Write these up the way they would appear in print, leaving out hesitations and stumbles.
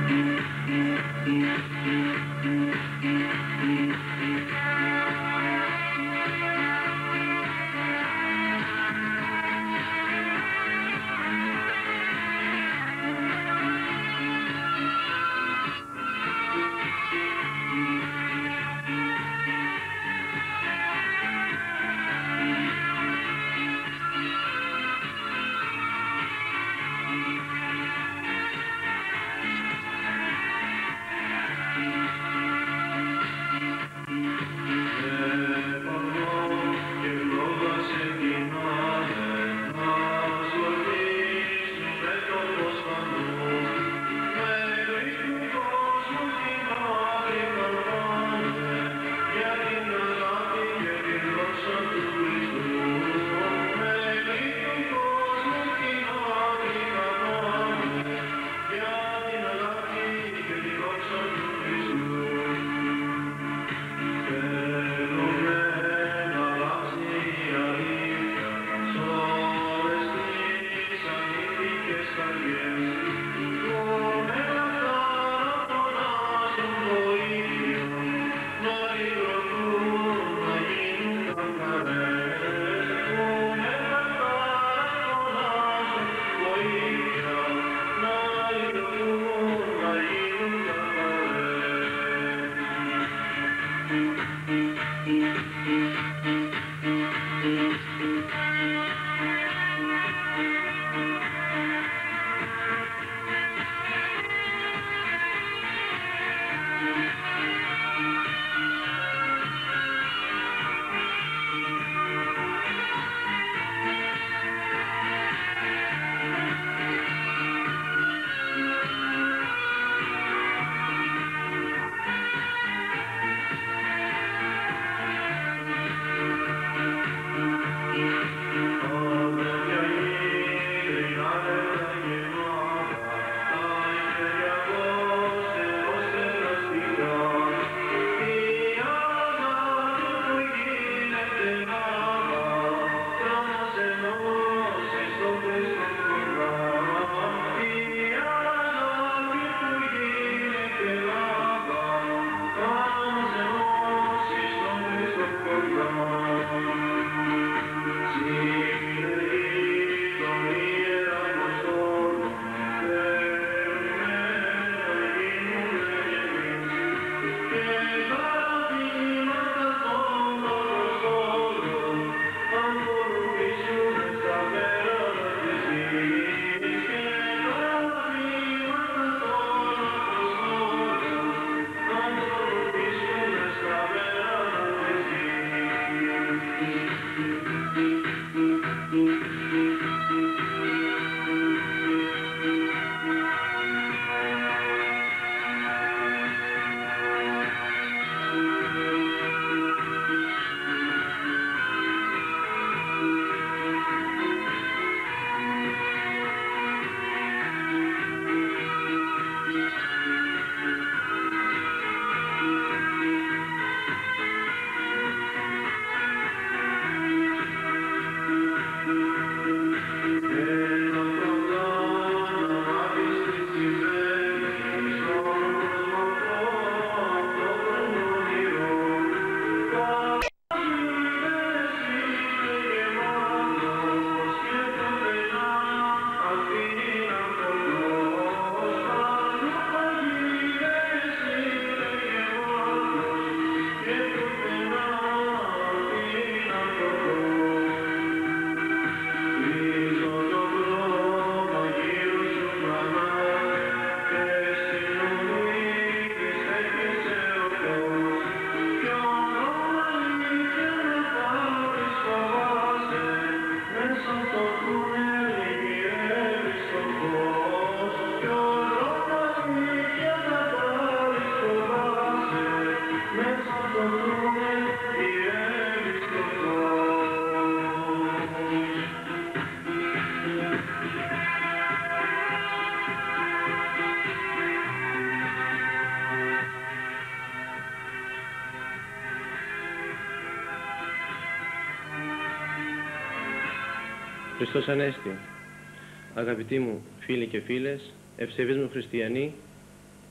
Χριστός Ανέστη. Αγαπητοί μου φίλοι και φίλες, ευσεβείς μου χριστιανοί,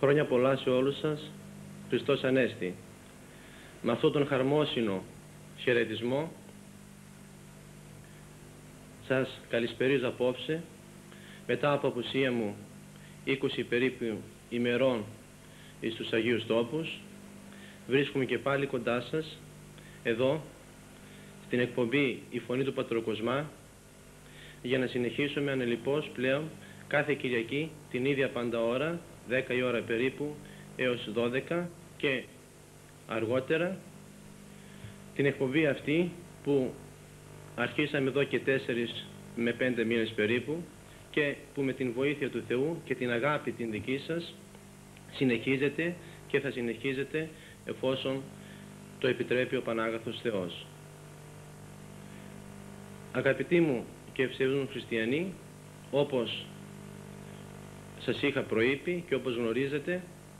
Χρόνια πολλά σε όλους σας, Χριστός Ανέστη. Με αυτόν τον χαρμόσυνο χαιρετισμό σας καλησπερίζω απόψε, μετά από απουσία μου 20 περίπου ημερών εις τους Αγίους Τόπους. Βρίσκομαι και πάλι κοντά σας, εδώ, στην εκπομπή «Η Φωνή του Πατροκοσμά», για να συνεχίσουμε ανελιπώς πλέον κάθε Κυριακή την ίδια πάντα ώρα, 10 η ώρα περίπου έως 12 και αργότερα, την εκπομπή αυτή που αρχίσαμε εδώ και 4 με 5 μήνες περίπου και που με την βοήθεια του Θεού και την αγάπη την δική σας συνεχίζεται και θα συνεχίζεται εφόσον το επιτρέπει ο Πανάγαθος Θεός. Αγαπητοί μου και ευσεβείς μου χριστιανοί, όπως σας είχα προείπει και όπως γνωρίζετε,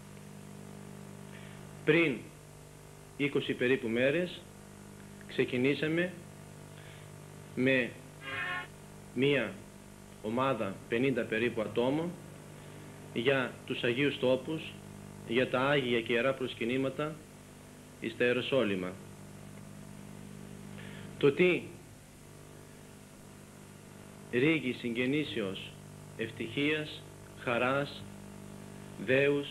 πριν 20 περίπου μέρες ξεκινήσαμε με μία ομάδα 50 περίπου ατόμων για τους Αγίους Τόπους, για τα Άγια και Ιερά προσκυνήματα εις τα Ιεροσόλυμα. Το τι ρήγη συγγενήσεως, ευτυχίας, χαράς, δέους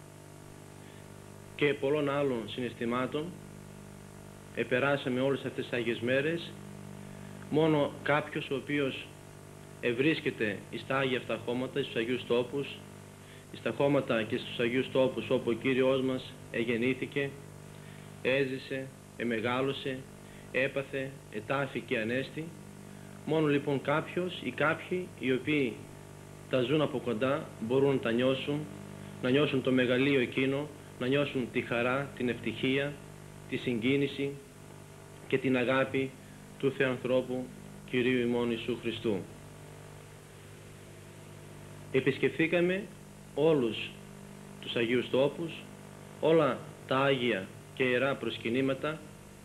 και πολλών άλλων συναισθημάτων επεράσαμε όλες αυτές τις Άγιες μέρες, μόνο κάποιος ο οποίος ευρίσκεται εις τα Άγια αυτά χώματα, στους Αγίους Τόπους, εις τα χώματα και στους Αγίους Τόπους όπου ο Κύριος μας εγεννήθηκε, έζησε, εμεγάλωσε, έπαθε, ετάφη και ανέστη. Μόνο λοιπόν κάποιος ή κάποιοι οι οποίοι τα ζουν από κοντά μπορούν να τα νιώσουν, να νιώσουν το μεγαλείο εκείνο, να νιώσουν τη χαρά, την ευτυχία, τη συγκίνηση και την αγάπη του Θεανθρώπου Κυρίου ημών Ιησού Χριστού. Επισκεφθήκαμε όλους τους Αγίους Τόπους, όλα τα Άγια και Ιερά προσκυνήματα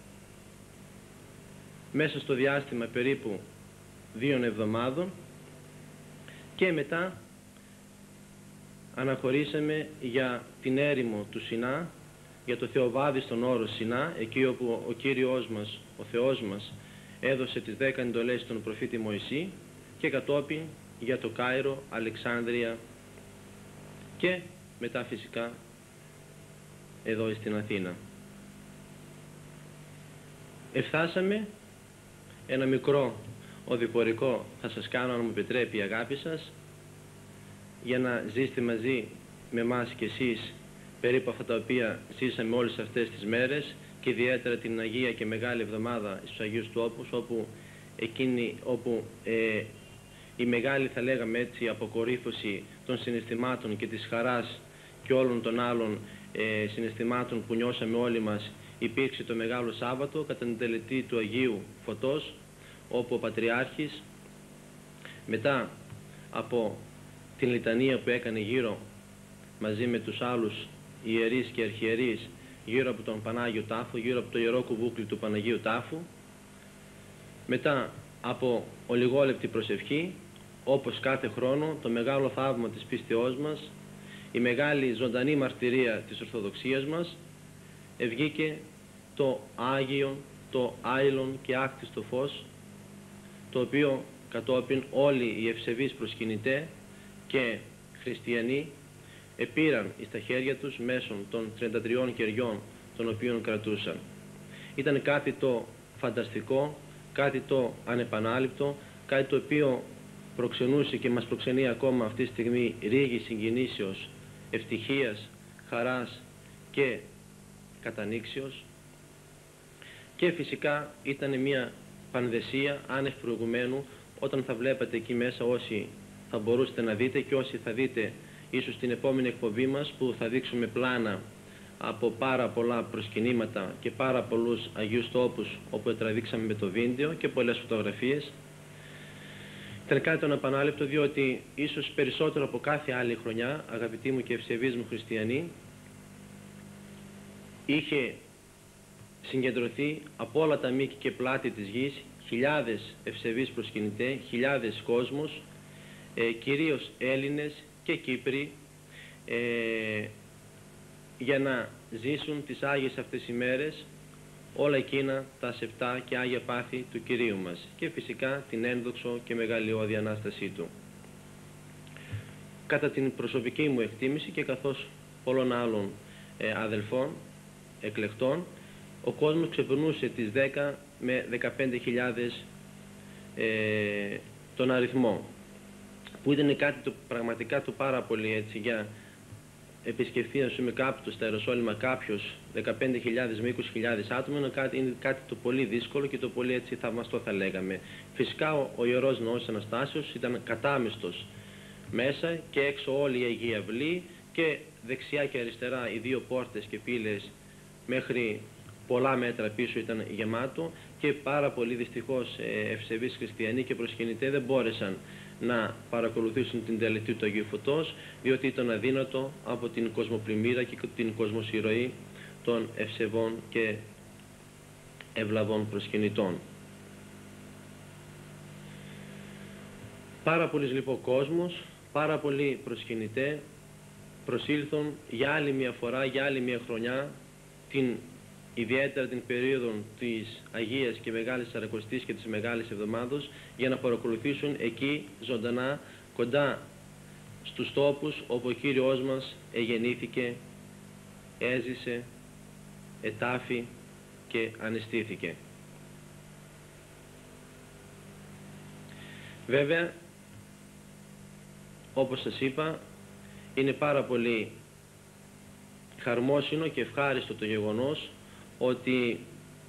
μέσα στο διάστημα περίπου 2 εβδομάδων και μετά αναχωρήσαμε για την έρημο του Σινά, για το θεοβάδιστον όρο Σινά, εκεί όπου ο Κύριος μας, ο Θεός μας, έδωσε τις 10 εντολές στον προφήτη Μωυσή, και κατόπιν για το Κάιρο, Αλεξάνδρεια και μετά φυσικά εδώ στην Αθήνα. Εφτάσαμε ένα μικρό οδηπορικό, θα σας κάνω αν μου επιτρέπει η αγάπη σας, για να ζήσετε μαζί με μας και εσείς περίπου αυτά τα οποία ζήσαμε όλες αυτές τις μέρες και ιδιαίτερα την Αγία και Μεγάλη Εβδομάδα στους Αγίους Τόπους, όπου η μεγάλη, θα λέγαμε έτσι, αποκορύφωση των συναισθημάτων και της χαράς και όλων των άλλων συναισθημάτων που νιώσαμε όλοι μας υπήρξε το Μεγάλο Σάββατο κατά την τελετή του Αγίου Φωτός, όπου ο Πατριάρχης μετά από την λιτανία που έκανε γύρω μαζί με τους άλλους ιερείς και αρχιερείς γύρω από τον Πανάγιο Τάφο, γύρω από το Ιερό Κουβούκλι του Παναγίου Τάφου, μετά από ολιγόλεπτη προσευχή, όπως κάθε χρόνο, το μεγάλο θαύμα της πίστεώς μας, η μεγάλη ζωντανή μαρτυρία της Ορθοδοξίας μας, ευγήκε το Άγιο, το άειλον και άκτιστο φως, το οποίο κατόπιν όλοι οι ευσεβείς προσκυνητές και χριστιανοί επήραν εις τα χέρια τους μέσω των 33 κεριών των οποίων κρατούσαν. Ήταν κάτι το φανταστικό, κάτι το ανεπανάληπτο, κάτι το οποίο προξενούσε και μας προξενεί ακόμα αυτή τη στιγμή ρήγη συγκινήσεως, ευτυχίας, χαράς και κατανήξεως, και φυσικά ήταν μια πανδεσία άνευ προηγουμένου, όταν θα βλέπετε εκεί μέσα, όσοι θα μπορούσατε να δείτε και όσοι θα δείτε ίσως την επόμενη εκπομπή μας, που θα δείξουμε πλάνα από πάρα πολλά προσκυνήματα και πάρα πολλούς Αγίους Τόπους όπου τραβήξαμε με το βίντεο και πολλές φωτογραφίες. Ήταν κάτι τον επανάληπτο, διότι ίσως περισσότερο από κάθε άλλη χρονιά, αγαπητοί μου και ευσεβείς μου χριστιανοί, είχε συγκεντρωθεί από όλα τα μήκη και πλάτη της γης χιλιάδες ευσεβείς προσκυνητές, χιλιάδες κόσμος, κυρίως Έλληνες και Κύπροι, για να ζήσουν τις Άγιες αυτές ημέρες όλα εκείνα τα σεπτά και Άγια πάθη του Κυρίου μας και φυσικά την ένδοξο και μεγαλειώδη Ανάστασή Του. Κατά την προσωπική μου εκτίμηση και καθώς πολλών άλλων αδελφών εκλεκτών, ο κόσμος ξεπερνούσε τις 10 με 15.000 τον αριθμό, που ήταν κάτι το πραγματικά το πάρα πολύ έτσι, για επισκεφθεί με κάποιο στα Ιεροσόλυμα κάποιος 15.000 με 20.000 άτομα είναι κάτι το πολύ δύσκολο και το πολύ έτσι θαυμαστό θα λέγαμε. Φυσικά ο Ιερός Ναός Αναστάσεως ήταν κατάμεστος μέσα και έξω όλη η Αγία Αυλή και δεξιά και αριστερά οι δύο πόρτες και πύλες μέχρι πολλά μέτρα πίσω ήταν γεμάτο και πάρα πολλοί δυστυχώς ευσεβείς χριστιανοί και προσκυνητές δεν μπόρεσαν να παρακολουθήσουν την τελετή του Αγίου Φωτός, διότι ήταν αδύνατο από την κοσμοπλημμύρα και την κοσμοσυρωή των ευσεβών και ευλαβών προσκυνητών. Πάρα πολλοί λοιπόν κόσμος, πάρα πολλοί προσκυνητές προσήλθουν για άλλη μια φορά, για άλλη μια χρονιά, ιδιαίτερα την περίοδο της Αγίας και Μεγάλης Σαρακοστής και της Μεγάλης Εβδομάδος, για να παρακολουθήσουν εκεί ζωντανά κοντά στους τόπους όπου ο Κύριος μας εγεννήθηκε, έζησε, ετάφη και ανεστήθηκε. Βέβαια, όπως σας είπα, είναι πάρα πολύ χαρμόσυνο και ευχάριστο το γεγονός ότι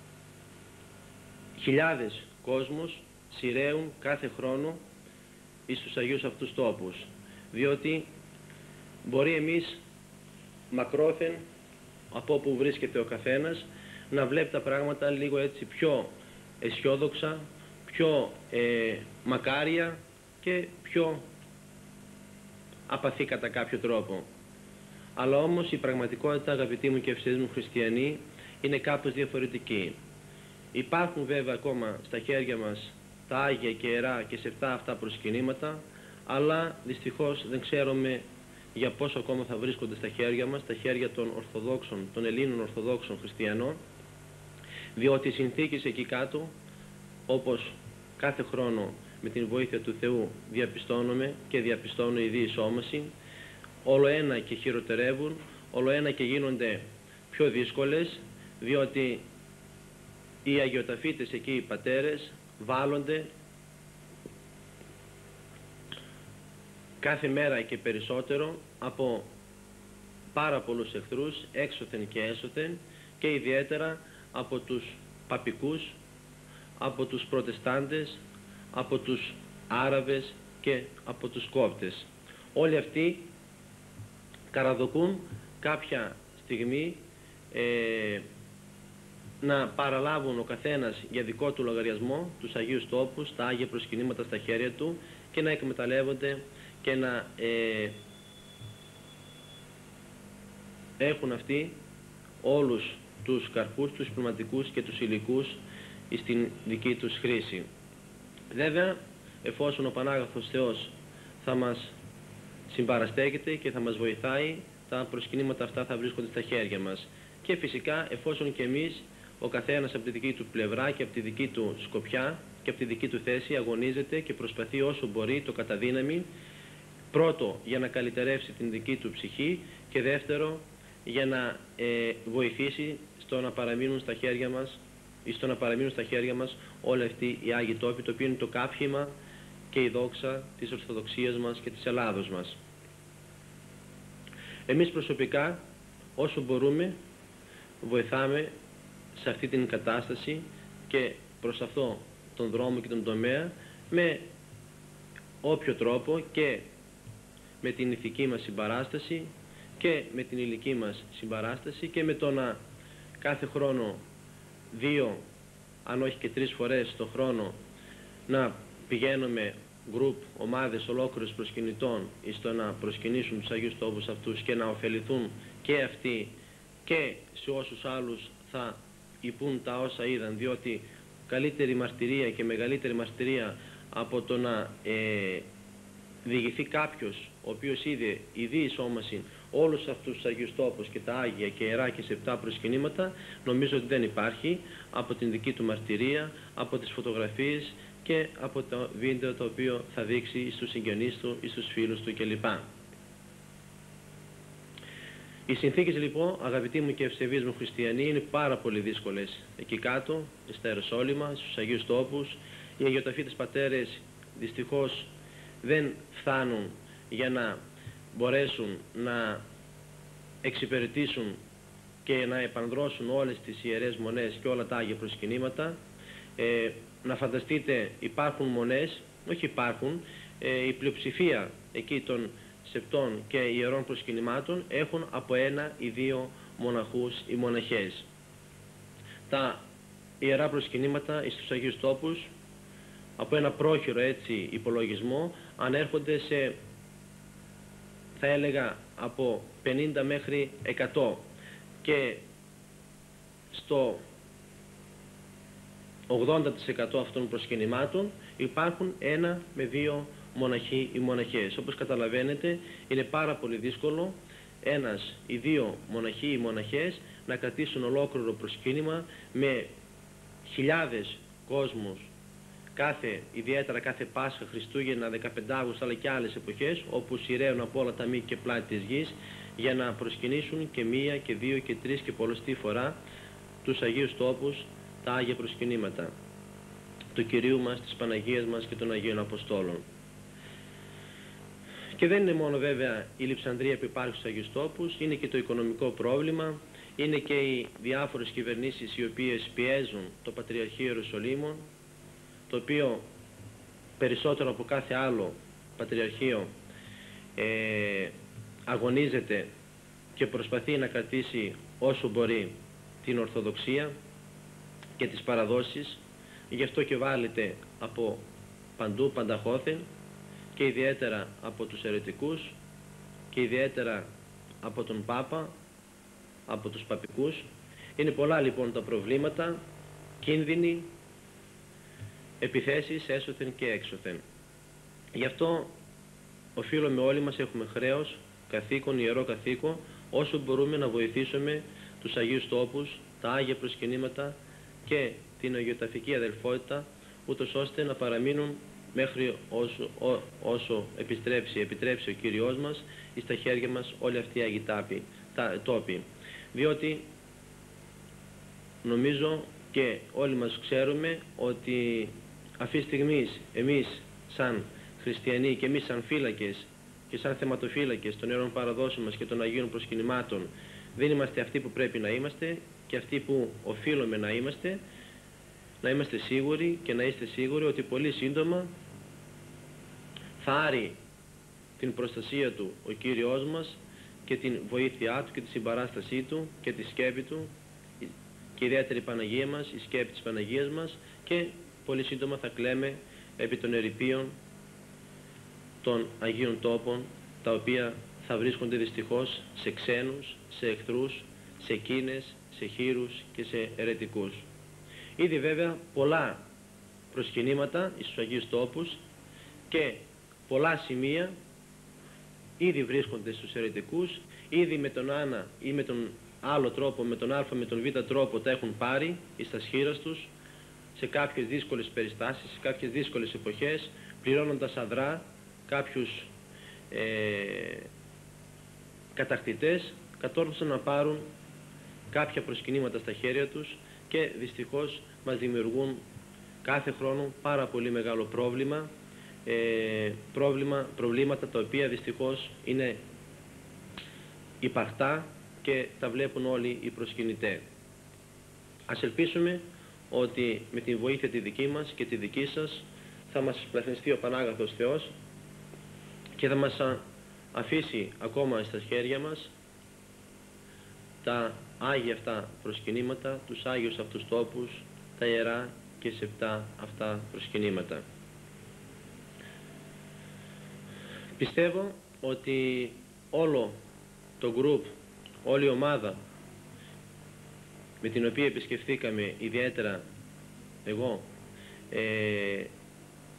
χιλιάδες κόσμος σειραίουν κάθε χρόνο εις τους Αγίους αυτούς τόπους, διότι μπορεί εμείς μακρόθεν από όπου βρίσκεται ο καθένας να βλέπει τα πράγματα λίγο έτσι πιο αισιόδοξα, πιο μακάρια και πιο απαθή κατά κάποιο τρόπο. Αλλά όμως η πραγματικότητα, αγαπητοί μου και ευσεβείς μου χριστιανοί, είναι κάπως διαφορετική. Υπάρχουν βέβαια ακόμα στα χέρια μας τα Άγια και Ιερά και σεπτά αυτά προσκυνήματα, αλλά δυστυχώς δεν ξέρουμε για πόσο ακόμα θα βρίσκονται στα χέρια μας, στα χέρια των Ορθοδόξων, των Ελλήνων Ορθοδόξων χριστιανών, διότι οι συνθήκες εκεί κάτω, όπως κάθε χρόνο με την βοήθεια του Θεού διαπιστώνουμε και διαπιστώνω η διεισόμαση, όλο ένα και χειροτερεύουν, όλο ένα και γίνονται πιο δύσκολες, διότι οι αγιοταφίτες εκεί, οι πατέρες, βάλλονται κάθε μέρα και περισσότερο από πάρα πολλούς εχθρούς, έξωθεν και έσωθεν, και ιδιαίτερα από τους παπικούς, από τους προτεστάντες, από τους Άραβες και από τους Κόπτες. Όλοι αυτοί καραδοκούν κάποια στιγμή να παραλάβουν ο καθένας για δικό του λογαριασμό τους Αγίους τόπους, τα Άγια προσκυνήματα στα χέρια του και να εκμεταλλεύονται και να έχουν αυτοί όλους τους καρπούς, τους πνευματικούς και τους υλικούς στην δική τους χρήση. Βέβαια, εφόσον ο Πανάγαθος Θεός θα μας συμπαραστέκεται και θα μας βοηθάει, τα προσκυνήματα αυτά θα βρίσκονται στα χέρια μας. Και φυσικά, εφόσον και εμείς, ο καθένας από τη δική του πλευρά και από τη δική του σκοπιά και από τη δική του θέση αγωνίζεται και προσπαθεί όσο μπορεί το καταδύναμη, πρώτο για να καλυτερεύσει την δική του ψυχή και δεύτερο για να βοηθήσει στο να παραμείνουν στα χέρια μας ή στο να παραμείνουν στα χέρια μας όλοι αυτοί οι Άγιοι τόποι, το οποίο είναι το κάψιμα και η δόξα της Ορθοδοξίας μας και της Ελλάδος μας. Εμείς προσωπικά όσο μπορούμε βοηθάμε σε αυτή την κατάσταση και προς αυτό τον δρόμο και τον τομέα με όποιο τρόπο και με την ηθική μας συμπαράσταση και με την υλική μας συμπαράσταση και με το να κάθε χρόνο 2 αν όχι και 3 φορές στο χρόνο να πηγαίνουμε γκρουπ, ομάδες ολόκληρες προσκυνητών στο να προσκυνήσουν τους Αγίους τόπους αυτούς και να ωφεληθούν και αυτοί και σε όσους άλλους θα υπούν τα όσα είδαν, διότι καλύτερη μαρτυρία και μεγαλύτερη μαρτυρία από το να διηγηθεί κάποιος ο οποίος είδε η διεισόμαση όλους αυτούς τους Αγίους Τόπους και τα Άγια και Ιερά και σε 7 προσκυνήματα, νομίζω ότι δεν υπάρχει, από την δική του μαρτυρία, από τις φωτογραφίες και από το βίντεο το οποίο θα δείξει στους συγγενείς του ή στους φίλους του κλπ. Οι συνθήκες λοιπόν, αγαπητοί μου και ευσεβείς μου χριστιανοί, είναι πάρα πολύ δύσκολες. Εκεί κάτω, στα Ιεροσόλυμα, στους Αγίους Τόπους, οι αγιοταφήτες πατέρες δυστυχώς δεν φτάνουν για να μπορέσουν να εξυπηρετήσουν και να επανδρώσουν όλες τις ιερές μονές και όλα τα Άγια προσκυνήματα. Να φανταστείτε, υπάρχουν μονές, όχι υπάρχουν, η πλειοψηφία εκεί των σεπτών και ιερών προσκυνημάτων έχουν από 1 ή 2 μοναχούς ή μοναχές. Τα ιερά προσκυνήματα στους Αγίους Τόπους, από ένα πρόχειρο έτσι υπολογισμό, ανέρχονται σε, θα έλεγα, από 50 μέχρι 100, και στο 80% αυτών των προσκυνημάτων υπάρχουν 1 με 2 μοναχοί ή μοναχές. Όπως καταλαβαίνετε, είναι πάρα πολύ δύσκολο 1 ή 2 μοναχοί ή μοναχές να κρατήσουν ολόκληρο προσκύνημα με χιλιάδες κόσμους, ιδιαίτερα κάθε Πάσχα, Χριστούγεννα, 15 Αύγουστο, αλλά και άλλες εποχές, όπου σειραίουν από όλα τα μήκη και πλάτη της γης για να προσκυνήσουν και 1 και 2 και 3 και πολλωστή φορά τους Αγίους Τόπους, τα Άγια προσκυνήματα του Κυρίου μας, της Παναγίας μας και των Αγίων Αποστόλων. Και δεν είναι μόνο βέβαια η λειψανδρία που υπάρχει στους Αγίους Τόπους, είναι και το οικονομικό πρόβλημα, είναι και οι διάφορες κυβερνήσεις οι οποίες πιέζουν το Πατριαρχείο Ιερουσαλήμων, το οποίο περισσότερο από κάθε άλλο πατριαρχείο αγωνίζεται και προσπαθεί να κρατήσει όσο μπορεί την Ορθοδοξία και τις παραδόσεις. Γι' αυτό και βάλετε από παντού, πανταχώθεν, και ιδιαίτερα από τους αιρετικούς και ιδιαίτερα από τον Πάπα, από τους παπικούς. Είναι πολλά λοιπόν τα προβλήματα, κίνδυνοι, επιθέσεις έσωθεν και έξωθεν. Γι' αυτό οφείλουμε όλοι μας, έχουμε χρέος, καθήκον, ιερό καθήκον, όσο μπορούμε να βοηθήσουμε τους Αγίους Τόπους, τα Άγια προσκυνήματα και την αγιοταφική αδελφότητα, ούτως ώστε να παραμείνουν μέχρι όσο επιτρέψει ο Κύριος μας εις τα χέρια μας όλοι αυτοί οι Άγιοι τόποι. Διότι νομίζω και όλοι μας ξέρουμε ότι αυτή τη στιγμή εμείς σαν χριστιανοί και εμείς σαν φύλακες και σαν θεματοφύλακες των ιερών παραδόσεων μας και των Αγίων προσκυνημάτων δεν είμαστε αυτοί που πρέπει να είμαστε και αυτοί που οφείλουμε να είμαστε σίγουροι και να είστε σίγουροι ότι πολύ σύντομα θα άρει την προστασία του ο Κύριος μας και την βοήθειά του και τη συμπαράστασή του και τη σκέπη του και ιδιαίτερη η Παναγία μας, η σκέπη της Παναγίας μας, και πολύ σύντομα θα κλαίμε επί των ερειπίων των Αγίων Τόπων, τα οποία θα βρίσκονται δυστυχώς σε ξένους, σε εχθρούς, σε κίνες, σε χήρους και σε αιρετικούς. Ήδη βέβαια πολλά προσκυνήματα στους Αγίους Τόπους και πολλά σημεία ήδη βρίσκονται στους αιρετικούς, ήδη με τον Άνα ή με τον άλλο τρόπο, με τον Α, με τον Β τρόπο τα έχουν πάρει εις τα σχήρας τους σε κάποιες δύσκολες περιστάσεις, σε κάποιες δύσκολες εποχές, πληρώνοντας αδρά κάποιους κατακτητές, κατόρθωσαν να πάρουν κάποια προσκυνήματα στα χέρια τους και δυστυχώς μας δημιουργούν κάθε χρόνο πάρα πολύ μεγάλο προβλήματα τα οποία δυστυχώς είναι υπαρκτά και τα βλέπουν όλοι οι προσκυνητές. Ας ελπίσουμε ότι με την βοήθεια τη δική μας και τη δική σας θα μας πλαθενιστεί ο Πανάγαθος Θεός και θα μας αφήσει ακόμα στα χέρια μας τα Άγια αυτά προσκυνήματα, τους Άγιους αυτούς τόπους, τα Ιερά και σε 7 αυτά προσκυνήματα. Πιστεύω ότι όλο το group, όλη η ομάδα με την οποία επισκεφθήκαμε, ιδιαίτερα εγώ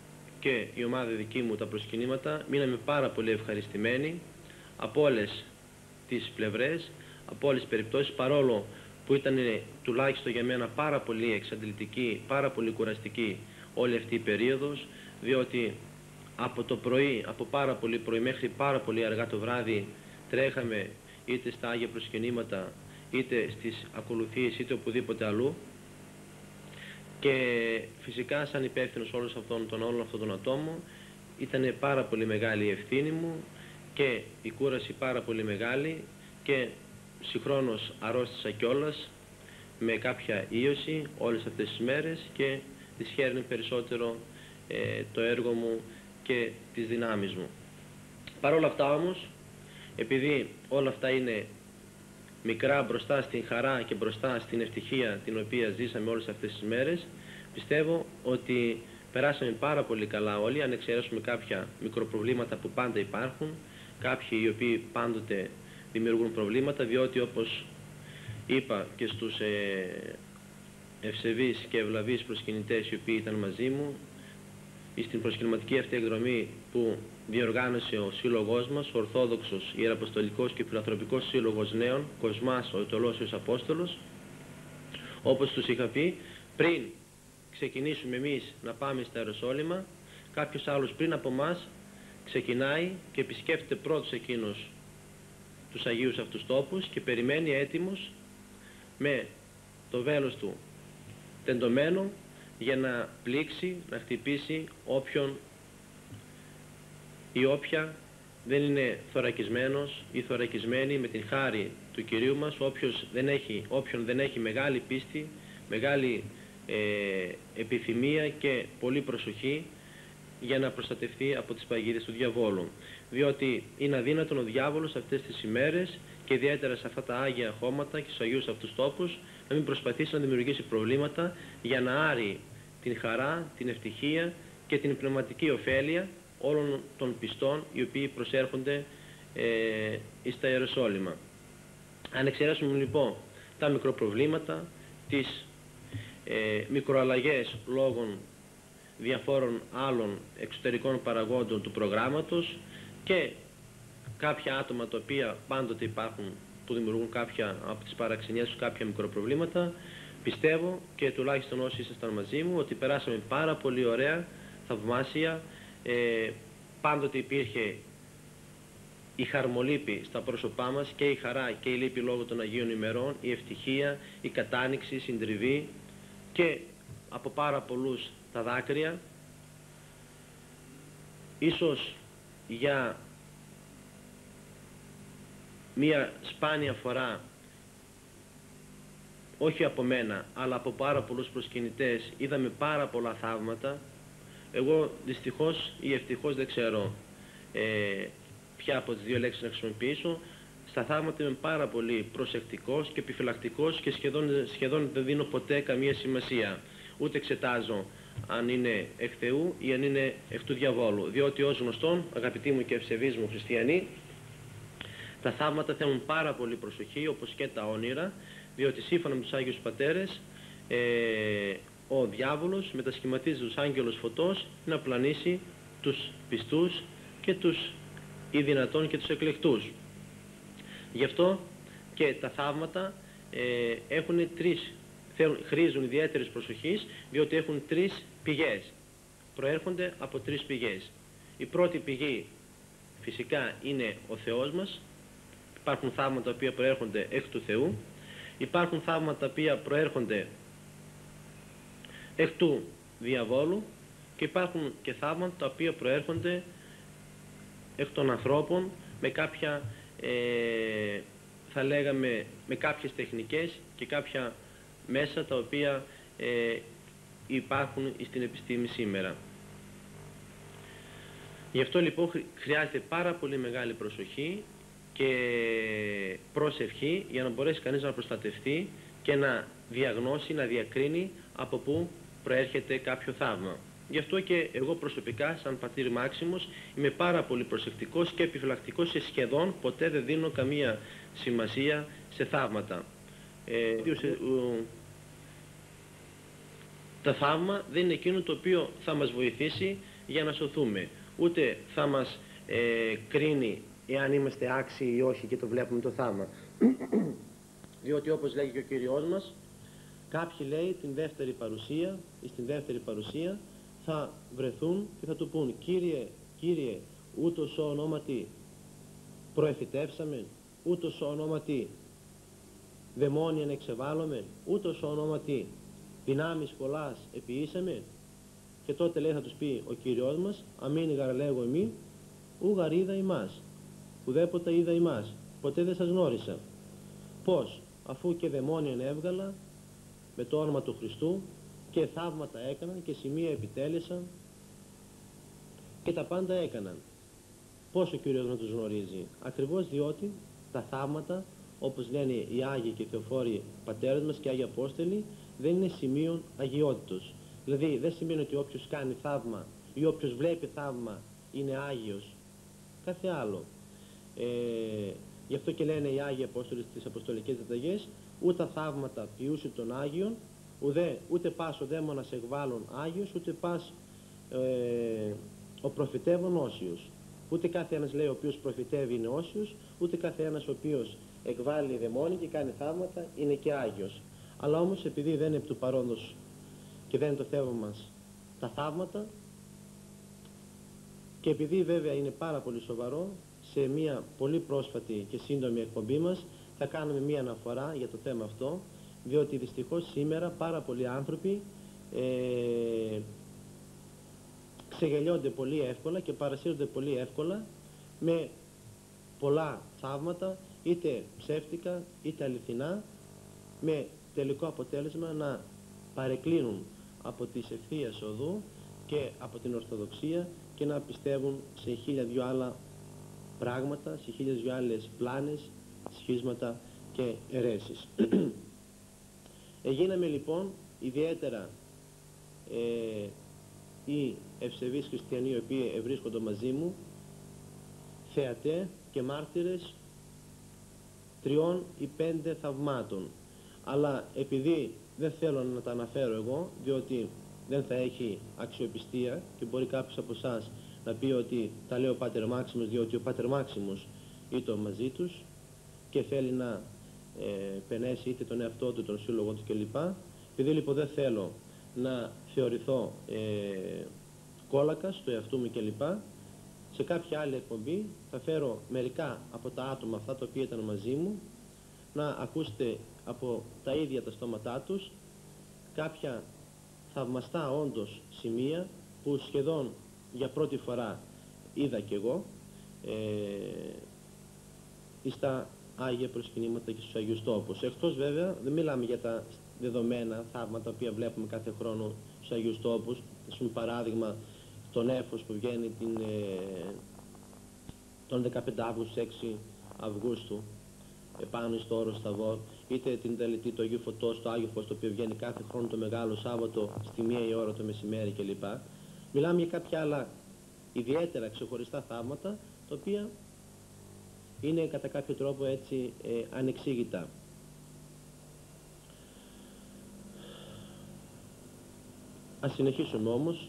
και η ομάδα δική μου τα προσκυνήματα μείναμε πάρα πολύ ευχαριστημένοι από όλες τις πλευρές, από όλες τις περιπτώσεις, παρόλο που ήταν τουλάχιστον για μένα πάρα πολύ εξαντλητική, πάρα πολύ κουραστική όλη αυτή η περίοδος, διότι από το πρωί, από πάρα πολύ πρωί μέχρι πάρα πολύ αργά το βράδυ τρέχαμε είτε στα Άγια Προσκυνήματα, είτε στις ακολουθίες, είτε οπουδήποτε αλλού, και φυσικά σαν υπεύθυνος όλων αυτών των ατόμων ήταν πάρα πολύ μεγάλη η ευθύνη μου και η κούραση πάρα πολύ μεγάλη, και συγχρόνως αρρώστησα κιόλας με κάποια ίωση όλες αυτές τις μέρες και δυσχέρνει περισσότερο το έργο μου και τις δυνάμεις μου. Παρ' όλα αυτά όμως, επειδή όλα αυτά είναι μικρά μπροστά στην χαρά και μπροστά στην ευτυχία την οποία ζήσαμε όλες αυτές τις μέρες, πιστεύω ότι περάσαμε πάρα πολύ καλά όλοι, αν εξαιρέσουμε κάποια μικροπροβλήματα που πάντα υπάρχουν, κάποιοι οι οποίοι πάντοτε δημιουργούν προβλήματα, διότι όπως είπα και στους ευσεβείς και ευλαβείς προσκυνητές οι οποίοι ήταν μαζί μου, στην προσκυνηματική αυτή εκδρομή που διοργάνωσε ο σύλλογός μας, ο Ορθόδοξος Ιεραποστολικός και Φιλανθρωπικός Σύλλογος Νέων, Κοσμάς ο Ιτωλόσιος Απόστολος, όπως τους είχα πει, πριν ξεκινήσουμε εμείς να πάμε στα Ιεροσόλυμα, κάποιος άλλος πριν από μας ξεκινάει και επισκέπτεται πρώτος εκείνος τους Αγίους αυτούς τόπους και περιμένει έτοιμος με το βέλος του τεντωμένο για να πλήξει, να χτυπήσει όποιον ή όποια δεν είναι θωρακισμένος ή θωρακισμένη με την χάρη του Κυρίου μας, όποιον δεν έχει μεγάλη πίστη, μεγάλη επιθυμία και πολύ προσοχή για να προστατευτεί από τις παγίδες του διαβόλου. Διότι είναι αδύνατον ο διάβολος αυτές τις ημέρες και ιδιαίτερα σε αυτά τα Άγια χώματα και στους Αγίους αυτούς τόπους να μην προσπαθήσει να δημιουργήσει προβλήματα για να άρει την χαρά, την ευτυχία και την πνευματική ωφέλεια όλων των πιστών οι οποίοι προσέρχονται στα Ιεροσόλυμα. Αν εξαιρέσουμε λοιπόν τα μικροπροβλήματα, τις μικροαλλαγές λόγω διαφόρων άλλων εξωτερικών παραγόντων του προγράμματος και κάποια άτομα τα οποία πάντοτε υπάρχουν που δημιουργούν κάποια από τις παραξενιές τους κάποια μικροπροβλήματα, πιστεύω και τουλάχιστον όσοι ήσασταν μαζί μου ότι περάσαμε πάρα πολύ ωραία, θαυμάσια. Πάντοτε υπήρχε η χαρμολύπη στα πρόσωπά μας και η χαρά και η λύπη λόγω των Αγίων ημερών, η ευτυχία, η κατάνοιξη, η συντριβή και από πάρα πολλούς τα δάκρυα. Ίσως για μία σπάνια φορά, όχι από μένα αλλά από πάρα πολλούς προσκυνητές, είδαμε πάρα πολλά θαύματα. Εγώ δυστυχώς ή ευτυχώς δεν ξέρω ποια από τις δύο λέξεις να χρησιμοποιήσω. Στα θαύματα είμαι πάρα πολύ προσεκτικός και επιφυλακτικός και σχεδόν δεν δίνω ποτέ καμία σημασία. Ούτε εξετάζω αν είναι εκ Θεού ή αν είναι εκ του διαβόλου. Διότι ως γνωστόν, αγαπητοί μου και ευσεβείς μου χριστιανοί, τα θαύματα θέλουν πάρα πολύ προσοχή, όπως και τα όνειρα, διότι σύμφωνα με τους Άγιους Πατέρες, ο διάβολος μετασχηματίζει τους άγγελους φωτός να πλανήσει τους πιστούς και τους ή δυνατόν και τους εκλεκτούς. Γι' αυτό και τα θαύματα χρήζουν ιδιαίτερης προσοχής, διότι έχουν τρεις πηγές. Προέρχονται από τρεις πηγές. Η πρώτη πηγή φυσικά είναι ο Θεός μας. Υπάρχουν θαύματα τα οποία προέρχονται εκ του Θεού. Υπάρχουν θαύματα τα οποία προέρχονται εκ του διαβόλου και υπάρχουν και θαύματα τα οποία προέρχονται εκ των ανθρώπων με κάποια θα λέγαμε με κάποιες τεχνικές και κάποια μέσα τα οποία υπάρχουν στην επιστήμη σήμερα. Γι' αυτό λοιπόν χρειάζεται πάρα πολύ μεγάλη προσοχή και προσευχή για να μπορέσει κανείς να προστατευτεί και να διαγνώσει, να διακρίνει από πού προέρχεται κάποιο θαύμα. Γι' αυτό και εγώ προσωπικά σαν πατήρ Μάξιμος είμαι πάρα πολύ προσεκτικός και επιφυλακτικός και σχεδόν ποτέ δεν δίνω καμία σημασία σε θαύματα. Το θαύμα δεν είναι εκείνο το οποίο θα μας βοηθήσει για να σωθούμε, ούτε θα μας κρίνει εάν είμαστε άξιοι ή όχι και το βλέπουμε το θαύμα. Διότι όπως λέγει και ο Κύριος μας, κάποιοι λέει την δεύτερη παρουσία ή στην δεύτερη παρουσία θα βρεθούν και θα του πούν Κύριε, Κύριε, ούτως ο ονόματι προεφητεύσαμε, ούτως ο ονόματι δαιμόνιαν εξεβάλλουμε, ούτως ο ονόματι δυνάμεις πολλάς επιήσαμε. Και τότε λέει θα τους πει ο Κύριος μας, αμήν γαρλέγω εμεί, ου γαρίδα ημάς, ουδέποτε είδα ημάς, ποτέ δεν σας γνώρισα. Πώς, αφού και δαιμόνιαν έβγαλα με το όνομα του Χριστού και θαύματα έκαναν και σημεία επιτέλεσαν και τα πάντα έκαναν. Πώς ο Κύριος να τους γνωρίζει? Ακριβώς διότι τα θαύματα, όπως λένε οι Άγιοι και οι Θεοφόροι πατέρες μας και Άγιοι Απόστολοι, δεν είναι σημείων αγιότητος. Δηλαδή δεν σημαίνει ότι όποιος κάνει θαύμα ή όποιος βλέπει θαύμα είναι Άγιος. Κάθε άλλο. Γι' αυτό και λένε οι Άγιοι Απόστολοι στις Αποστολικές Διαταγές, ούτε θαύματα ποιούσε των Άγιων, ούτε πας ο δαίμονας εκβάλλον Άγιος, ούτε πας ο προφητεύων όσιος. Ούτε κάθε ένας λέει ο οποίος προφητεύει είναι όσιος, ούτε κάθε ένας ο οποίος εκβάλλει δαιμόνι και κάνει θαύματα είναι και Άγιος. Αλλά όμως επειδή δεν είναι του παρόντος και δεν είναι το θέμα μας τα θαύματα, και επειδή βέβαια είναι πάρα πολύ σοβαρό, σε μια πολύ πρόσφατη και σύντομη εκπομπή μας θα κάνουμε μια αναφορά για το θέμα αυτό, διότι δυστυχώς σήμερα πάρα πολλοί άνθρωποι ξεγελιώνται πολύ εύκολα και παρασύρονται πολύ εύκολα με πολλά θαύματα, είτε ψεύτικα είτε αληθινά, με τελικό αποτέλεσμα να παρεκκλίνουν από τις ευθείας οδού και από την Ορθοδοξία και να πιστεύουν σε 1002 άλλα πράγματα, σε 1002 άλλες πλάνες, σχίσματα και αιρέσεις. Εγίναμε λοιπόν ιδιαίτερα οι ευσεβείς χριστιανοί οι οποίοι ευρίσκονται μαζί μου θεατέ και μάρτυρες 3 ή 5 θαυμάτων, αλλά επειδή δεν θέλω να τα αναφέρω εγώ, διότι δεν θα έχει αξιοπιστία και μπορεί κάποιος από εσάς να πει ότι τα λέει ο Πάτερ Μάξιμος, διότι ο Πάτερ Μάξιμος ήταν μαζί τους και θέλει να πενέσει είτε τον εαυτό του, τον σύλλογο του κλπ. Επειδή λοιπόν δεν θέλω να θεωρηθώ κόλακας του εαυτού μου κλπ, σε κάποια άλλη εκπομπή θα φέρω μερικά από τα άτομα αυτά τα οποία ήταν μαζί μου, να ακούσετε από τα ίδια τα στόματά τους κάποια θαυμαστά όντως σημεία που σχεδόν για πρώτη φορά είδα κι εγώ στα Άγια προσκυνήματα και στους Αγίους Τόπους. Εκτός βέβαια, δεν μιλάμε για τα δεδομένα θαύματα τα οποία βλέπουμε κάθε χρόνο στους Αγίους Τόπους, ας πούμε παράδειγμα τον Έφος που βγαίνει τον 15 Αύγουστου, 6 Αυγούστου επάνω στο όρος Σταβόρ, είτε την τελετή του Αγίου Φωτός, το Άγιο Φως το οποίο βγαίνει κάθε χρόνο το Μεγάλο Σάββατο στη 1 η ώρα το μεσημέρι κλπ. Μιλάμε για κάποια άλλα ιδιαίτερα ξεχωριστά θαύματα τα οποία είναι κατά κάποιο τρόπο έτσι ανεξήγητα. Ας συνεχίσουμε όμως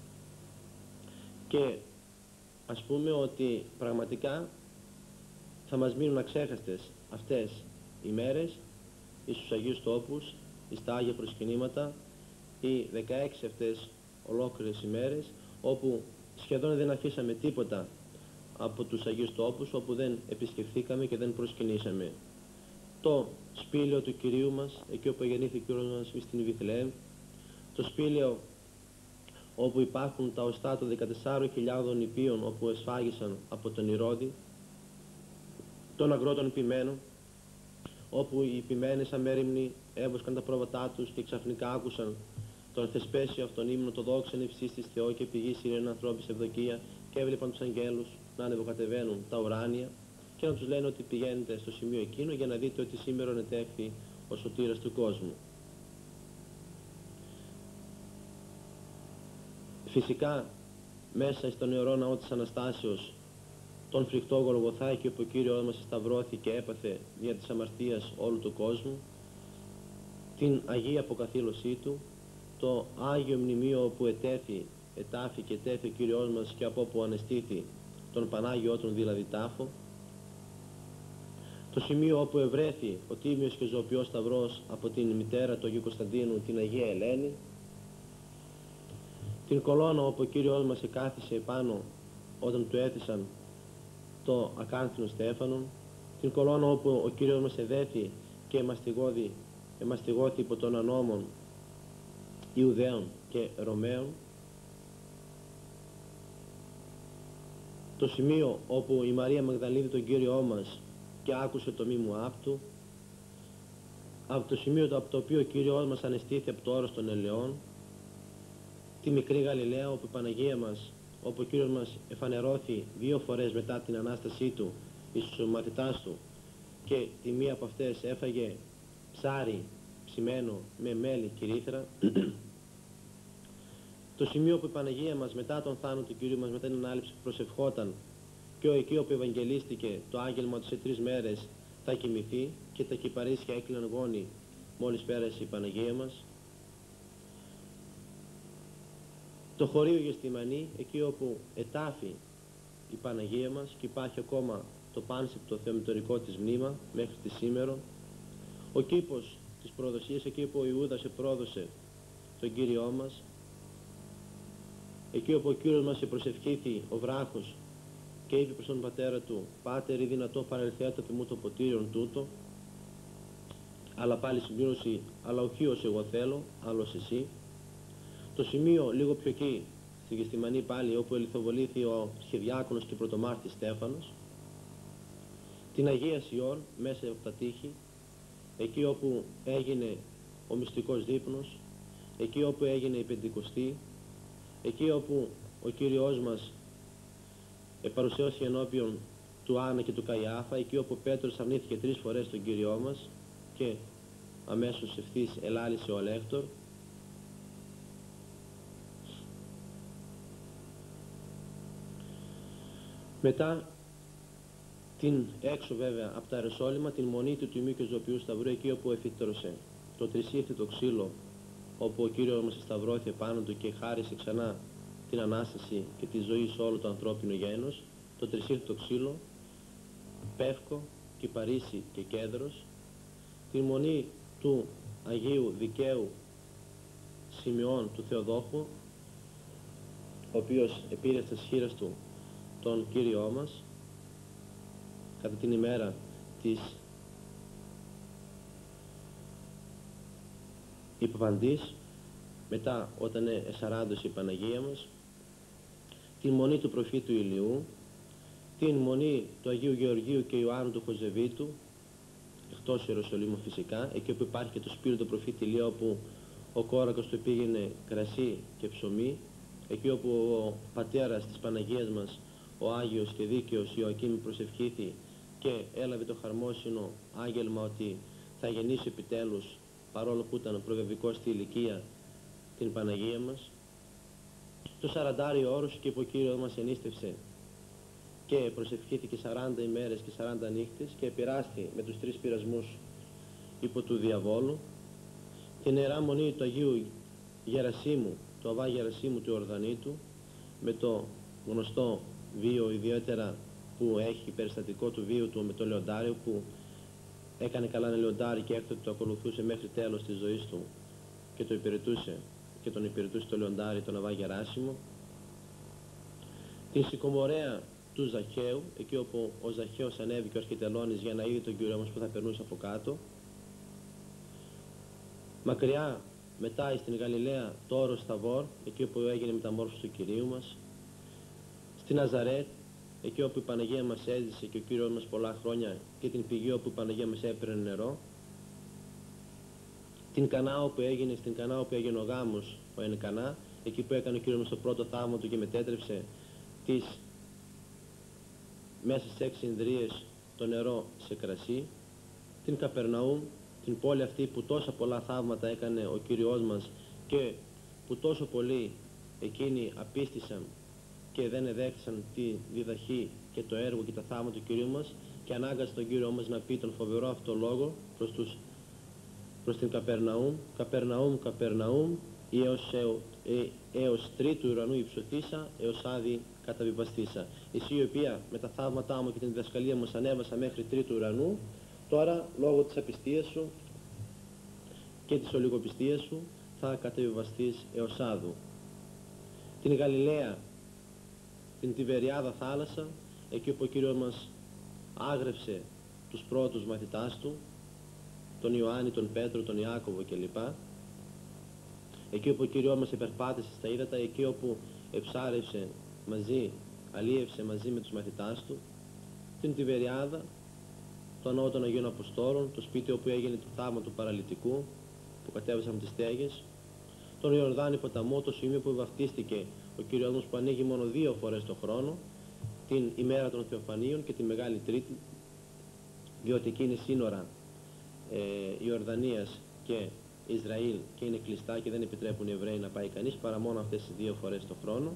και ας πούμε ότι πραγματικά θα μας μείνουν αξέχαστες αυτές οι μέρες εις τους Αγίους Τόπους, εις τα Άγια προσκυνήματα, οι 16 αυτές ολόκληρες ημέρες όπου σχεδόν δεν αφήσαμε τίποτα από τους Αγίους Τόπους, όπου δεν επισκεφθήκαμε και δεν προσκυνήσαμε. Το σπήλαιο του Κυρίου μας, εκεί όπου γεννήθηκε ο Κύριος μας στην Βιθλεέμ, το σπήλαιο όπου υπάρχουν τα οστά των 14.000 νηπίων όπου εσφάγησαν από τον Ηρώδη, των αγρότων ποιμένων, όπου οι ποιμένες αμέριμνοι έβουσκαν τα πρόβατά τους και ξαφνικά άκουσαν τον θεσπέσιο αυτόν ύμνο, το δόξαν υψής της Θεό και πηγή ειρήνη ανθρώπης ευδοκία, και έβλεπαν τους αγγέλους να ανεβοκατεβαίνουν τα ουράνια και να τους λένε ότι πηγαίνετε στο σημείο εκείνο για να δείτε ότι σήμερα ετεύχθη ο σωτήρας του κόσμου. Φυσικά μέσα στον ιερό ναό της Αναστάσεως, τον φρικτό Γολγοθά, εκεί όπου ο Κύριος μας σταυρώθηκε και έπαθε δια της αμαρτίας όλου του κόσμου, την Αγία Αποκαθήλωσή του, το Άγιο Μνημείο όπου ετάφη και τέθη ο Κύριος μας και από όπου ανεστήθη τον Πανάγιο Ότρον δηλαδή τάφο, το σημείο όπου ευρέθη ο Τίμιος και Ζωοποιός Σταυρός από την μητέρα του Αγίου Κωνσταντίνου, την Αγία Ελένη, την κολόνα όπου ο Κύριος μας εκάθισε επάνω όταν του έθεσαν το ακάνθινο στέφανο, την κολόνα όπου ο Κύριος μας εδέθη και εμαστιγώθη υπό των ανώμων Ιουδαίων και Ρωμαίων, το σημείο όπου η Μαρία Μαγδαλήνη τον Κύριό μας και άκουσε το μη μου άπτου, από το σημείο από το οποίο ο Κύριος μας ανεστήθη από το όρος των ελαιών, τη μικρή Γαλιλαία όπου η Παναγία μας, όπου ο Κύριος μας εφανερώθη 2 φορές μετά την Ανάστασή Του εις τους μαθητάς Του και τη μία από αυτές έφαγε ψάρι ψημένο με μέλι και ρήθρα, το σημείο που η Παναγία μας μετά τον θάνατο του Κυρίου μας, μετά την ανάληψη που προσευχόταν και εκεί όπου ευαγγελίστηκε το άγγελμα ότι σε 3 μέρες θα κοιμηθεί και τα κυπαρίσια έκλειναν γόνοι μόλις πέρασε η Παναγία μας, το χωρίο Γεστημανή, εκεί όπου ετάφη η Παναγία μας και υπάρχει ακόμα το πάνσεπτο θεομητορικό της μνήμα μέχρι τη σήμερα, ο κήπος της προδοσίας, εκεί όπου ο Ιούδας επρόδωσε τον Κύριό μας, εκεί όπου ο Κύριος μας προσευχήθη ο βράχος και είπε προς τον πατέρα του, «Πάτερ, ή δυνατό παρελθέτω μου το ποτήριον τούτο», αλλά πάλι συμπλήρωση, «Αλλά όχι ως εγώ θέλω, αλλά ως εσύ». Το σημείο λίγο πιο εκεί, στη Γεστημανή πάλι, όπου ελιθοβολήθη ο σχεδιάκονος και πρωτομάρτης Στέφανος, την Αγία Σιών μέσα από τα τείχη, εκεί όπου έγινε ο μυστικός δείπνος, εκεί όπου έγινε η Πεντηκοστή, εκεί όπου ο Κύριος μας παρουσιώσει ενώπιον του Άννα και του Καϊάφα, εκεί όπου ο Πέτρος αρνήθηκε 3 φορές τον Κύριό μας και αμέσως ευθύς ελάλησε ο Αλέκτορ. Μετά την έξω βέβαια από τα Ιεροσόλυμα, την μονή του Τιμίου και Ζωοποιού Σταυρού, εκεί όπου εφύτρωσε το τρισύφθητο ξύλο, όπου ο Κύριος μας σταυρώθηκε πάνω του και χάρισε ξανά την Ανάσταση και τη ζωή σε όλο το ανθρώπινο γένος, το τρισύφθητο ξύλο, πεύκο, κυπαρίσι και κέντρος, την μονή του Αγίου Δικαίου Σημειών του Θεοδόχου, ο οποίος επήρε στα σχήρας του τον Κύριό μας κατά την ημέρα της Υποπαντής, μετά όταν εσαράντωσε η Παναγία μας, την μονή του προφήτου Ηλιού, την μονή του Αγίου Γεωργίου και Ιωάννου του Χοζεβίτου, εκτός Ιεροσολύμου φυσικά, εκεί όπου υπάρχει και το σπίριο του προφήτη Ηλία, όπου ο κόρακος του πήγαινε κρασί και ψωμί, εκεί όπου ο πατέρας της Παναγίας μας, ο Άγιος και Δίκαιος Ιωακήμ, προσευχήθη και έλαβε το χαρμόσυνο άγγελμα ότι θα γεννήσει επιτέλους, παρόλο που ήταν προβεβικός στη ηλικία, την Παναγία μας. Το 40 όρος και που ο Κύριος μας ενίστευσε και προσευχήθηκε 40 ημέρες και 40 νύχτες και επειράστη με τους 3 πειρασμούς υπό του διαβόλου, την Ιερά Μονή του Αγίου Γερασίμου, του Αβά Γερασίμου του Ορδανήτου, με το γνωστό βίο ιδιαίτερα που έχει περιστατικό του βίου του με το λεοντάριο, που έκανε καλά ένα λεοντάρι και έκτοτε το ακολουθούσε μέχρι τέλος της ζωής του και το υπηρετούσε και τον υπηρετούσε το λεοντάρι, τον Αβά Γεράσιμο. Την Σικομορέα του Ζαχαίου, εκεί όπου ο Ζαχαίος ανέβηκε ο αρχιτελώνης για να είδε τον Κύριο μας που θα περνούσε από κάτω. Μακριά μετά στην Γαλιλαία το όρος Σταβόρ, εκεί όπου έγινε η μεταμόρφωση του Κυρίου μας. Στην Ναζαρέτ, εκεί όπου η Παναγία μας έζησε και ο Κύριος μας πολλά χρόνια, και την πηγή όπου η Παναγία μας έπαιρνε νερό. Την Κανά όπου έγινε, στην Κανά όπου έγινε ο γάμος, ο Ενκανά, εκεί που έκανε ο Κύριος μας το πρώτο θαύμα του και μετέτρεψε μέσα στις 6 Ινδρίες το νερό σε κρασί. Την Καπερναούμ, την πόλη αυτή που τόσα πολλά θαύματα έκανε ο Κύριος μας και που τόσο πολλοί εκείνοι απίστησαν και δεν εδέχθησαν τη διδαχή και το έργο και τα θαύματα του Κυρίου μας, και ανάγκασε τον Κύριο μας να πει τον φοβερό αυτό λόγο προς την Καπερναούμ. Καπερναούμ, Καπερναούμ, έως τρίτου ουρανού υψωθήσα, έως άδη καταβιβαστήσα. Εσύ η οποία με τα θαύματά μου και την διδασκαλία μου ανέβασα μέχρι τρίτου ουρανού, τώρα λόγω της απιστίας σου και της ολιγοπιστίας σου θα καταβιβαστείς έως άδου. Την Γαλιλαία, την Τιβεριάδα θάλασσα, εκεί όπου ο Κύριος μας άγρευσε τους πρώτους μαθητάς του, τον Ιωάννη, τον Πέτρο, τον Ιάκωβο κλπ. Εκεί όπου ο Κύριος μας επερπάτησε στα ύδατα, εκεί όπου εψάρευσε μαζί, αλίευσε μαζί με τους μαθητάς του, την Τιβεριάδα, το ναό των Αγίων Αποστόλων, το σπίτι όπου έγινε το θαύμα του παραλυτικού που κατέβασαν τις στέγες, τον Ιορδάνη ποταμό, το σημείο που βαφτίστηκε ο Κύριος μας, που ανοίγει μόνο 2 φορές το χρόνο, την ημέρα των Θεοφανίων και τη Μεγάλη Τρίτη, διότι εκεί είναι σύνορα Ιορδανίας και Ισραήλ και είναι κλειστά και δεν επιτρέπουν οι Εβραίοι να πάει κανείς παρά μόνο αυτές τις 2 φορές το χρόνο,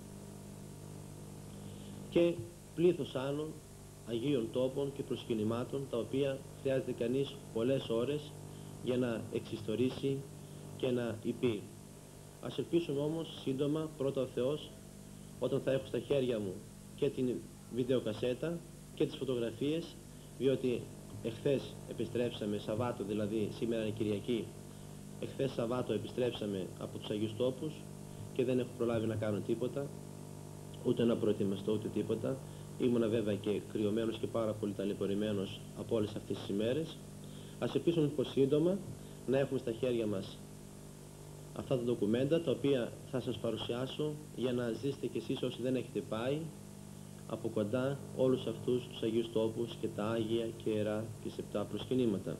και πλήθος άλλων Αγίων τόπων και προσκυνημάτων, τα οποία χρειάζεται κανείς πολλές ώρες για να εξιστορήσει και να υπεί. Ας ελπίσουμε όμως σύντομα, πρώτα ο Θεός, όταν θα έχω στα χέρια μου και την βιντεοκασέτα και τις φωτογραφίες, διότι εχθές επιστρέψαμε, Σαββάτο δηλαδή, σήμερα είναι Κυριακή, εχθές Σαββάτο επιστρέψαμε από τους Αγίους Τόπους και δεν έχω προλάβει να κάνω τίποτα, ούτε να προετοιμαστώ ούτε τίποτα. Ήμουνα βέβαια και κρυωμένος και πάρα πολύ ταλαιπωρημένος από όλες αυτές τις ημέρες. Ας ελπίσουμε πως σύντομα να έχουμε στα χέρια μας αυτά τα ντοκουμέντα, τα οποία θα σας παρουσιάσω για να ζήσετε κι εσείς, όσοι δεν έχετε πάει από κοντά, όλους αυτούς τους Αγίους Τόπους και τα Άγια και Ιερά και Σεπτά προσκυνήματα.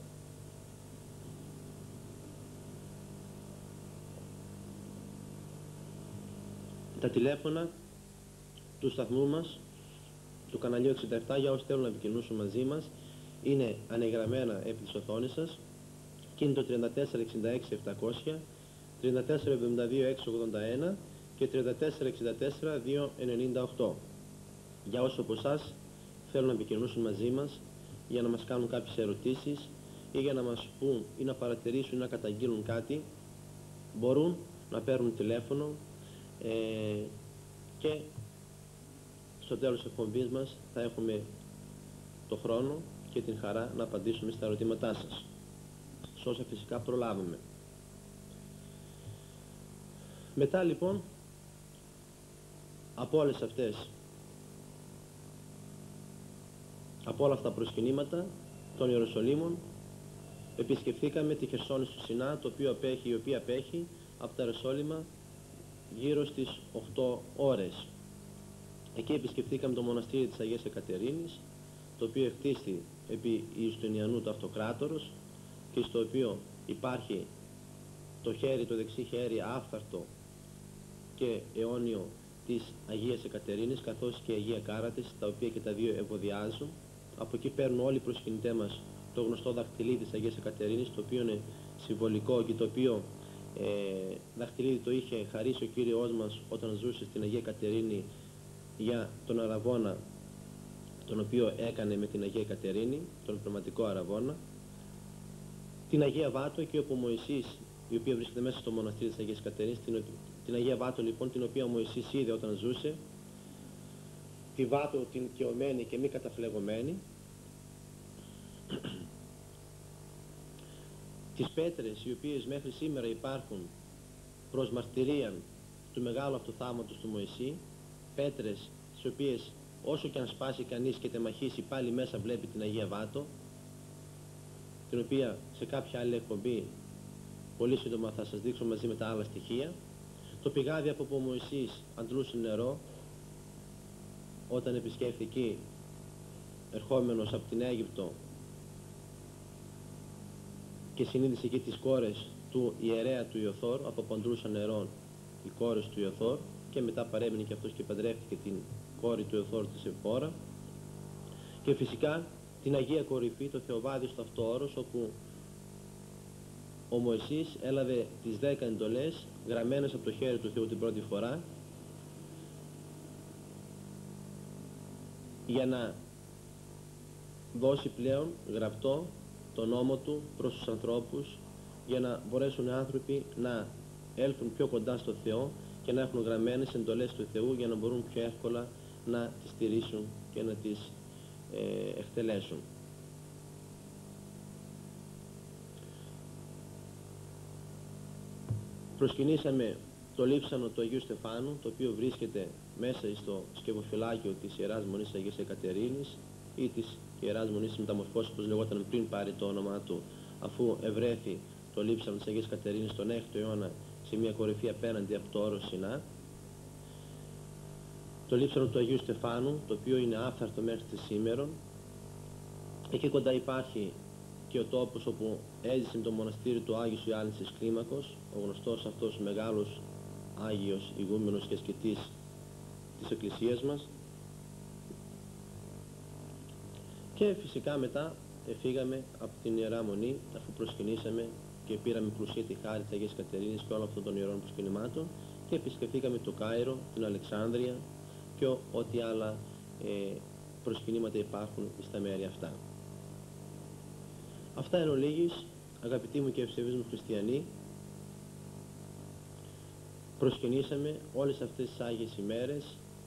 Τα τηλέφωνα του σταθμού μας, του καναλιού 67, για όσοι θέλουν να επικοινωνήσουν μαζί μας, είναι ανεγραμμένα επί της οθόνης σας και είναι το 3466 700, 3472 681 και 3464 298. Για όσοι από εσάς θέλουν να επικοινωνήσουν μαζί μας για να μας κάνουν κάποιες ερωτήσεις ή για να μας πούν ή να παρατηρήσουν ή να καταγγείλουν κάτι, μπορούν να παίρνουν τηλέφωνο και στο τέλος της εκπομπής μας θα έχουμε το χρόνο και την χαρά να απαντήσουμε στα ερωτήματά σας, σε όσα φυσικά προλάβουμε. Μετά λοιπόν από όλες αυτές, από όλα αυτά τα προσκυνήματα των Ιεροσολύμων, επισκεφθήκαμε τη Χερσόνησο του Σινά, η οποία απέχει από τα Ιεροσόλυμα γύρω στις 8 ώρες. Εκεί επισκεφθήκαμε το μοναστήρι της Αγίας Εκατερίνης, το οποίο χτίστη επί Ιουστινιανού του Αυτοκράτορος και στο οποίο υπάρχει το δεξί χέρι άφθαρτο και αιώνιο της Αγίας Εκατερίνης, καθώς και η Αγία Κάρα της, τα οποία και τα δύο ευωδιάζουν. Από εκεί παίρνουν όλοι οι προσκυνητές μας το γνωστό δαχτυλίδι της Αγίας Εκατερίνης, το οποίο είναι συμβολικό και το οποίο δαχτυλίδι το είχε χαρίσει ο Κύριος μας όταν ζούσε στην Αγία Κατερίνη για τον αραβώνα, τον οποίο έκανε με την Αγία Κατερίνη, τον πνευματικό αραβώνα. Την Αγία Βάτο, εκεί όπου ο Μωυσής, η οποία βρίσκεται μέσα στο μοναστήρι της Αγίας Κατερίνης, την Αγία Βάτο λοιπόν, την οποία ο Μωυσής είδε όταν ζούσε, τη Βάτο την καιωμένη και μη καταφλεγωμένη, τις πέτρες οι οποίες μέχρι σήμερα υπάρχουν προς μαρτυρία του μεγάλου αυτού θαύματος του Μωυσή, πέτρες τις οποίες όσο και αν σπάσει κανείς και τεμαχίσει, πάλι μέσα βλέπει την Αγία Βάτο, την οποία σε κάποια άλλη εκπομπή πολύ σύντομα θα σας δείξω μαζί με τα άλλα στοιχεία. Το πηγάδι από που ο Μωυσής αντλούσε νερό όταν επισκέφθηκε ερχόμενος από την Αίγυπτο και συνείδησε εκεί τις κόρες του ιερέα του Ιωθώρ, από που αντλούσαν νερό οι κόρες του Ιωθώρ, και μετά παρέμεινε και αυτός και παντρεύτηκε την κόρη του Ιωθώρ της Εφόρα, και φυσικά την Αγία Κορυφή, το Θεοβάδιο στο αυτό όρος, όπου ο Μωυσής έλαβε τις 10 εντολές γραμμένες από το χέρι του Θεού την πρώτη φορά, για να δώσει πλέον γραπτό τον νόμο του προς τους ανθρώπους, για να μπορέσουν οι άνθρωποι να έλθουν πιο κοντά στο Θεό και να έχουν γραμμένες εντολές του Θεού για να μπορούν πιο εύκολα να τις στηρίσουν και να τις εκτελέσουν. Προσκυνήσαμε το λείψανο του Αγίου Στεφάνου, το οποίο βρίσκεται μέσα στο σκευοφυλάκιο της Ιεράς Μονής Αγίας Εκατερίνης ή της Ιεράς Μονής Μεταμορφώσης, όπως λεγόταν πριν πάρει το όνομά του, αφού ευρέθη το λείψανο της Αγίας Κατερίνης τον 6ο αιώνα σε μια κορυφή απέναντι από το όρος Σινά. Το λείψανο του Αγίου Στεφάνου, το οποίο είναι άφθαρτο μέχρι τη σήμερον. Εκεί κοντά υπάρχει και ο τόπος όπου έζησε το μοναστήρι του Άγιος Ιωάννης της Κλίμακος, ο γνωστός αυτός μεγάλος Άγιος ηγούμενος και ασκητής της Εκκλησίας μας. Και φυσικά μετά φύγαμε από την Ιερά Μονή, αφού προσκυνήσαμε και πήραμε πλουσία τη χάρη της Αγίας Κατερίνης και όλων αυτών των ιερών προσκυνημάτων, και επισκεφθήκαμε το Κάιρο, την Αλεξάνδρεια και ό,τι άλλα προσκυνήματα υπάρχουν στα μέρη αυτά. Αυτά εν ολίγης, αγαπητοί μου και ευσεβείς μου χριστιανοί, προσκυνήσαμε όλες αυτές τις Άγιες ημέρες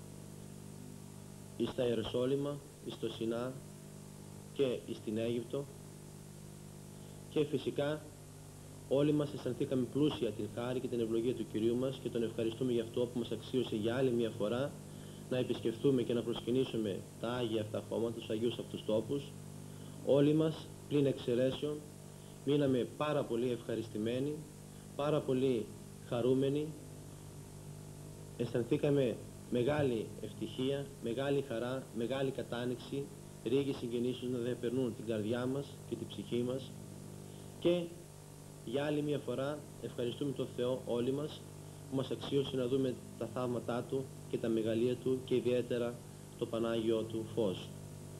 εις τα Ιεροσόλυμα, εις το Σινά και εις την Αίγυπτο, και φυσικά όλοι μας αισθανθήκαμε πλούσια την χάρη και την ευλογία του Κυρίου μας και τον ευχαριστούμε για αυτό που μας αξίωσε για άλλη μια φορά να επισκεφθούμε και να προσκυνήσουμε τα Άγια αυτά χώματα, τους Αγίους αυτούς τόπους. Όλοι μας πλην εξαιρέσεων μείναμε πάρα πολύ ευχαριστημένοι, πάρα πολύ χαρούμενοι, αισθανθήκαμε μεγάλη ευτυχία, μεγάλη χαρά, μεγάλη κατάνοιξη, ρίγοι συγκινήσεως να διαπερνούν την καρδιά μας και την ψυχή μας, και για άλλη μια φορά ευχαριστούμε τον Θεό όλοι μας που μας αξίωσε να δούμε τα θαύματά Του και τα μεγαλεία Του και ιδιαίτερα το Πανάγιο Του φως.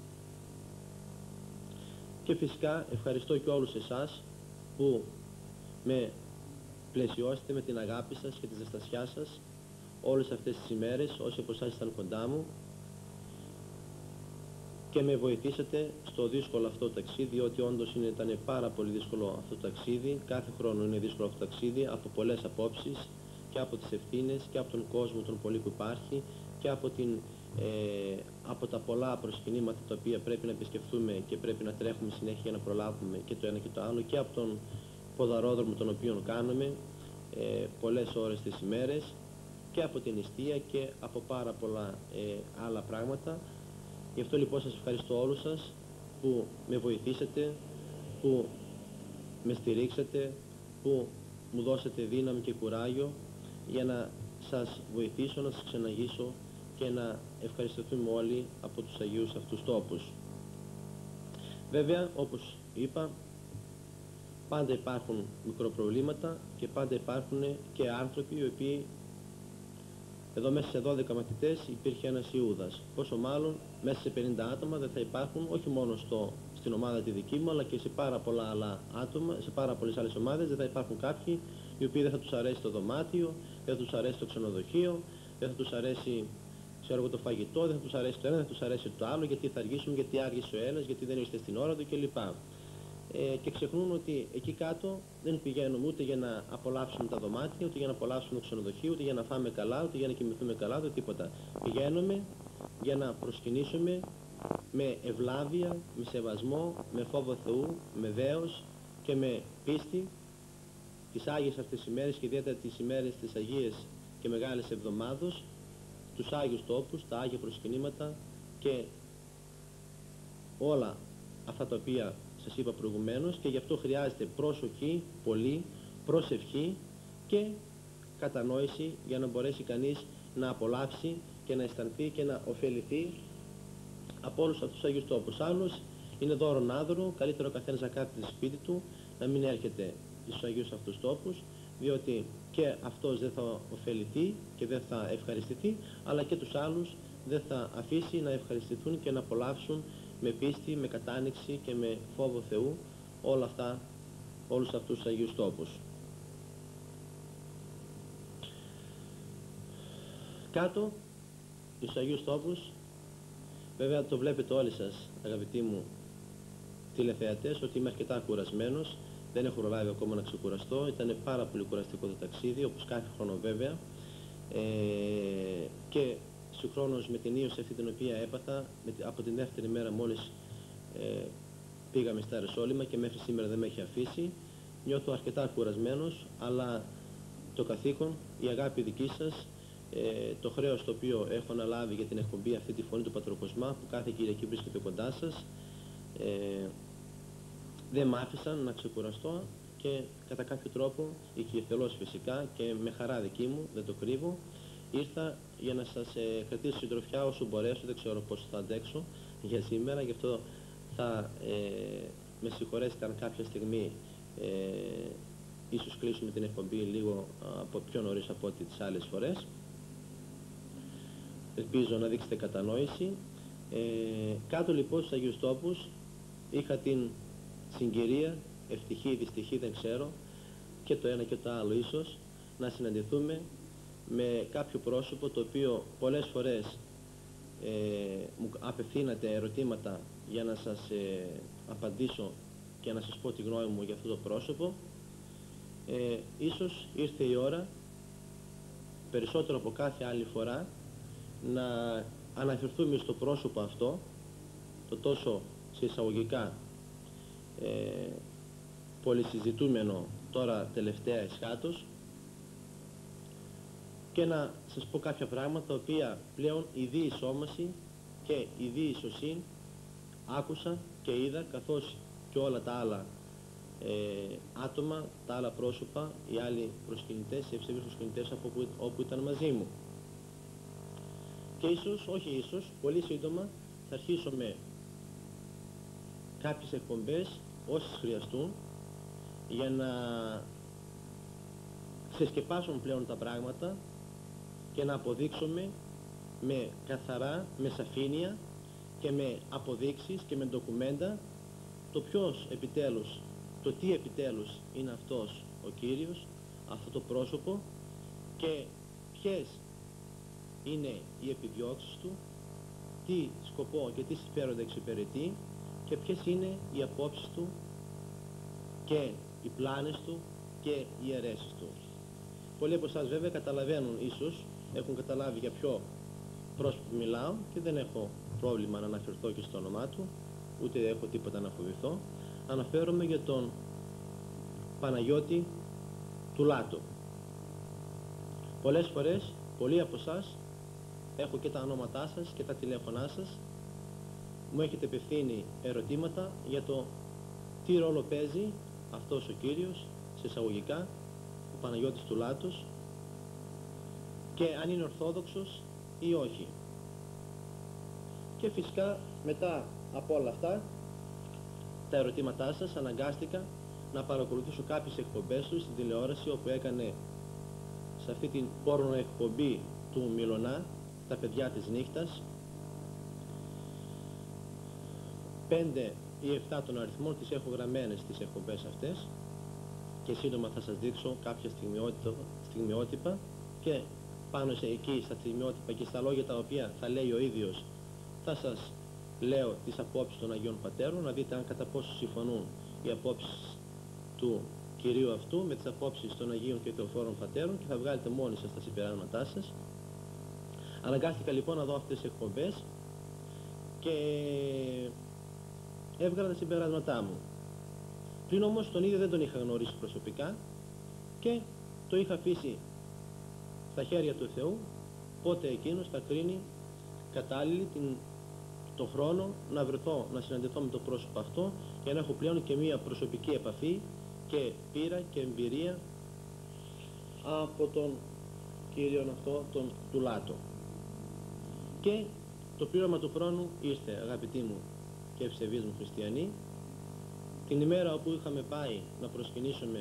Και φυσικά ευχαριστώ και όλους εσάς που με πλαισιώσετε με την αγάπη σας και τη ζεστασιά σας όλες αυτές τις ημέρες, όσοι από εσάς ήταν κοντά μου, και με βοηθήσατε στο δύσκολο αυτό ταξίδι, διότι όντως ήταν πάρα πολύ δύσκολο αυτό το ταξίδι. Κάθε χρόνο είναι δύσκολο αυτό το ταξίδι από πολλές απόψεις, και από τις ευθύνες και από τον κόσμο τον πολύ που υπάρχει, και από τα πολλά προσκυνήματα τα οποία πρέπει να επισκεφθούμε και πρέπει να τρέχουμε συνέχεια για να προλάβουμε και το ένα και το άλλο, και από τον ποδαρόδρομο τον οποίο κάνουμε πολλές ώρες τις ημέρες, και από την νηστεία και από πάρα πολλά άλλα πράγματα. Γι' αυτό λοιπόν σας ευχαριστώ όλους σας που με βοηθήσατε, που με στηρίξατε, που μου δώσατε δύναμη και κουράγιο για να σας βοηθήσω, να σας ξεναγήσω και να ευχαριστηθούμε όλοι από τους Αγίους αυτούς τόπους. Βέβαια, όπως είπα, πάντα υπάρχουν μικροπροβλήματα και πάντα υπάρχουν και άνθρωποι οι οποίοι, εδώ μέσα σε 12 μαθητές υπήρχε ένας Ιούδας. Πόσο μάλλον μέσα σε 50 άτομα δεν θα υπάρχουν, όχι μόνο στην ομάδα τη δική μου, αλλά και σε πάρα πολλά άλλα άτομα, σε πάρα πολλές άλλες ομάδες δεν θα υπάρχουν κάποιοι οι οποίοι δεν θα τους αρέσει το δωμάτιο, δεν θα τους αρέσει το ξενοδοχείο, δεν θα τους αρέσει το φαγητό, δεν θα τους αρέσει το ένα, δεν θα τους αρέσει το άλλο, γιατί θα αργήσουν, γιατί άργησε ο ένας, γιατί δεν είστε στην ώρα του κλπ. Και ξεχνούν ότι εκεί κάτω δεν πηγαίνουμε ούτε για να απολαύσουμε τα δωμάτια, ούτε για να απολαύσουμε το ξενοδοχείο, ούτε για να φάμε καλά, ούτε για να κοιμηθούμε καλά, ούτε τίποτα. Πηγαίνουμε για να προσκυνήσουμε με ευλάβεια, με σεβασμό, με φόβο Θεού, με δέος και με πίστη τις Άγιες αυτές ημέρες, και ιδιαίτερα τις ημέρες της Αγίες και Μεγάλες Εβδομάδος, τους Άγιους τόπους, τα Άγια προσκυνήματα και όλα αυτά τα οποία σας είπα προηγουμένως, και γι' αυτό χρειάζεται προσοχή, πολύ προσευχή και κατανόηση για να μπορέσει κανείς να απολαύσει και να αισθανθεί και να ωφεληθεί από όλους αυτούς τους Αγίους τόπους. Άλλος είναι δώρον άδωρο, καλύτερο ο καθένας να κάθεται στο σπίτι του, να μην έρχεται στους Αγίους αυτούς τόπους, διότι και αυτός δεν θα ωφεληθεί και δεν θα ευχαριστηθεί, αλλά και τους άλλους δεν θα αφήσει να ευχαριστηθούν και να απολαύσουν με πίστη, με κατάνοιξη και με φόβο Θεού όλους αυτούς τους Αγίους τόπους. Κάτω στους Αγίους τόπους, βέβαια το βλέπετε όλοι σας αγαπητοί μου τηλεθεατές, ότι είμαι αρκετά κουρασμένος, δεν έχω προλάβει ακόμα να ξεκουραστώ. Ήταν πάρα πολύ κουραστικό το ταξίδι, όπως κάθε χρόνο βέβαια. Και συγχρόνως με την ίωση αυτή την οποία έπαθα, από την δεύτερη μέρα μόλις πήγαμε στα Ιεροσόλυμα και μέχρι σήμερα δεν με έχει αφήσει. Νιώθω αρκετά κουρασμένος, αλλά το καθήκον, η αγάπη δική σας, το χρέος το οποίο έχω αναλάβει για την εκπομπή αυτή τη Φωνή του Πατροκοσμά, που κάθε Κυριακή βρίσκεται κοντά σας, δεν μ' άφησαν να ξεκουραστώ και κατά κάποιο τρόπο, οικειοθελώς φυσικά και με χαρά δική μου, δεν το κρύβω, ήρθα για να σας κρατήσω συντροφιά όσο μπορέσω. Δεν ξέρω πώς θα αντέξω για σήμερα, γι' αυτό θα με συγχωρέσετε αν κάποια στιγμή ίσως κλείσουμε την εκπομπή λίγο πιο νωρίς από ό,τι τις άλλες φορές. Ελπίζω να δείξετε κατανόηση. Κάτω λοιπόν στους Αγίους Τόπους είχα την συγκυρία, ευτυχή ή δυστυχή δεν ξέρω, και το ένα και το άλλο ίσως, να συναντηθούμε με κάποιο πρόσωπο το οποίο πολλές φορές μου απευθύνατε ερωτήματα για να σας απαντήσω και να σας πω τη γνώμη μου για αυτό το πρόσωπο. Ίσως ήρθε η ώρα, περισσότερο από κάθε άλλη φορά, να αναφερθούμε στο πρόσωπο αυτό, το τόσο σε εισαγωγικά πολυσυζητούμενο τώρα τελευταία εσχάτως, και να σας πω κάποια πράγματα τα οποία πλέον η διεισόμαση και η διεισοσύνη άκουσα και είδα, καθώς και όλα τα άλλα άτομα, τα άλλα πρόσωπα, οι άλλοι προσκυνητές, οι ευσεβείς προσκυνητές από όπου ήταν μαζί μου. Και ίσως, όχι ίσως, πολύ σύντομα θα αρχίσω με κάποιες εκπομπές, όσες χρειαστούν, για να ξεσκεπάσουν πλέον τα πράγματα και να αποδείξουμε με καθαρά, με σαφήνεια και με αποδείξεις και με ντοκουμέντα το ποιος επιτέλους, το τι επιτέλους είναι αυτός ο Κύριος, αυτό το πρόσωπο, και ποιες είναι οι επιδιώξεις του, τι σκοπό και τι συμφέροντα εξυπηρετεί και ποιες είναι οι απόψεις του και οι πλάνες του και οι αιρέσεις του. Πολλοί από εσάς βέβαια καταλαβαίνουν, ίσως έχουν καταλάβει για ποιο πρόσωπο μιλάω και δεν έχω πρόβλημα να αναφερθώ και στο όνομά του, ούτε έχω τίποτα να φοβηθώ. Αναφέρομαι για τον Παναγιώτη του Λάτο. Πολλές φορές, πολλοί από εσάς, έχω και τα ονόματά σας και τα τηλέφωνά σας, μου έχετε απευθύνει ερωτήματα για το τι ρόλο παίζει αυτός ο Κύριος, σε εισαγωγικά, ο Παναγιώτης του Λάτος, και αν είναι ορθόδοξος ή όχι. Και φυσικά μετά από όλα αυτά τα ερωτήματά σας αναγκάστηκα να παρακολουθήσω κάποιες εκπομπές του στην τηλεόραση, όπου έκανε σε αυτή την πόρνο εκπομπή του Μιλωνά, τα παιδιά της νύχτας, 5 ή 7 των αριθμών τις έχω γραμμένες τις εκπομπές αυτές και σύντομα θα σας δείξω κάποια στιγμιότυπα, και πάνω σε εκεί στα στιγμιότυπα και στα λόγια τα οποία θα λέει ο ίδιος θα σας λέω τις απόψεις των Αγίων Πατέρων, να δείτε αν κατά πόσο συμφωνούν οι απόψεις του Κυρίου αυτού με τις απόψεις των Αγίων και Θεοφόρων Πατέρων, και θα βγάλετε μόνοι σας τα συμπεράσματά σας. Αναγκάστηκα λοιπόν να δω αυτές τις εκπομπές και έβγαλα τα συμπεράσματά μου. Πλην όμως τον ίδιο δεν τον είχα γνωρίσει προσωπικά και το είχα αφήσει στα χέρια του Θεού, πότε εκείνος θα κρίνει κατάλληλη το χρόνο να βρεθώ, να συναντηθώ με το πρόσωπο αυτό και να έχω πλέον και μία προσωπική επαφή και πείρα και εμπειρία από τον Κύριον αυτό, τον του Λάτο. Και το πλήρωμα του χρόνου ήρθε, αγαπητοί μου και ευσεβείς μου χριστιανοί, την ημέρα όπου είχαμε πάει να προσκυνήσουμε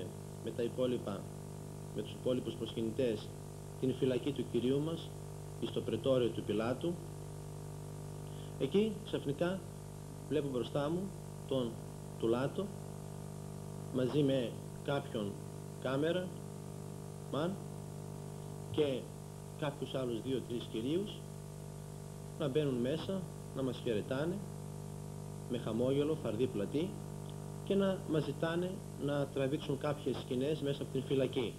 με τους υπόλοιπους προσκυνητές την φυλακή του Κυρίου μας στο πρετόριο του Πιλάτου. Εκεί ξαφνικά βλέπω μπροστά μου τον του Λάτο μαζί με κάποιον κάμερα μαν και κάποιους άλλους 2-3 κυρίους να μπαίνουν μέσα, να μας χαιρετάνε με χαμόγελο, φαρδί πλατή, και να μας ζητάνε να τραβήξουν κάποιες σκηνές μέσα από την φυλακή.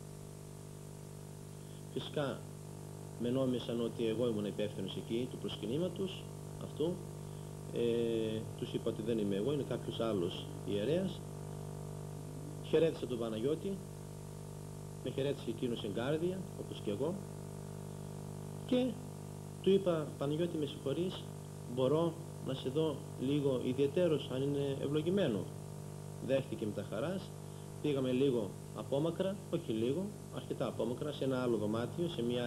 Φυσικά με νόμισαν ότι εγώ ήμουν υπεύθυνος εκεί του προσκυνήματος αυτού. Τους είπα ότι δεν είμαι εγώ, είναι κάποιος άλλος ιερέας. Χαιρέτησα τον Παναγιώτη, με χαιρέτησε εκείνος εγκάρδια όπως και εγώ, και του είπα, Παναγιώτη με συγχωρείς, μπορώ να σε δω λίγο ιδιαιτέρως αν είναι ευλογημένο? Δέχτηκε με τα χαράς. Πήγαμε λίγο απόμακρα, όχι λίγο, αρκετά απόμακρα, σε ένα άλλο δωμάτιο,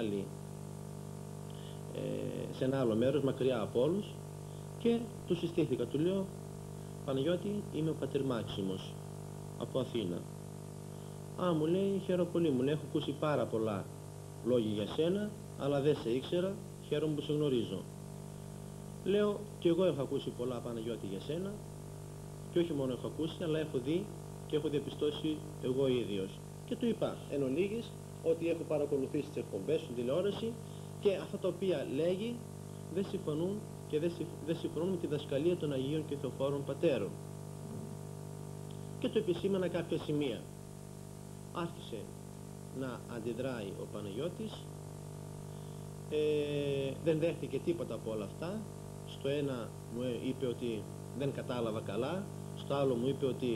σε ένα άλλο μέρος, μακριά από όλους, και του συστήθηκα. Του λέω, Παναγιώτη, είμαι ο πατήρ Μάξιμος από Αθήνα. Α, μου λέει, χαίρομαι πολύ, μου λέει, έχω ακούσει πάρα πολλά λόγια για σένα, αλλά δεν σε ήξερα, χαίρομαι που σε γνωρίζω. Λέω, και εγώ έχω ακούσει πολλά, Παναγιώτη, για σένα, και όχι μόνο έχω ακούσει, αλλά έχω δει και έχω διαπιστώσει εγώ ίδιος. Και του είπα εν ολίγης ότι έχω παρακολουθήσει τις εκπομπές στην τηλεόραση και αυτά τα οποία λέγει δεν συμφωνούν και δεν συμφωνούν με τη δασκαλία των Αγίων και Θεοφόρων Πατέρων. Και του επισήμανα κάποια σημεία. Άρχισε να αντιδράει ο Παναγιώτης, δεν δέχτηκε τίποτα από όλα αυτά. Στο ένα μου είπε ότι δεν κατάλαβα καλά, στο άλλο μου είπε ότι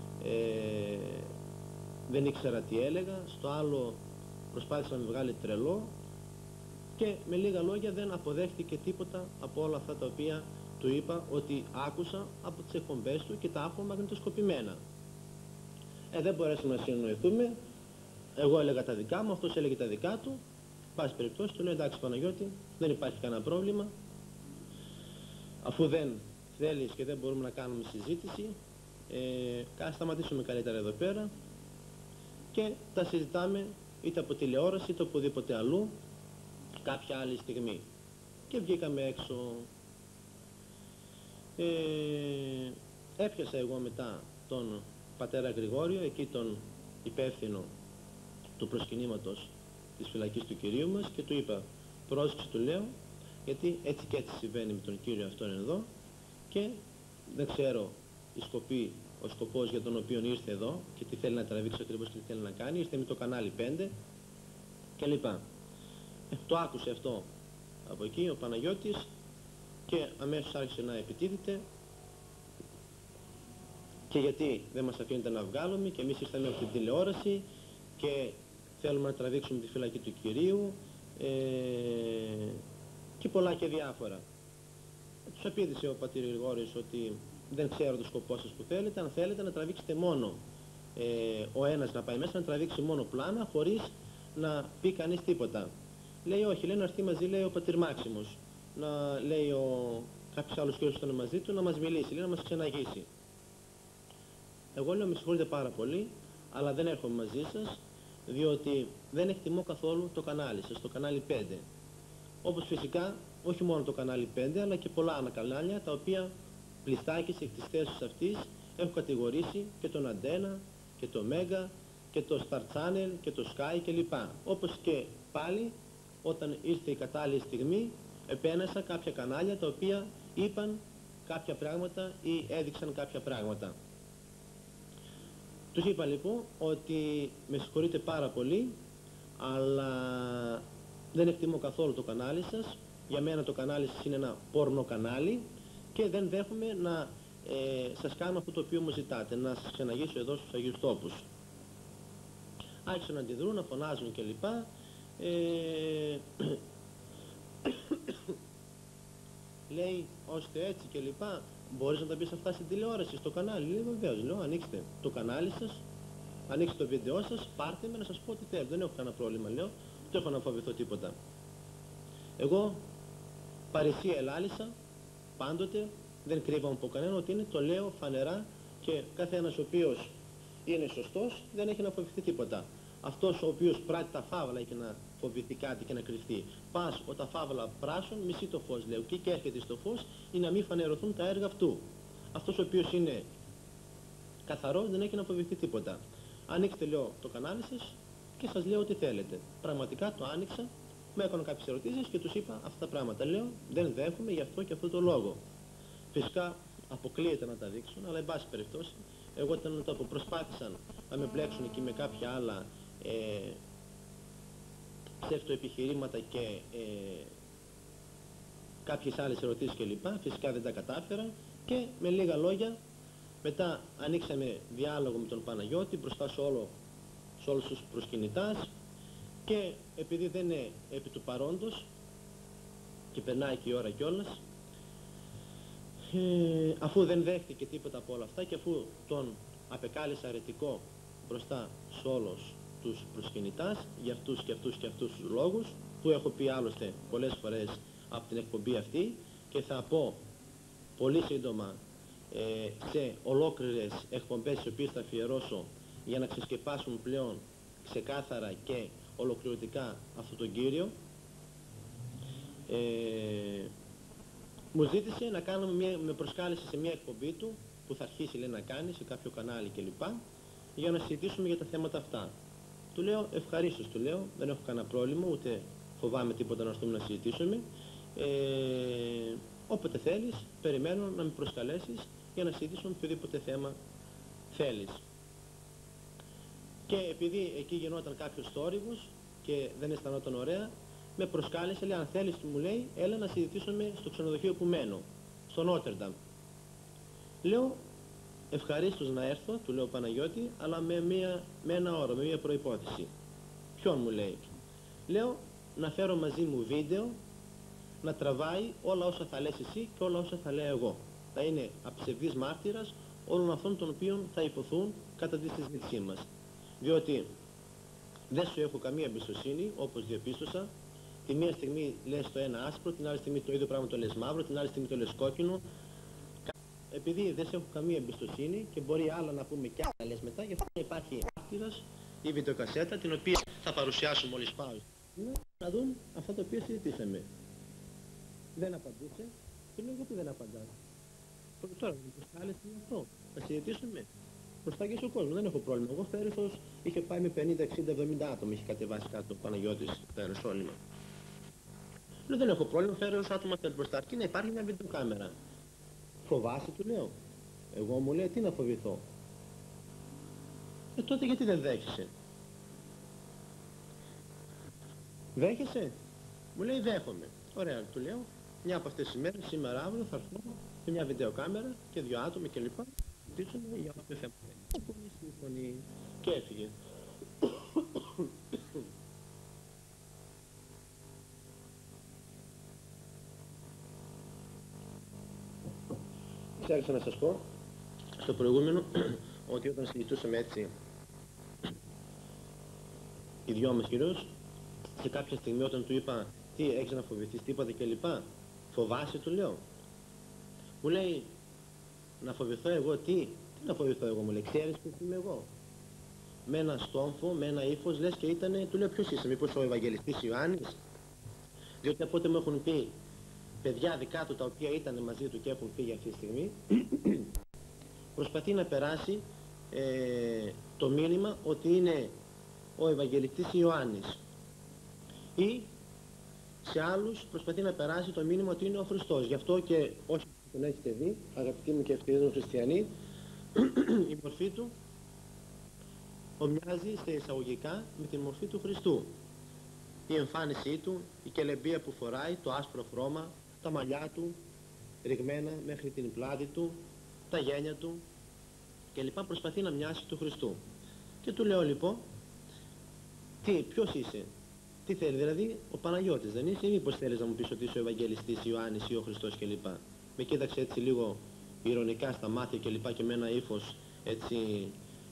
δεν ήξερα τι έλεγα, στο άλλο προσπάθησε να με βγάλει τρελό, και με λίγα λόγια δεν αποδέχτηκε τίποτα από όλα αυτά τα οποία του είπα ότι άκουσα από τις εκπομπές του και τα έχω μαγνητοσκοπημένα. Δεν μπορέσαμε να συνεννοηθούμε. Εγώ έλεγα τα δικά μου, αυτός έλεγε τα δικά του. Πάση περιπτώσει του λέω, εντάξει Παναγιώτη, δεν υπάρχει κανένα πρόβλημα, αφού δεν θέλεις και δεν μπορούμε να κάνουμε συζήτηση, σταματήσουμε καλύτερα εδώ πέρα και τα συζητάμε είτε από τηλεόραση είτε οπουδήποτε αλλού κάποια άλλη στιγμή. Και βγήκαμε έξω. Έπιασα εγώ μετά τον πατέρα Γρηγόριο, εκεί τον υπεύθυνο του προσκυνήματος της φυλακής του Κυρίου μας, και του είπα, πρόσεξε, του λέω, γιατί έτσι και έτσι συμβαίνει με τον Κύριο αυτόν εδώ, και δεν ξέρω ο σκοπός για τον οποίο ήρθε εδώ και τι θέλει να τραβήξει ακριβώς και τι θέλει να κάνει. Ήρθε με το κανάλι 5 και λοιπά. Το άκουσε αυτό από εκεί ο Παναγιώτης και αμέσως άρχισε να επιτίθεται, και γιατί δεν μας αφήνεται να βγάλουμε και εμείς ήρθαμε από την τηλεόραση και θέλουμε να τραβήξουμε τη φυλακή του Κυρίου, και πολλά και διάφορα. Τους απήντησε ο πατήρ Γρηγόριος ότι δεν ξέρω το σκοπό σας που θέλετε, αν θέλετε να τραβήξετε μόνο ο ένας να πάει μέσα, να τραβήξει μόνο πλάνα χωρίς να πει κανείς τίποτα. Λέει όχι, λέει να έρθει μαζί, λέει ο πατήρ Μάξιμος, να λέει κάποιος άλλος κύριος που ήταν μαζί του να μας μιλήσει, λέει να μας ξεναγήσει. Εγώ λέω, με συγχωρείτε πάρα πολύ, αλλά δεν έρχομαι μαζί σας, διότι δεν εκτιμώ καθόλου το κανάλι σας, το κανάλι 5. Όπως φυσικά όχι μόνο το κανάλι 5, αλλά και πολλά άλλα κανάλια, τα οποία πλειστάκης εκ της θέσης αυτής έχω κατηγορήσει και τον Αντένα και το Μέγα και το Star Channel και το Sky κλπ. Όπως και πάλι όταν ήρθε η κατάλληλη στιγμή επένεσα κάποια κανάλια τα οποία είπαν κάποια πράγματα ή έδειξαν κάποια πράγματα. Τους είπα λοιπόν ότι με συγχωρείτε πάρα πολύ, αλλά δεν εκτιμώ καθόλου το κανάλι σας. Για μένα το κανάλι σας είναι ένα πόρνο κανάλι και δεν δέχομαι να σας κάνω αυτό το οποίο μου ζητάτε, να σας ξεναγήσω εδώ στους Αγίους Τόπους. Άρχισαν να αντιδρούν, να φωνάζουν κλπ. Λέει, ώστε έτσι κλπ. Μπορείς να τα πεις αυτά στην τηλεόραση, στο κανάλι? Λέει, βεβαίως. Λέω, ανοίξτε το κανάλι σας, ανοίξτε το βίντεο σας, πάρτε με να σας πω τι θέλω. Δεν έχω κανένα πρόβλημα, λέω, δεν έχω να φοβηθώ τίποτα. Εγώ παρησία ελάλησα, πάντοτε, δεν κρύβαμε από κανένα ότι είναι, το λέω φανερά, και κάθε ένας ο οποίος είναι σωστός δεν έχει να φοβηθεί τίποτα. Αυτός ο οποίος πράττει τα φαύλα έχει να φοβηθεί κάτι και να κρυφτεί. Πας όταν φαύλα πράσουν, μισεί το φως, λέω, και έρχεται στο φως ή να μην φανερωθούν τα έργα αυτού. Αυτός ο οποίος είναι καθαρός δεν έχει να φοβηθεί τίποτα. Ανοίξτε, λέω, το κανάλι σας και σας λέω ό,τι θέλετε. Πραγματικά το άνοιξα, με έκανα κάποιες ερωτήσεις και τους είπα αυτά τα πράγματα. Λέω, δεν δέχομαι γι' αυτό και αυτό το λόγο. Φυσικά αποκλείεται να τα δείξουν, αλλά εν πάση περιπτώσει, εγώ όταν το προσπάθησαν να με μπλέξουν εκεί με κάποια άλλα ψευτοεπιχειρήματα και κάποιες άλλες ερωτήσεις κλπ. Φυσικά δεν τα κατάφερα και με λίγα λόγια μετά ανοίξαμε διάλογο με τον Παναγιώτη μπροστά σε όλους τους προσκυνητάς και επειδή δεν είναι επί του παρόντος και περνάει και η ώρα κιόλας, αφού δεν δέχτηκε τίποτα από όλα αυτά και αφού τον απεκάλεσα αρετικό μπροστά σε όλους τους προσκυνητάς για αυτούς και αυτούς και αυτούς τους λόγους που έχω πει άλλωστε πολλές φορές από την εκπομπή αυτή και θα πω πολύ σύντομα σε ολόκληρες εκπομπές τις οποίες θα αφιερώσω για να ξεσκεπάσουμε πλέον ξεκάθαρα και ολοκληρωτικά αυτόν τον κύριο, μου ζήτησε να κάνουμε με προσκάλεσε σε μια εκπομπή του που θα αρχίσει λέει να κάνει σε κάποιο κανάλι κλπ για να συζητήσουμε για τα θέματα αυτά. Του λέω ευχαρίστως, του λέω, δεν έχω κανένα πρόβλημα, ούτε φοβάμαι τίποτα να έρθουμε να συζητήσουμε. Όποτε θέλεις, περιμένω να με προσκαλέσεις για να συζητήσουμε οποιοδήποτε θέμα θέλεις. Και επειδή εκεί γινόταν κάποιος θόρυβος και δεν αισθανόταν ωραία, με προσκάλεσε, λέει, αν θέλεις, μου λέει, έλα να συζητήσουμε στο ξενοδοχείο που μένω, στο Νότερνταμ. Λέω, ευχαρίστως να έρθω, του λέω Παναγιώτη, αλλά με ένα όρο, με μια προϋπόθεση. Ποιον, μου λέει? Λέω, να φέρω μαζί μου βίντεο, να τραβάει όλα όσα θα λες εσύ και όλα όσα θα λέω εγώ. Θα είναι αψευδής μάρτυρας όλων αυτών των οποίων θα υποθούν κατά τη συζήτησή μας. Διότι δεν σου έχω καμία εμπιστοσύνη, όπως διαπίστωσα. Τη μία στιγμή λες το ένα άσπρο, την άλλη στιγμή το ίδιο πράγμα το λες μαύρο, την άλλη στιγμή το λες κόκκινο. Επειδή δεν σε έχω καμία εμπιστοσύνη και μπορεί άλλα να πούμε και άλλα λες μετά, γι' αυτό υπάρχει μάρτυρας η βιντεοκασέτα, την οποία θα παρουσιάσω μόλις πάω να δουν αυτά τα οποία συζητήσαμε. Δεν απαντούσε και λέω γιατί δεν απαντάς? Τώρα μου προσκάλεσε αυτό, θα συζητήσουμε μπροστά και στον κόσμο, δεν έχω πρόβλημα. Εγώ φέρεθος είχε πάει με 50, 60, 70 άτομα, είχε κατεβάσει κάτω ο Παναγιώτης το αεροσόλυμα. Λέω δεν έχω πρόβλημα, φέρεθος άτομα θέλει μπροστά, αρκεί να υπάρχει μια βιντεοκάμερα. Φοβάσαι, του λέω? Εγώ, μου λέει, τι να φοβηθώ? Τότε γιατί δεν δέχεσαι? Δέχεσαι? Μου λέει δέχομαι. Ωραία, του λέω, μια από αυτές τις ημέρες, σήμερα αύριο θα έρθω με μια βιντεοκάμερα και 2 άτομα και λοιπά. Ζητήσουμε για όποιο θέμα. Πολύ σύμφωνη. Και έφυγε. Ξέχασα να σας πω στο προηγούμενο ότι όταν συζητούσαμε έτσι οι δυο μας κυρίως, σε κάποια στιγμή όταν του είπα τι έχεις να φοβηθείς, τίποτα κλπ, φοβάσαι, του λέω? Μου λέει, να φοβηθώ εγώ τι να φοβηθώ εγώ, μου λέει, ξέρεις ποιος είμαι εγώ? Με ένα στόμφο, με ένα ύφος, λες και ήτανε, του λέω ποιος είσαι, μήπως ο Ευαγγελιστής Ιωάννης? Διότι από ό,τι μου έχουν πει παιδιά δικά του τα οποία ήταν μαζί του και έχουν φύγει αυτή τη στιγμή, προσπαθεί να περάσει το μήνυμα ότι είναι ο Ευαγγελιστής Ιωάννης, ή σε άλλους προσπαθεί να περάσει το μήνυμα ότι είναι ο Χριστός. Γι' αυτό και όσοι τον έχετε δει, αγαπητοί μου και ευτυχισμένοι χριστιανοί, η μορφή του ομοιάζει σε εισαγωγικά με τη μορφή του Χριστού. Η εμφάνισή του, η κελεμπία που φοράει, το άσπρο χρώμα, τα μαλλιά του ριγμένα μέχρι την πλάτη του, τα γένια του και λοιπά, προσπαθεί να μοιάσει του Χριστού. Και του λέω λοιπόν, ποιος είσαι, τι θέλει, δηλαδή ο Παναγιώτης δεν είσαι, ή μήπως θέλεις να μου πεις ότι είσαι ο Ευαγγελιστής Ιωάννης ή ο Χριστός κλπ. Με κοίταξε έτσι λίγο ειρωνικά στα μάτια κλπ. Και με ένα ύφος έτσι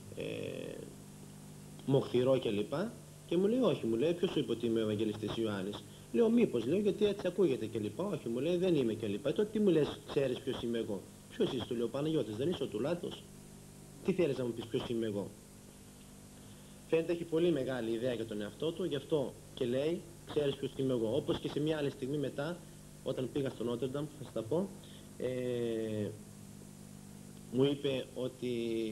μοχθηρό κλπ. Και μου λέει όχι, μου λέει, ποιος σου είπε ότι είμαι ο Ευαγγελιστής Ιωάννης? Λέω μήπως, λέω, γιατί έτσι ακούγεται κλπ. Όχι, μου λέει, δεν είμαι κλπ. Τότε τι μου λες, ξέρεις ποιος είμαι εγώ? Ποιος είσαι, του λέω, Παναγιώτης, δεν είσαι ο Τουλάτος? Τι θέλεις να μου πεις ποιος είμαι εγώ? Φαίνεται έχει πολύ μεγάλη ιδέα για τον εαυτό του, γι' αυτό και λέει, ξέρεις ποιος είμαι εγώ? Όπως και σε μια άλλη στιγμή μετά, όταν πήγα στο Νότερνταμ, θα σας τα πω, μου είπε ότι...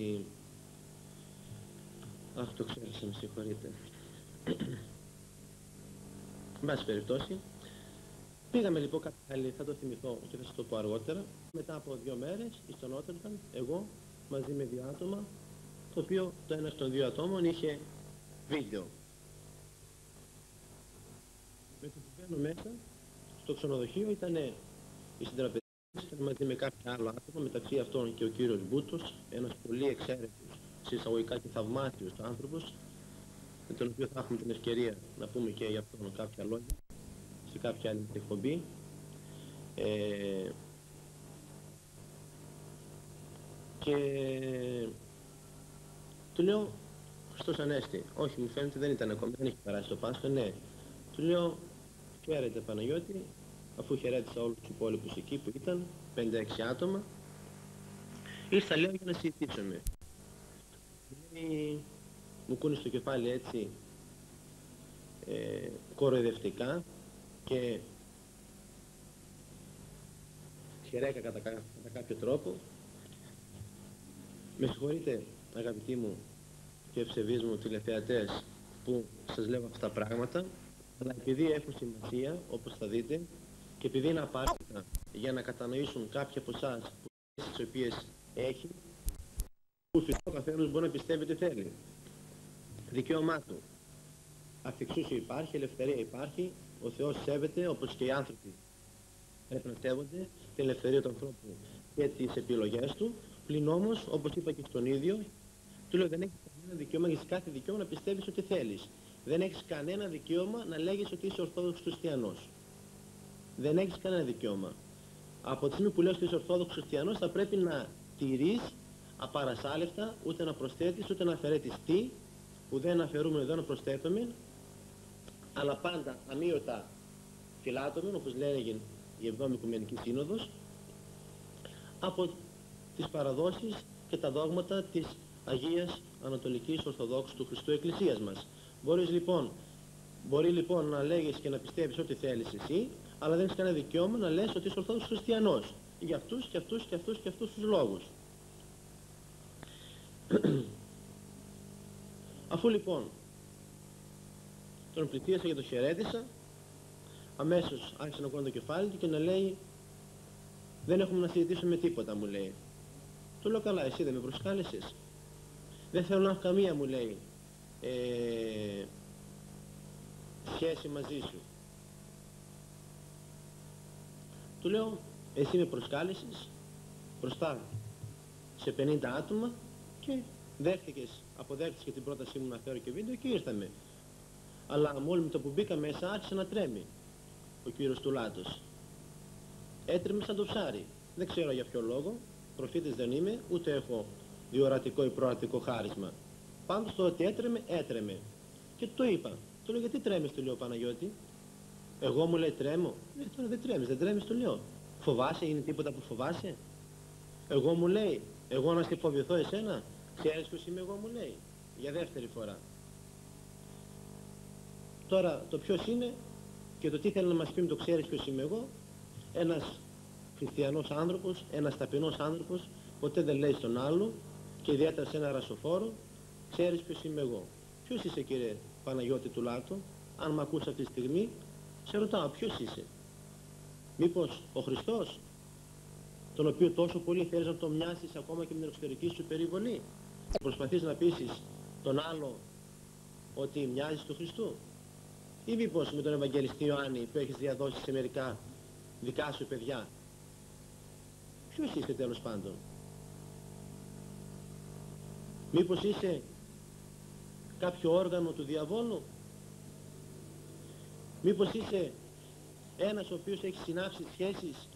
Αχ, το ξέχασα, με συγχωρείτε. Εν πάση περιπτώσει, Πήγαμε λοιπόν κάποια άλλη, θα το θυμηθώ και θα σας το πω αργότερα. Μετά από 2 μέρες, στον Νότελταν, εγώ μαζί με 2 άτομα, το οποίο το ένα των 2 ατόμων είχε βίντεο. Με το που μπαίνω μέσα, στο ξενοδοχείο ήταν η συντραπεζή, ήταν μαζί με κάποια άλλο άτομα, μεταξύ αυτών και ο κύριος Μπούτος, ένας πολύ εξαίρετος, συσσαγωγικά και θαυμάσιος άνθρωπος, με τον οποίο θα έχουμε την ευκαιρία να πούμε και για αυτόν κάποια λόγια σε κάποια άλλη εκπομπή. Και του λέω, Χριστός Ανέστη, όχι μου φαίνεται δεν ήταν ακόμα, δεν έχει περάσει το Πάσχα, ναι. Του λέω, χαίρετε Παναγιώτη, αφού χαιρέτησα όλους τους υπόλοιπους εκεί που ήταν, 5-6 άτομα, ήρθα λέω για να συζητήσουμε. Μου κούνησε το κεφάλι έτσι κοροϊδευτικά και χαιρέκα κατά κάποιο τρόπο. Με συγχωρείτε αγαπητοί μου και ευσεβείς μου τηλεθεατές που σας λέω αυτά τα πράγματα, αλλά επειδή έχουν σημασία όπως θα δείτε και επειδή είναι απαραίτητα για να κατανοήσουν κάποιοι από εσάς τις οποίες έχει, που φυσικά ο καθένας μπορεί να πιστεύει ότι θέλει. Δικαίωμά του. Αφιξούσιο υπάρχει, ελευθερία υπάρχει, ο Θεός σέβεται όπως και οι άνθρωποι πρέπει να σέβονται την ελευθερία του ανθρώπου και τις επιλογές του. Πλην όμως, όπως είπα και στον ίδιο, του λέω δεν έχεις κανένα δικαίωμα, έχεις κάθε δικαίωμα να πιστεύεις ότι θέλεις. Δεν έχεις κανένα δικαίωμα να λέγεις ότι είσαι Ορθόδοξος Χριστιανός. Δεν έχεις κανένα δικαίωμα. Από τη στιγμή που λέω ότι είσαι Ορθόδοξος Χριστιανός θα πρέπει να τηρείς απαρασάλευτα, ούτε να προσθέτεις ούτε να αφαιρέτεις τι, που δεν αφαιρούμε εδώ να προσθέτουμε, αλλά πάντα αμύωτα φυλάτωμεν, όπως λέγει η 7η Οικουμενική Σύνοδος, από τις παραδόσεις και τα δόγματα της Αγίας Ανατολικής Ορθοδόξου του Χριστού Εκκλησίας μας. Μπορεί λοιπόν να λέγεις και να πιστεύεις ό,τι θέλεις εσύ, αλλά δεν έχεις κανένα δικαίωμα να λες ότι είσαι Ορθόδοξος Χριστιανός. Για αυτούς και αυτούς και αυτούς και αυτούς τους λόγους. Αφού λοιπόν τον πλητίασα και τον χαιρέτησα, αμέσως άρχισε να κόβει το κεφάλι του και να λέει δεν έχουμε να συζητήσουμε τίποτα, μου λέει. Του λέω καλά, εσύ δεν με προσκάλεσες. Δεν θέλω να έχω καμία, μου λέει, σχέση μαζί σου. Του λέω εσύ με προσκάλεσες μπροστά σε 50 άτομα και αποδέχτηκες και την πρότασή μου να φέρω και βίντεο και ήρθαμε. Αλλά μόλις με το που μπήκα μέσα άρχισε να τρέμει ο κύριος Τουλάτος. Έτρεμε σαν το ψάρι. Δεν ξέρω για ποιο λόγο, προφήτης δεν είμαι, ούτε έχω διορατικό ή προορατικό χάρισμα. Πάντως το ότι έτρεμε. Και το είπα. Του λέω γιατί τρέμεις, του λέω Παναγιώτη. Εγώ, μου λέει, τρέμω. Τώρα δεν τρέμεις, του λέω. Φοβάσαι, είναι τίποτα που φοβάσαι. Εγώ, μου λέει, εγώ να σε φοβηθώ εσένα. Ξέρεις ποιος είμαι εγώ, μου λέει, για δεύτερη φορά. Τώρα το ποιος είναι και το τι θέλει να μας πει, το ξέρεις ποιος είμαι εγώ. Ένας χριστιανός άνθρωπος, ένας ταπεινός άνθρωπος, ποτέ δεν λέει στον άλλο και ιδιαίτερα σε ένα ρασοφόρο, ξέρεις ποιος είμαι εγώ. Ποιος είσαι, κύριε Παναγιώτη Τουλάτο, αν μ' ακούς αυτή τη στιγμή, σε ρωτάω ποιος είσαι. Μήπως ο Χριστός, τον οποίο τόσο πολύ θέλεις να τον μοιάσεις ακόμα και με την εξωτερική σου περιβολή. Προσπαθείς να πείσεις τον άλλο ότι μοιάζεις του Χριστού. Ή μήπως με τον Ευαγγελιστή Ιωάννη που έχεις διαδώσει σε μερικά δικά σου παιδιά. Ποιος είσαι τέλος πάντων. Μήπως είσαι κάποιο όργανο του διαβόλου. Μήπως είσαι ένας ο οποίος έχει συνάψει σχέσεις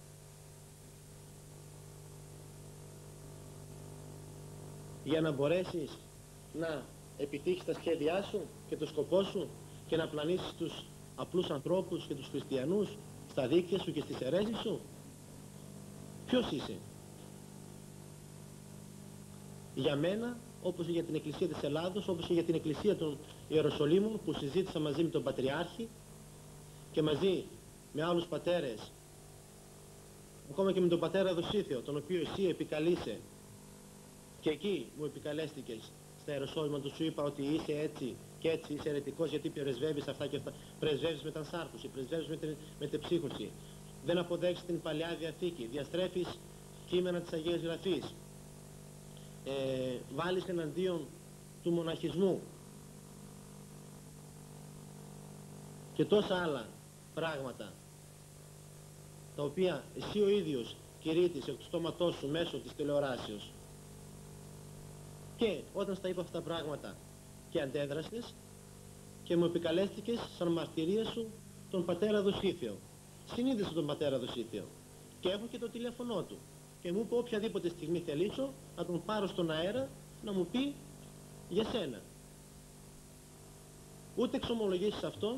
για να μπορέσεις να επιτύχεις τα σχέδιά σου και το σκοπό σου και να πλανήσεις τους απλούς ανθρώπους και τους χριστιανούς στα δίκτυα σου και στις αιρέσεις σου. Ποιος είσαι. Για μένα, όπως και για την Εκκλησία της Ελλάδος, όπως και για την Εκκλησία των Ιεροσολύμων που συζήτησα μαζί με τον Πατριάρχη και μαζί με άλλους πατέρες, ακόμα και με τον πατέρα Δοσίθεο, τον οποίο εσύ επικαλείσαι και εκεί μου επικαλέστηκες στα Ιεροσόλυμα, του σου είπα ότι είσαι έτσι και έτσι, είσαι αιρετικός γιατί πρεσβεύεις αυτά και αυτά. Πρεσβεύεις με την σάρκωση, πρεσβεύεις με την ψύχωση. Δεν αποδέχεις την Παλαιά Διαθήκη, διαστρέφεις κείμενα της Αγίας Γραφής. Βάλεις εναντίον του μοναχισμού και τόσα άλλα πράγματα, τα οποία εσύ ο ίδιος κηρύττεις εκ του στόματός σου μέσω της τηλεοράσεως. Και όταν στα είπα αυτά τα πράγματα και αντέδρασες και μου επικαλέστηκες σαν μαρτυρία σου τον πατέρα Δοσίθεο. Συνείδησα τον πατέρα Δοσίθεο και έχω και το τηλέφωνό του και μου είπε οποιαδήποτε στιγμή θελήσω να τον πάρω στον αέρα να μου πει για σένα. Ούτε εξομολογήσεις αυτόν,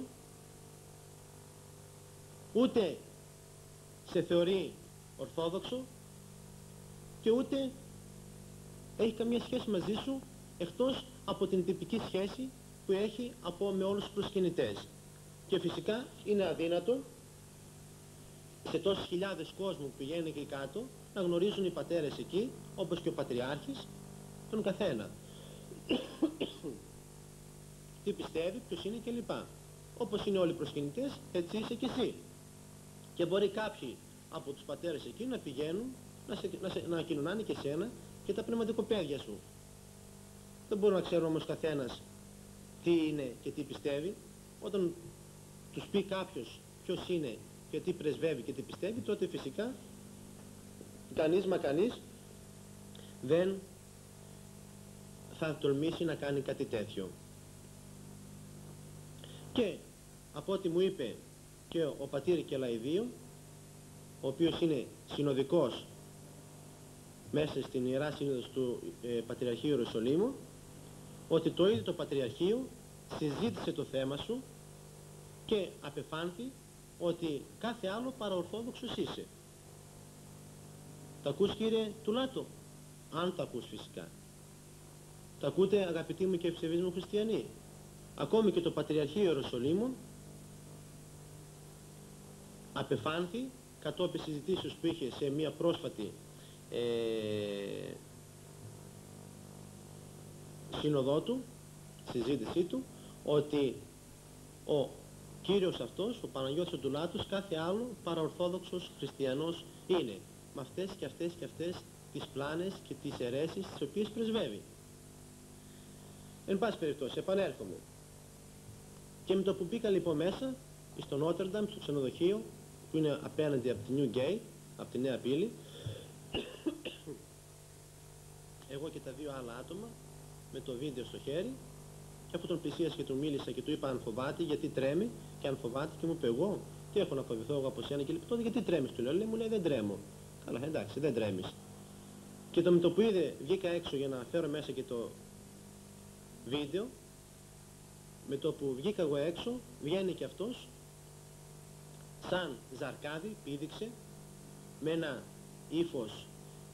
ούτε σε θεωρεί ορθόδοξο και ούτε έχει καμία σχέση μαζί σου εκτός από την τυπική σχέση που έχει με όλους τους προσκυνητές. Και φυσικά είναι αδύνατο σε τόσες χιλιάδες κόσμου που πηγαίνουν εκεί κάτω να γνωρίζουν οι πατέρες εκεί, όπως και ο Πατριάρχης, τον καθένα. Τι πιστεύει, ποιος είναι κλπ. Όπως είναι όλοι οι προσκυνητές, έτσι είσαι και εσύ. Και μπορεί κάποιοι από τους πατέρες εκεί να πηγαίνουν να κοινωνάνε και σένα και τα πνευματικοπαίδια σου. Δεν μπορεί να ξέρουν όμως καθένας τι είναι και τι πιστεύει. Όταν τους πει κάποιος ποιος είναι και τι πρεσβεύει και τι πιστεύει, τότε φυσικά κανείς δεν θα τολμήσει να κάνει κάτι τέτοιο. Και από ό,τι μου είπε και ο πατήρ Κελαϊδίου, ο οποίος είναι συνοδικός μέσα στην Ιερά Σύνοδος του Πατριαρχείου Ιεροσολύμου, ότι το ίδιο το Πατριαρχείο συζήτησε το θέμα σου και απεφάνθη ότι κάθε άλλο παραορθόδοξος είσαι. Τα ακούς, κύριε Τουλάτο? Αν τα ακούς φυσικά. Τα ακούτε, αγαπητοί μου και ευσεβείς μου χριστιανοί? Ακόμη και το Πατριαρχείο Ιεροσολύμου απεφάνθη κατόπιν συζητήσεως που είχε σε μια πρόσφατη σύνοδό του, συζήτησή του, ότι ο Κύριος αυτός, ο Παναγιώτης ο Ντουλάτος, κάθε άλλο παραορθόδοξος χριστιανός είναι, με αυτές και αυτές και αυτές τις πλάνες και τις αιρέσεις τις οποίες πρεσβεύει. Εν πάση περιπτώσει, επανέρχομαι. Και με το που μπήκα λοιπόν μέσα, στο Νότερνταμ, στο ξενοδοχείο, που είναι απέναντι από τη Newgate, από τη Νέα Πύλη, εγώ και τα δύο άλλα άτομα, με το βίντεο στο χέρι, και αφού τον πλησίασα και του μίλησα και του είπα αν φοβάται, γιατί τρέμει, και αν φοβάται, και μου είπε εγώ, τι έχω να φοβηθώ εγώ από σένα, και λοιπόν τότε γιατί τρέμεις, του λέω, λέει, μου λέει δεν τρέμω. Καλά, εντάξει, δεν τρέμεις. Και με το που είδε, βγήκα έξω για να φέρω μέσα και το βίντεο, με το που βγήκα εγώ έξω, βγαίνει και αυτός, σαν ζαρκάδι, πήδηξε, με ένα ύφος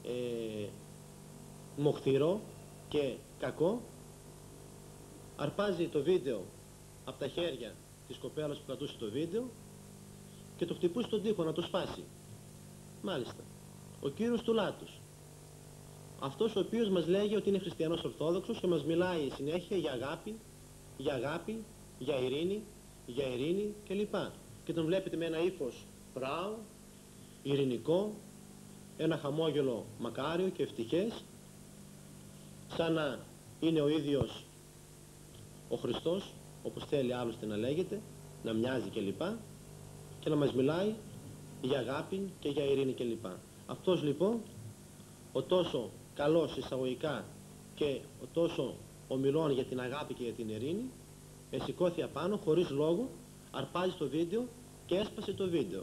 μοχθηρό και κακό, αρπάζει το βίντεο από τα χέρια της κοπέλας που κρατούσε το βίντεο και το χτυπούσε στον τοίχο να το σπάσει. Μάλιστα, ο κύριος Τουλάτος, αυτός ο οποίος μας λέγει ότι είναι χριστιανός ορθόδοξος και μας μιλάει συνέχεια για αγάπη, για ειρήνη κλπ. Και τον βλέπετε με ένα ύφος πράο, ειρηνικό, ένα χαμόγελο μακάριο και ευτυχές, σαν να είναι ο ίδιος ο Χριστός, όπως θέλει άλλωστε να λέγεται, να μοιάζει κλπ. Και να μας μιλάει για αγάπη και για ειρήνη κλπ. Αυτός λοιπόν, ο τόσο καλός εισαγωγικά και ο τόσο ομιλών για την αγάπη και για την ειρήνη, σηκώθη απάνω χωρίς λόγο, αρπάζει το βίντεο και έσπασε το βίντεο.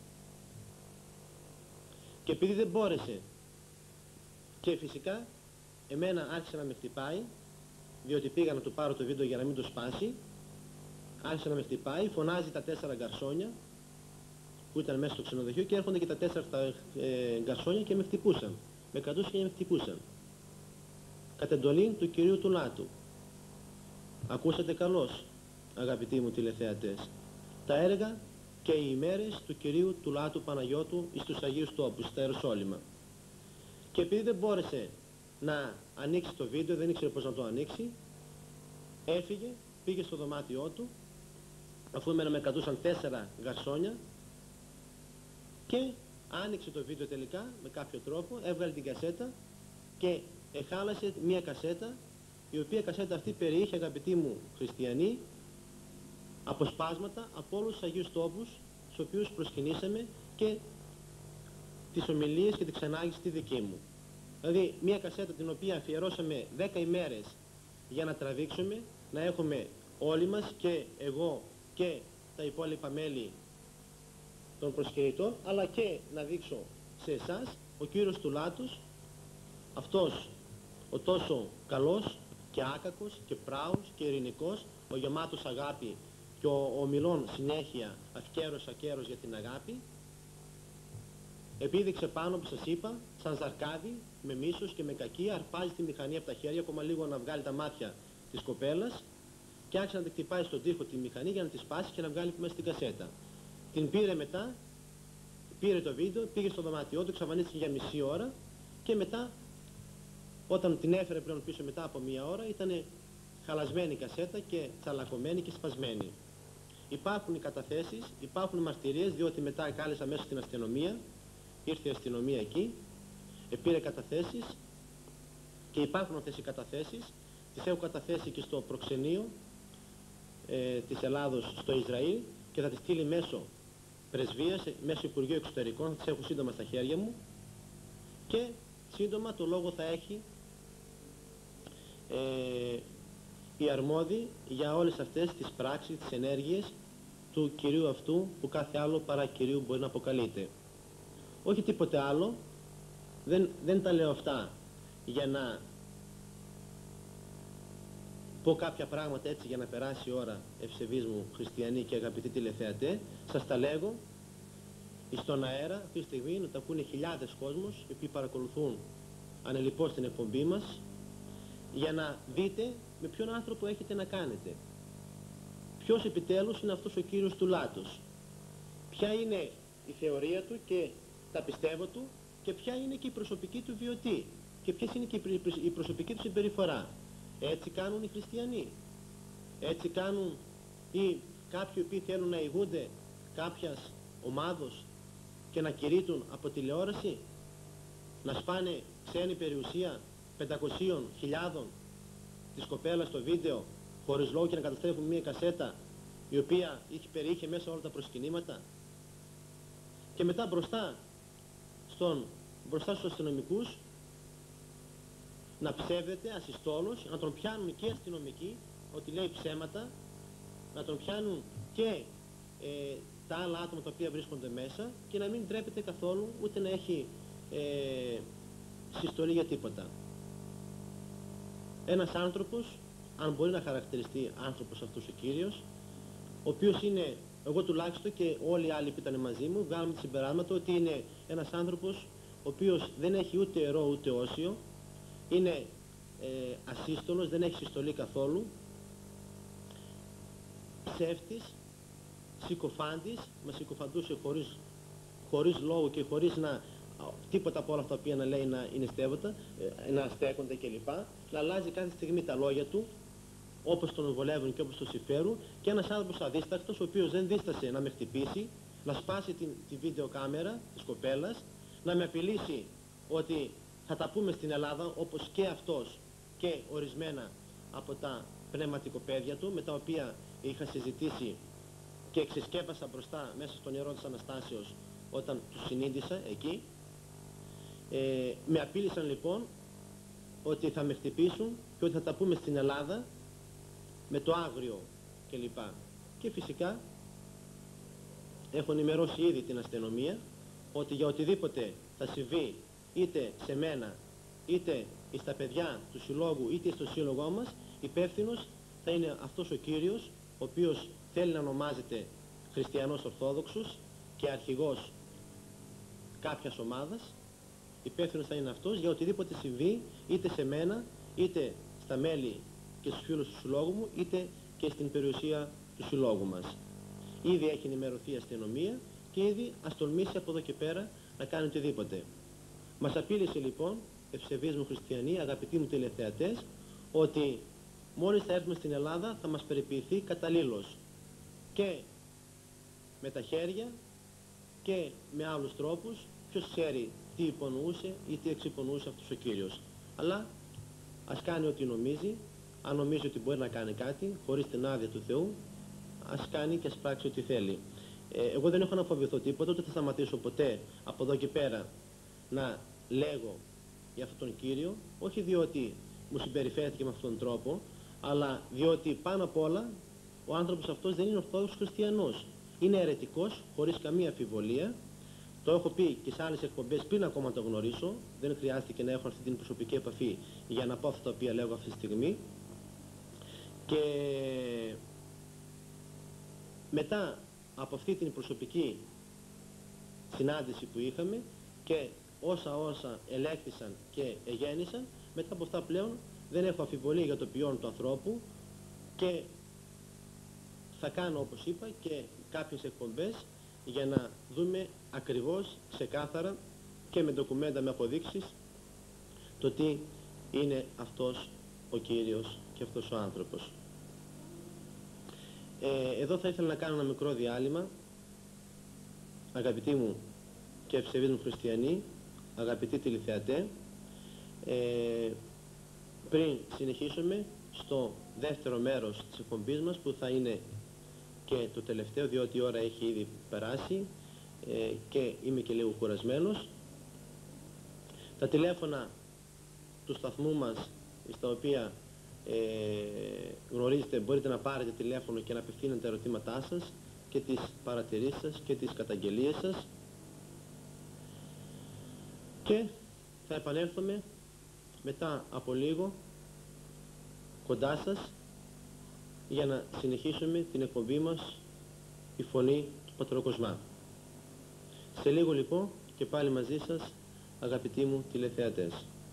Και επειδή δεν μπόρεσε, και φυσικά εμένα άρχισε να με χτυπάει, διότι πήγα να του πάρω το βίντεο για να μην το σπάσει, άρχισε να με χτυπάει, φωνάζει τα 4 γκαρσόνια που ήταν μέσα στο ξενοδοχείο και έρχονται και τα 4 γκαρσόνια και με χτυπούσαν. Με κρατούσαν και με χτυπούσαν. Κατ' εντολή του κυρίου Τουλάτου. Ακούσατε καλώς, αγαπητοί μου τηλεθεατές, τα έργα και οι ημέρες του κυρίου Τουλάτου Παναγιώτου εις τους Αγίους Τόπους, στα Ιεροσόλυμα. Και επειδή δεν μπόρεσε να ανοίξει το βίντεο, δεν ήξερε πώς να το ανοίξει. Έφυγε, πήγε στο δωμάτιό του, αφού εμένα με κρατούσαν 4 γαρσόνια, και άνοιξε το βίντεο τελικά με κάποιο τρόπο, έβγαλε την κασέτα και εχάλασε μια κασέτα, η οποία κασέτα αυτή περιείχε, αγαπητοί μου χριστιανοί, αποσπάσματα από όλους τους Αγίους Τόπους στους οποίους προσκυνήσαμε και τις ομιλίες και τη ξενάγηση τη δική μου. Δηλαδή μια κασέτα την οποία αφιερώσαμε 10 ημέρες για να τραβήξουμε, να έχουμε όλοι μας, και εγώ και τα υπόλοιπα μέλη των προσκυνητών, αλλά και να δείξω σε εσάς ο Κύριος του Λάτους, αυτός ο τόσο καλός και άκακος και πράος και ειρηνικός, ο γεμάτος αγάπη και ο ομιλών συνέχεια αυκαίρος ακέρος για την αγάπη, επίδειξε πάνω που σας είπα, σαν ζαρκάδι, με μίσος και με κακία, αρπάζει τη μηχανή από τα χέρια, ακόμα λίγο να βγάλει τα μάτια της κοπέλας, και άρχισε να τη χτυπάει στον τοίχο τη μηχανή για να τη σπάσει και να βγάλει μέσα στην κασέτα. Την πήρε μετά, πήρε το βίντεο, πήγε στο δωμάτιό του, εξαφανίστηκε για μισή ώρα, και μετά, όταν την έφερε πλέον πίσω μετά από μία ώρα, ήταν χαλασμένη η κασέτα και τσαλακωμένη και σπασμένη. Υπάρχουν οι καταθέσεις, υπάρχουν μαρτυρίες, διότι μετά κάλεσα μέσα στην αστυνομία, ήρθε η αστυνομία εκεί, πήρε καταθέσεις, και υπάρχουν αυτές οι καταθέσεις, τις έχω καταθέσει και στο προξενείο της Ελλάδος στο Ισραήλ, και θα τις στείλει μέσω πρεσβείας, μέσω Υπουργείου Εξωτερικών, θα τις έχω σύντομα στα χέρια μου, και σύντομα το λόγο θα έχει οι αρμόδιοι για όλες αυτές τις πράξεις, τις ενέργειες του Κυρίου αυτού, που κάθε άλλο παρά Κυρίου μπορεί να αποκαλείται. Όχι τίποτε άλλο, δεν τα λέω αυτά για να πω κάποια πράγματα έτσι για να περάσει η ώρα, ευσεβείς μου χριστιανοί και αγαπητοί τηλεθεατέ. Σας τα λέγω στον αέρα αυτή τη στιγμή, να τα ακούνε χιλιάδες κόσμος οι οποίοι παρακολουθούν ανελιπώς την εκπομπή μας, για να δείτε με ποιον άνθρωπο έχετε να κάνετε. Ποιος επιτέλους είναι αυτός ο Κύριος του Λάτους, ποια είναι η θεωρία του και τα πιστεύω του, και ποια είναι και η προσωπική του βιωτή, και ποιες είναι και η προσωπική του συμπεριφορά. Έτσι κάνουν οι χριστιανοί, έτσι κάνουν ή κάποιοι οποίοι θέλουν να ηγούνται κάποιας ομάδος και να κηρύττουν από τηλεόραση, να σπάνε ξένη περιουσία 500.000 της κοπέλας στο βίντεο χωρίς λόγο, και να καταστρέφουν μια κασέτα η οποία περιείχε μέσα όλα τα προσκυνήματα, και μετά μπροστά στους αστυνομικούς να ψεύδεται ασυστόλως, να τον πιάνουν και οι αστυνομικοί ότι λέει ψέματα, να τον πιάνουν και τα άλλα άτομα τα οποία βρίσκονται μέσα, και να μην τρέπεται καθόλου ούτε να έχει συστολή για τίποτα. Ένας άνθρωπος, αν μπορεί να χαρακτηριστεί άνθρωπος αυτός ο Κύριος, ο οποίος είναι, εγώ τουλάχιστον και όλοι οι άλλοι που ήταν μαζί μου, βγάλαμε τη συμπεράσματα ότι είναι ένας άνθρωπος ο οποίος δεν έχει ούτε ιερό ούτε όσιο, είναι ασύστολος, δεν έχει συστολή καθόλου, ψεύτης, συκοφάντης, μας συκοφαντούσε χωρίς λόγο και χωρίς τίποτα από όλα αυτά που να λέει να είναι στέγοντα, να στέκονται κλπ. Να αλλάζει κάθε στιγμή τα λόγια του, όπως τον βολεύουν και όπως τον συμφέρουν, και ένας άνθρωπος αδίστακτος, ο οποίος δεν δίστασε να με χτυπήσει, να σπάσει τη βίντεο κάμερα της κοπέλας, να με απειλήσει ότι θα τα πούμε στην Ελλάδα, όπως και αυτός και ορισμένα από τα πνευματικοπαίδια του, με τα οποία είχα συζητήσει και ξεσκέπασα μπροστά μέσα στο νερό της Αναστάσεως όταν τους συνείδησα εκεί. Με απείλησαν λοιπόν ότι θα με χτυπήσουν και ότι θα τα πούμε στην Ελλάδα με το άγριο κλπ. Και φυσικά έχω ενημερώσει ήδη την αστυνομία ότι για οτιδήποτε θα συμβεί είτε σε μένα είτε στα παιδιά του συλλόγου είτε στο σύλλογό μας, υπεύθυνος θα είναι αυτός ο Κύριος, ο οποίος θέλει να ονομάζεται Χριστιανός Ορθόδοξος και αρχηγός κάποιας ομάδας. Υπεύθυνος θα είναι αυτός για οτιδήποτε συμβεί είτε σε μένα είτε στα μέλη και στους φίλους του συλλόγου μου είτε και στην περιουσία του συλλόγου μας. Ήδη έχει ενημερωθεί η αστυνομία και ήδη ας τολμήσει από εδώ και πέρα να κάνει οτιδήποτε. Μας απείλησε λοιπόν ευσεβείς μου χριστιανοί, αγαπητοί μου τηλεθεατές, ότι μόλις θα έρθουμε στην Ελλάδα θα μας περιποιηθεί καταλήλως και με τα χέρια και με άλλους τρόπους. Ποιος ξέρει τι υπονοούσε ή τι εξυπονοούσε αυτός ο Κύριος. Αλλά ας κάνει ό,τι νομίζει. Αν νομίζει ότι μπορεί να κάνει κάτι χωρίς την άδεια του Θεού, ας κάνει και ας πράξει ό,τι θέλει. Εγώ δεν έχω να φοβηθώ τίποτα, ούτε θα σταματήσω ποτέ από εδώ και πέρα να λέγω για αυτόν τον Κύριο, όχι διότι μου συμπεριφέρθηκε με αυτόν τον τρόπο, αλλά διότι πάνω απ' όλα ο άνθρωπος αυτός δεν είναι ορθόδοξος χριστιανός. Είναι αιρετικός, χωρίς καμία αμφιβολία. Το έχω πει και σε άλλες εκπομπές πριν ακόμα το γνωρίσω. Δεν χρειάστηκε να έχω αυτή την προσωπική επαφή για να πω αυτά τα οποία λέγω αυτή τη στιγμή. Και μετά από αυτή την προσωπική συνάντηση που είχαμε και όσα ελέγχθησαν και εγέννησαν, μετά από αυτά πλέον δεν έχω αμφιβολία για το ποιόν του ανθρώπου και θα κάνω, όπως είπα, και κάποιες εκπομπές για να δούμε ακριβώς, ξεκάθαρα και με ντοκουμέντα, με αποδείξεις, το τι είναι αυτός ο Κύριος και αυτός ο άνθρωπος. Εδώ θα ήθελα να κάνω ένα μικρό διάλειμμα, αγαπητοί μου και ευσεβείς μου χριστιανοί, αγαπητοί τηλεθεατέ, πριν συνεχίσουμε στο δεύτερο μέρος της εκπομπής μας, που θα είναι και το τελευταίο, διότι η ώρα έχει ήδη περάσει και είμαι και λίγο κουρασμένος. Τα τηλέφωνα του σταθμού μας, στα οποία γνωρίζετε, μπορείτε να πάρετε τηλέφωνο και να απευθύνετε τα ερωτήματά σας και τις παρατηρήσεις σας και τις καταγγελίες σας, και θα επανέλθουμε μετά από λίγο κοντά σας για να συνεχίσουμε την εκπομπή μας «Η Φωνή του Πατροκοσμά». Σε λίγο λοιπόν και πάλι μαζί σας, αγαπητοί μου τηλεθεατές.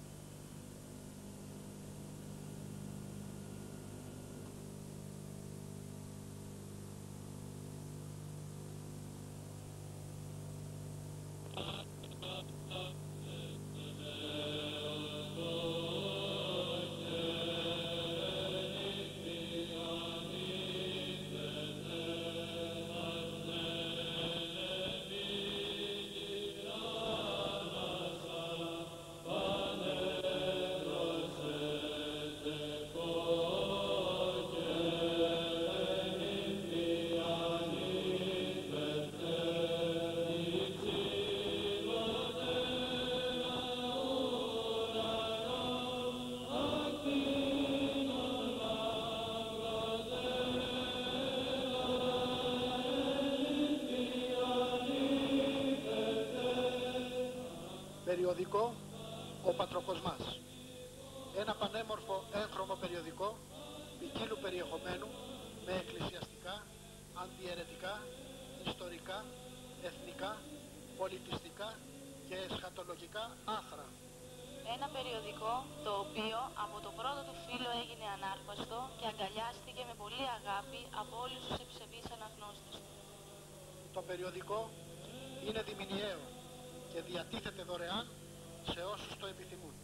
Περιοδικό «Ο Πατροκοσμάς». Ένα πανέμορφο έγχρωμο περιοδικό ποικίλου περιεχομένου με εκκλησιαστικά, αντιαιρετικά, ιστορικά, εθνικά, πολιτιστικά και εσχατολογικά άθρα. Ένα περιοδικό το οποίο από το πρώτο του φύλλο έγινε ανάρπαστο και αγκαλιάστηκε με πολύ αγάπη από όλους τους ευσεβείς αναγνώστες του. Το περιοδικό είναι διμηνιαίο και διατίθεται δωρεάν σε όσους το επιθυμούν.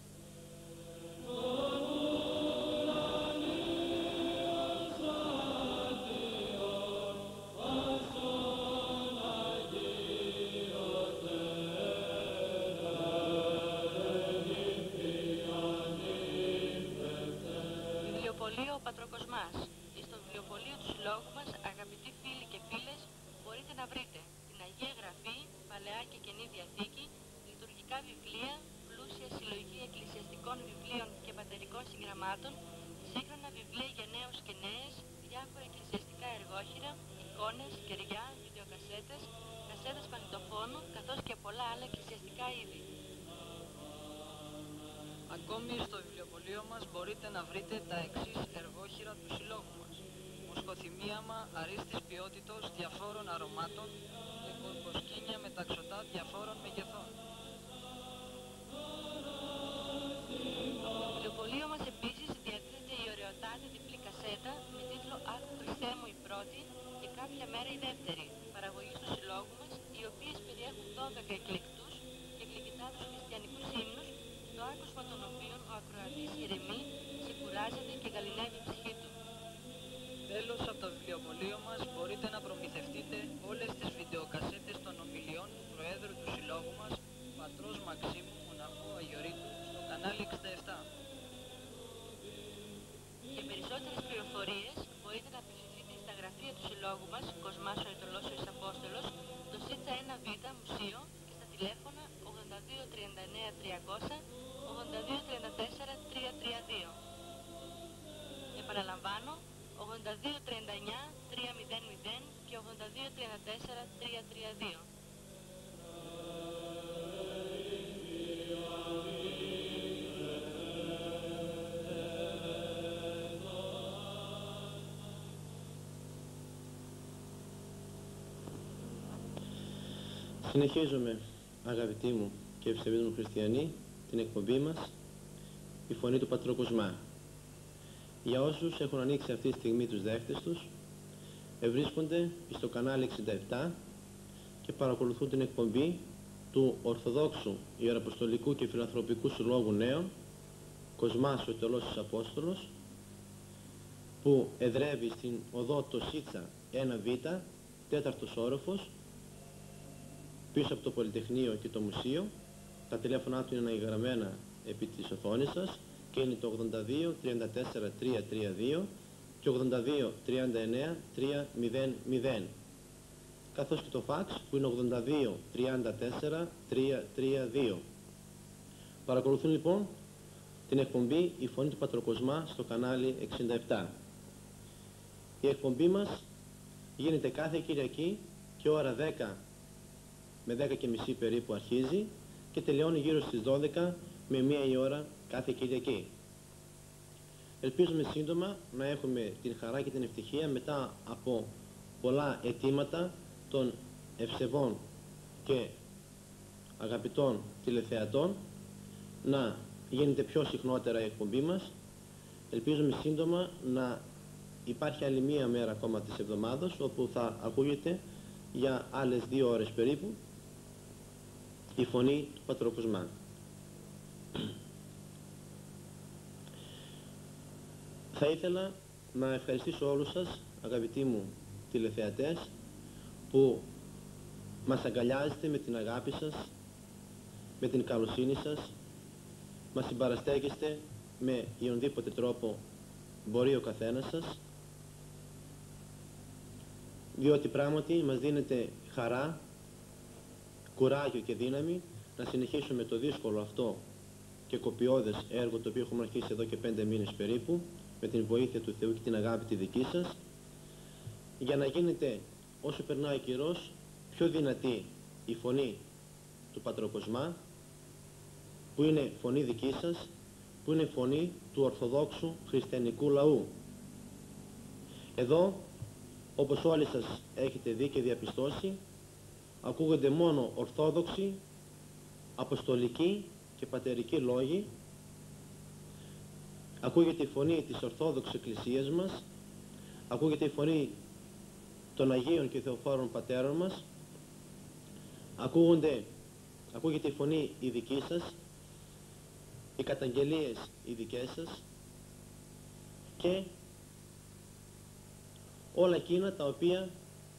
Βιβλιοπωλείο «Ο Πατροκοσμάς». Στο βιβλιοπωλείο του συλλόγου μας, αγαπητοί φίλοι και φίλες, μπορείτε να βρείτε την Αγία Γραφή, Παλαιά και Καινή Διαθήκη, λειτουργικά βιβλία, πλούσια συλλογή εκκλησιαστικών βιβλίων και πατερικών συγγραμμάτων, σύγχρονα βιβλία για νέους και νέες, διάφορα εκκλησιαστικά εργόχειρα, εικόνες, κεριά, βιντεοκασέτες, κασέτες μαγνητοφώνου, καθώς και πολλά άλλα εκκλησιαστικά είδη. Ακόμη στο βιβλιοπωλείο μας μπορείτε να βρείτε τα εξής εργόχειρα του συλλόγου μας: μοσχοθυμίαμα αρίστης ποιότητος διαφόρων αρωμάτων και κορποσκήνια μεταξωτά διαφόρων μεγεθών. Στο βιβλιοπωλείο μας επίσης διατίθεται η ωραιοτάτη διπλή κασέτα με τίτλο «Άκου Χριστέ μου η πρώτη» και «Κάποια μέρα η δεύτερη», παραγωγής του συλλόγου μας, οι οποίες περιέχουν 12 εκλεκτούς και γλυκυτάτους χριστιανικούς ύμνους, το άκουσμα των οποίων ο ακροατής ηρεμεί, ξεκουράζεται και γαληνεύει η ψυχή του. Τέλος, από το βιβλιοπωλείο μας μπορείτε να προμηθευτείτε όλες τις βιντεοκασέτες των ομιλιών του Προέδρου του Συλλόγου μας, Πατρός Μαξίμου Μοναχού Αγιορείτου, στο κανάλι 67. Για περισσότερες πληροφορίες μπορείτε να απευθυνθείτε στα γραφεία του Συλλόγου μας, Κοσμάς ο Αιτωλόσιος Απόστολος, το ΣΥΤΣΑ 1Β Μουσείο και στα τηλέφωνα 82 39 300, 82 34 332. Επαναλαμβάνω, 82 39 300 και 82 34 332. Συνεχίζουμε, αγαπητοί μου και ευσεβείς μου χριστιανοί, την εκπομπή μας, η Φωνή του Πατρό Κοσμά. Για όσους έχουν ανοίξει αυτή τη στιγμή τους δέχτες τους, βρίσκονται στο κανάλι 67 και παρακολουθούν την εκπομπή του Ορθοδόξου Ιεραποστολικού και Φιλανθρωπικού Συλλόγου Νέων, Κοσμάς ο Αιτωλόσιος Απόστολος, που εδρεύει στην οδό το ΣΥΤΣΑ 1Β, 4ος όροφος, πίσω από το Πολυτεχνείο και το Μουσείο. Τα τηλέφωνά του είναι αναγεγραμμένα επί της οθόνης σας και είναι το 82 34 332 και 82 39 300, καθώς και το φαξ που είναι 82 34 332. Παρακολουθούν λοιπόν την εκπομπή «Η Φωνή του Πατροκοσμά» στο κανάλι 67. Η εκπομπή μας γίνεται κάθε Κυριακή και ώρα 10 με 10 και μισή περίπου αρχίζει και τελειώνει γύρω στις 12 με 1 η ώρα κάθε Κυριακή. Ελπίζουμε σύντομα να έχουμε την χαρά και την ευτυχία, μετά από πολλά αιτήματα των ευσεβών και αγαπητών τηλεθεατών, να γίνεται πιο συχνότερα η εκπομπή μας. Ελπίζουμε σύντομα να υπάρχει άλλη μία μέρα ακόμα της εβδομάδας όπου θα ακούγεται για άλλες 2 ώρες περίπου η Φωνή του Πατρό Κοσμά. Θα ήθελα να ευχαριστήσω όλους σας, αγαπητοί μου τηλεθεατές, που μας αγκαλιάζετε με την αγάπη σας, με την καλοσύνη σας, μας συμπαραστέκεστε με οποιονδήποτε τρόπο μπορεί ο καθένας σας, διότι πράγματι μας δίνετε χαρά, κουράγιο και δύναμη να συνεχίσουμε το δύσκολο αυτό και κοπιώδες έργο το οποίο έχουμε αρχίσει εδώ και 5 μήνες περίπου, με την βοήθεια του Θεού και την αγάπη τη δική σας, για να γίνεται όσο περνάει ο καιρός πιο δυνατή η φωνή του Πατροκοσμά, που είναι φωνή δική σας, που είναι φωνή του Ορθοδόξου χριστιανικού λαού. Εδώ, όπως όλοι σας έχετε δει και διαπιστώσει, ακούγονται μόνο ορθόδοξοι, αποστολικοί και πατερικοί λόγοι. Ακούγεται η φωνή της Ορθόδοξης Εκκλησίας μας, ακούγεται η φωνή των Αγίων και Θεοφόρων Πατέρων μας, ακούγεται η φωνή η δική σας, οι καταγγελίες οι δικές σας και όλα εκείνα τα οποία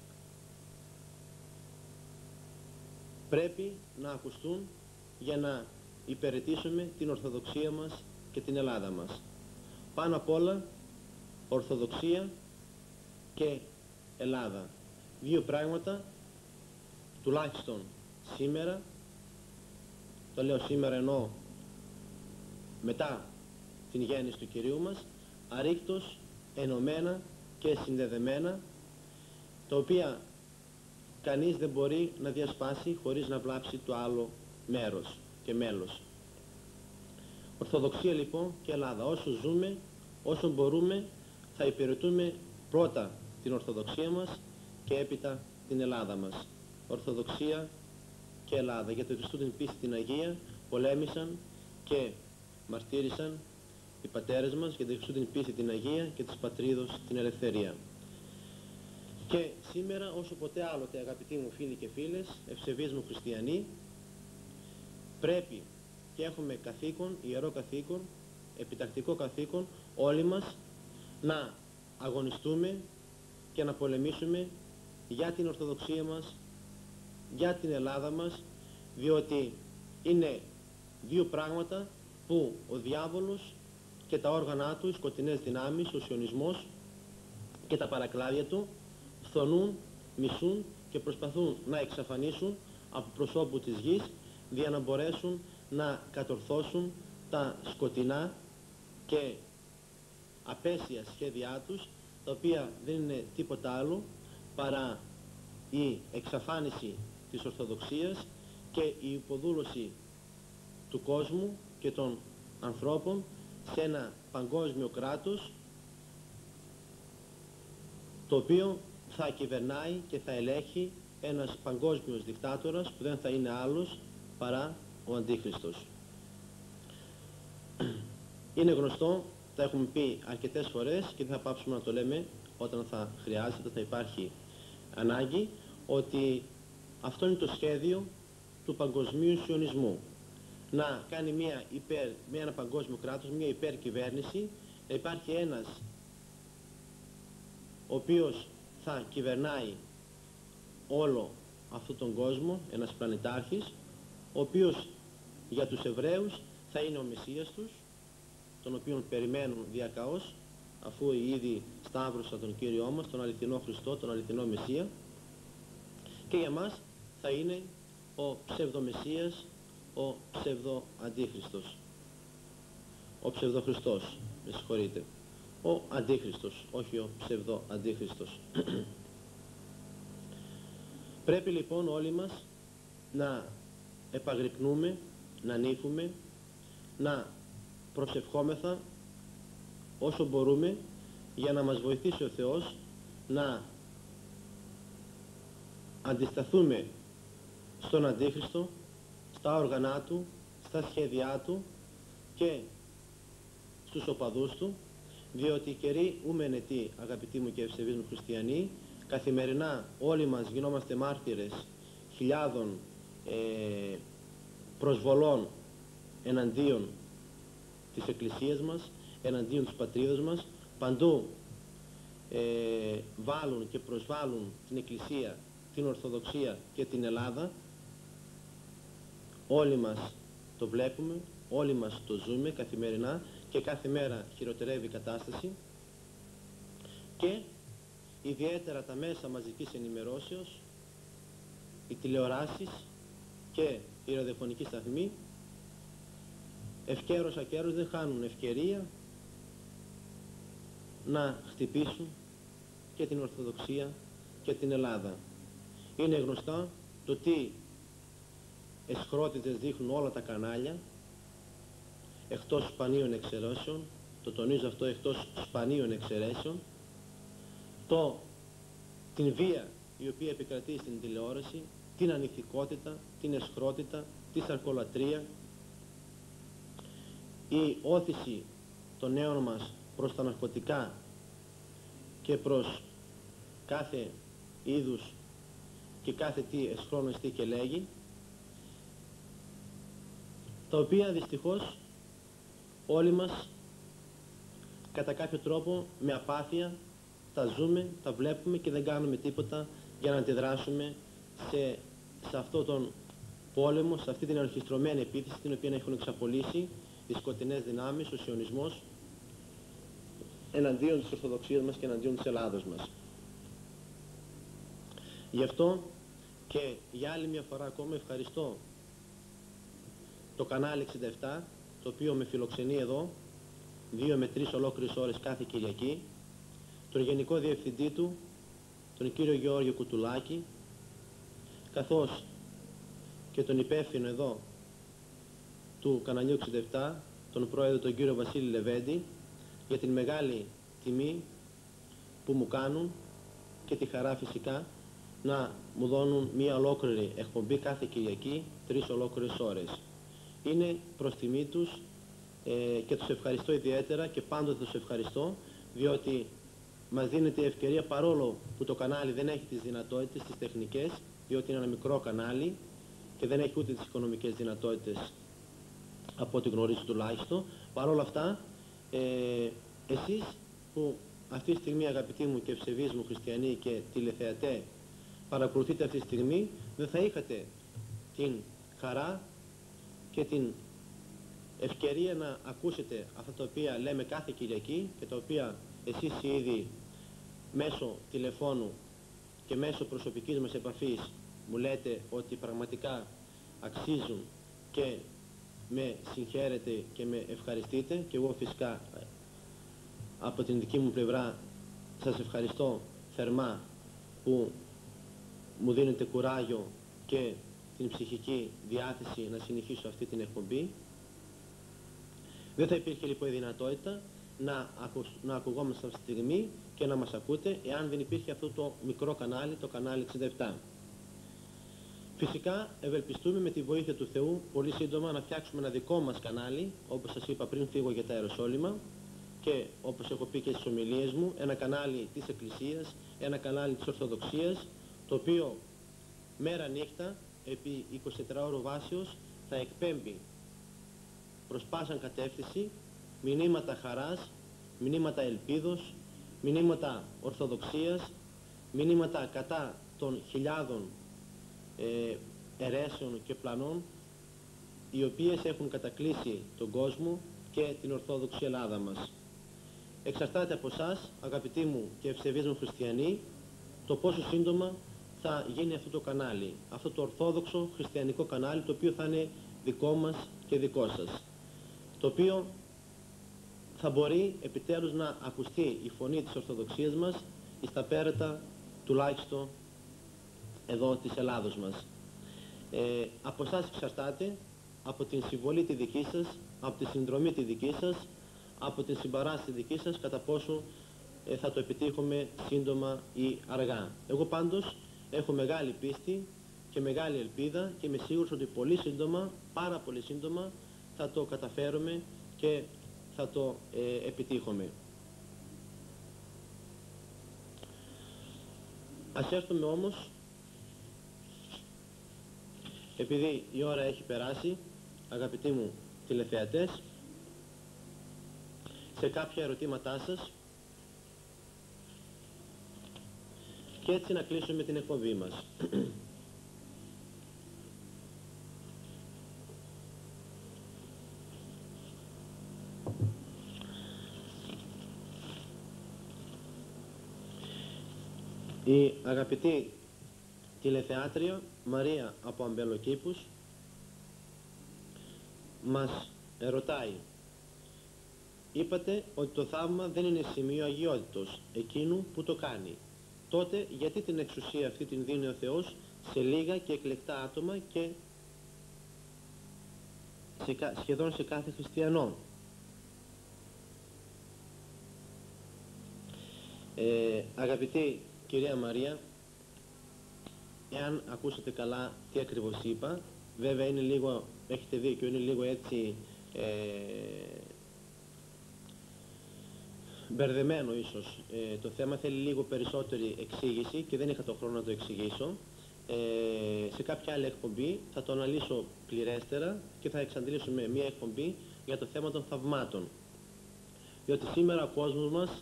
πρέπει να ακουστούν για να υπηρετήσουμε την Ορθοδοξία μας και την Ελλάδα μας. Πάνω απ' όλα Ορθοδοξία και Ελλάδα. 2 πράγματα, τουλάχιστον σήμερα, το λέω σήμερα ενώ μετά την γέννηση του Κυρίου μας, αρρήκτως ενωμένα και συνδεδεμένα, τα οποία κανείς δεν μπορεί να διασπάσει χωρίς να βλάψει το άλλο μέρος και μέλος. Ορθοδοξία λοιπόν και Ελλάδα. Όσο ζούμε, όσο μπορούμε, θα υπηρετούμε πρώτα την Ορθοδοξία μας και έπειτα την Ελλάδα μας. Ορθοδοξία και Ελλάδα. Για το Χριστού την πίστη την Αγία πολέμησαν και μαρτύρησαν οι πατέρες μας, για το Χριστού την πίστη την Αγία και της πατρίδος την ελευθερία. Και σήμερα όσο ποτέ άλλοτε, αγαπητοί μου φίλοι και φίλες, ευσεβείς μου χριστιανοί, πρέπει και έχουμε καθήκον, ιερό καθήκον, επιτακτικό καθήκον, όλοι μας να αγωνιστούμε και να πολεμήσουμε για την Ορθοδοξία μας, για την Ελλάδα μας, διότι είναι δύο πράγματα που ο διάβολος και τα όργανα του, οι σκοτεινές δυνάμεις, ο σιωνισμός και τα παρακλάδια του φθονούν, μισούν και προσπαθούν να εξαφανίσουν από προσώπου της γης, για να μπορέσουν να κατορθώσουν τα σκοτεινά και απέσια σχέδιά τους, τα οποία δεν είναι τίποτα άλλο παρά η εξαφάνιση της Ορθοδοξίας και η υποδούλωση του κόσμου και των ανθρώπων σε ένα παγκόσμιο κράτος, το οποίο θα κυβερνάει και θα ελέγχει ένας παγκόσμιος δικτάτορας που δεν θα είναι άλλος παρά ο Αντίχριστος. Είναι γνωστό, τα έχουμε πει αρκετές φορές και δεν θα πάψουμε να το λέμε όταν θα χρειάζεται, θα υπάρχει ανάγκη, ότι αυτό είναι το σχέδιο του παγκοσμίου σιωνισμού. Να κάνει ένα παγκόσμιο κράτος, μια υπερκυβέρνηση, να υπάρχει ένας ο οποίος θα κυβερνάει όλο αυτόν τον κόσμο, ένας πλανητάρχης, ο οποίος για τους Εβραίους θα είναι ο Μεσσίας τους, τον οποίον περιμένουν διακαώς, αφού ήδη σταύρωσαν τον Κύριό μας, τον αληθινό Χριστό, τον αληθινό Μεσσία, και για μας θα είναι ο ψευδομεσσίας, ο ψευδοαντίχριστος, ο ψευδοχριστός, με συγχωρείτε, ο αντίχριστος, όχι ο ψευδοαντίχριστος. Πρέπει λοιπόν όλοι μας να επαγρυπνούμε, να ανήφουμε, να προσευχόμεθα όσο μπορούμε για να μας βοηθήσει ο Θεός να αντισταθούμε στον Αντίχριστο, στα όργανά του, στα σχέδιά του και στους οπαδούς του, διότι οι καιροί ουμενετοί, αγαπητοί μου και ευσεβείς μου χριστιανοί, καθημερινά όλοι μας γινόμαστε μάρτυρες χιλιάδων προσβολών εναντίον της Εκκλησίας μας, εναντίον της πατρίδας μας. Παντού βάλουν και προσβάλλουν την Εκκλησία, την Ορθοδοξία και την Ελλάδα. Όλοι μας το βλέπουμε, όλοι μας το ζούμε καθημερινά και κάθε μέρα χειροτερεύει η κατάσταση, και ιδιαίτερα τα μέσα μαζικής ενημερώσεως, οι τηλεοράσεις και οι ραδιοφωνικοί σταθμοί ευκαίρως ακαίρως δεν χάνουν ευκαιρία να χτυπήσουν και την Ορθοδοξία και την Ελλάδα. Είναι γνωστά το τι εσχρότητες δείχνουν όλα τα κανάλια, εκτός σπανίων εξαιρέσεων, το τονίζω αυτό, εκτός σπανίων εξαιρέσεων, την βία η οποία επικρατεί στην τηλεόραση, την ανηθικότητα, την εσχρότητα, τη σαρκολατρία, η όθηση των νέων μας προς τα ναρκωτικά και προς κάθε είδους και κάθε τι εσχρόνιστη και λέγει, τα οποία δυστυχώς όλοι μας κατά κάποιο τρόπο με απάθεια τα ζούμε, τα βλέπουμε και δεν κάνουμε τίποτα για να αντιδράσουμε σε αυτόν τον πόλεμο, σε αυτή την ανορχιστρωμένη επίθεση την οποία έχουν εξαπολύσει οι σκοτεινές δυνάμεις, ο σιωνισμός, εναντίον της Ορθοδοξίας μας και εναντίον της Ελλάδος μας. Γι' αυτό και για άλλη μια φορά ακόμα ευχαριστώ το κανάλι 67, το οποίο με φιλοξενεί εδώ 2 με 3 ολόκληρες ώρες κάθε Κυριακή, τον Γενικό Διευθυντή του, τον κύριο Γεώργιο Κουτουλάκη, καθώς και τον υπεύθυνο εδώ του καναλιού 67, τον πρόεδρο τον κύριο Βασίλη Λεβέντη, για την μεγάλη τιμή που μου κάνουν και τη χαρά φυσικά να μου δώνουν μια ολόκληρη εκπομπή κάθε Κυριακή 3 ολόκληρες ώρες. Είναι προς τιμή τους και τους ευχαριστώ ιδιαίτερα και πάντοτε τους ευχαριστώ, διότι μας δίνεται η ευκαιρία, παρόλο που το κανάλι δεν έχει τις δυνατότητες, τις τεχνικές, διότι είναι ένα μικρό κανάλι και δεν έχει ούτε τις οικονομικές δυνατότητες από ό,τι γνωρίζω τουλάχιστον. Παρ' όλα αυτά, εσείς που αυτή τη στιγμή, αγαπητοί μου και ευσεβείς μου χριστιανοί και τηλεθεατέ, παρακολουθείτε αυτή τη στιγμή, δεν θα είχατε την χαρά και την ευκαιρία να ακούσετε αυτά τα οποία λέμε κάθε Κυριακή και τα οποία εσείς ήδη μέσω τηλεφώνου και μέσω προσωπικής μας επαφής μου λέτε ότι πραγματικά αξίζουν και με συγχαίρετε και με ευχαριστείτε, και εγώ φυσικά από την δική μου πλευρά σας ευχαριστώ θερμά που μου δίνετε κουράγιο και την ψυχική διάθεση να συνεχίσω αυτή την εκπομπή. Δεν θα υπήρχε λοιπόν η δυνατότητα να ακουγόμαστε αυτή τη στιγμή και να μας ακούτε εάν δεν υπήρχε αυτό το μικρό κανάλι, το κανάλι 67. Φυσικά ευελπιστούμε με τη βοήθεια του Θεού πολύ σύντομα να φτιάξουμε ένα δικό μας κανάλι, όπως σας είπα πριν φύγω για τα Ιεροσόλυμα, και όπως έχω πει και στις ομιλίες μου, ένα κανάλι της Εκκλησίας, ένα κανάλι της Ορθοδοξίας, το οποίο μέρα νύχτα επί 24ωρου βάσεως θα εκπέμπει προς πάσαν κατεύθυνση μηνύματα χαράς, μηνύματα ελπίδος, μηνύματα ορθοδοξίας, μηνύματα κατά των χιλιάδων αιρέσεων και πλανών οι οποίες έχουν κατακλείσει τον κόσμο και την Ορθόδοξη Ελλάδα μας. Εξαρτάται από εσάς, αγαπητοί μου και ευσεβείς μου χριστιανοί, το πόσο σύντομα θα γίνει αυτό το κανάλι, αυτό το ορθόδοξο χριστιανικό κανάλι, το οποίο θα είναι δικό μας και δικό σας, το οποίο θα μπορεί επιτέλους να ακουστεί η φωνή της Ορθοδοξίας μας εις τα πέρατα τουλάχιστον εδώ της Ελλάδος μας. Από εσάς εξαρτάται, από την συμβολή τη δική σας, από τη συνδρομή τη δική σας, από την συμπαράσταση δική σας, κατά πόσο θα το επιτύχουμε σύντομα ή αργά. Εγώ πάντως έχω μεγάλη πίστη και μεγάλη ελπίδα και είμαι σίγουρος ότι πολύ σύντομα, πάρα πολύ σύντομα, θα το καταφέρουμε και θα το επιτύχουμε. Ας έρθουμε όμως, επειδή η ώρα έχει περάσει, αγαπητοί μου τηλεθεατές, σε κάποια ερωτήματά σας και έτσι να κλείσουμε την εκπομπή μας. Η αγαπητή τηλεθεάτρια Μαρία από Αμπελοκήπους μας ρωτάει: είπατε ότι το θαύμα δεν είναι σημείο αγιότητος εκείνου που το κάνει. Τότε γιατί την εξουσία αυτή την δίνει ο Θεός σε λίγα και εκλεκτά άτομα και σχεδόν σε κάθε χριστιανό? Αγαπητή κυρία Μαρία, εάν ακούσετε καλά τι ακριβώς είπα, βέβαια είναι λίγο, έχετε δίκιο, είναι λίγο έτσι μπερδεμένο ίσως το θέμα, θέλει λίγο περισσότερη εξήγηση και δεν είχα το χρόνο να το εξηγήσω. Σε κάποια άλλη εκπομπή θα το αναλύσω πληρέστερα και θα εξαντλήσουμε μια εκπομπή για το θέμα των θαυμάτων, διότι σήμερα ο κόσμος μας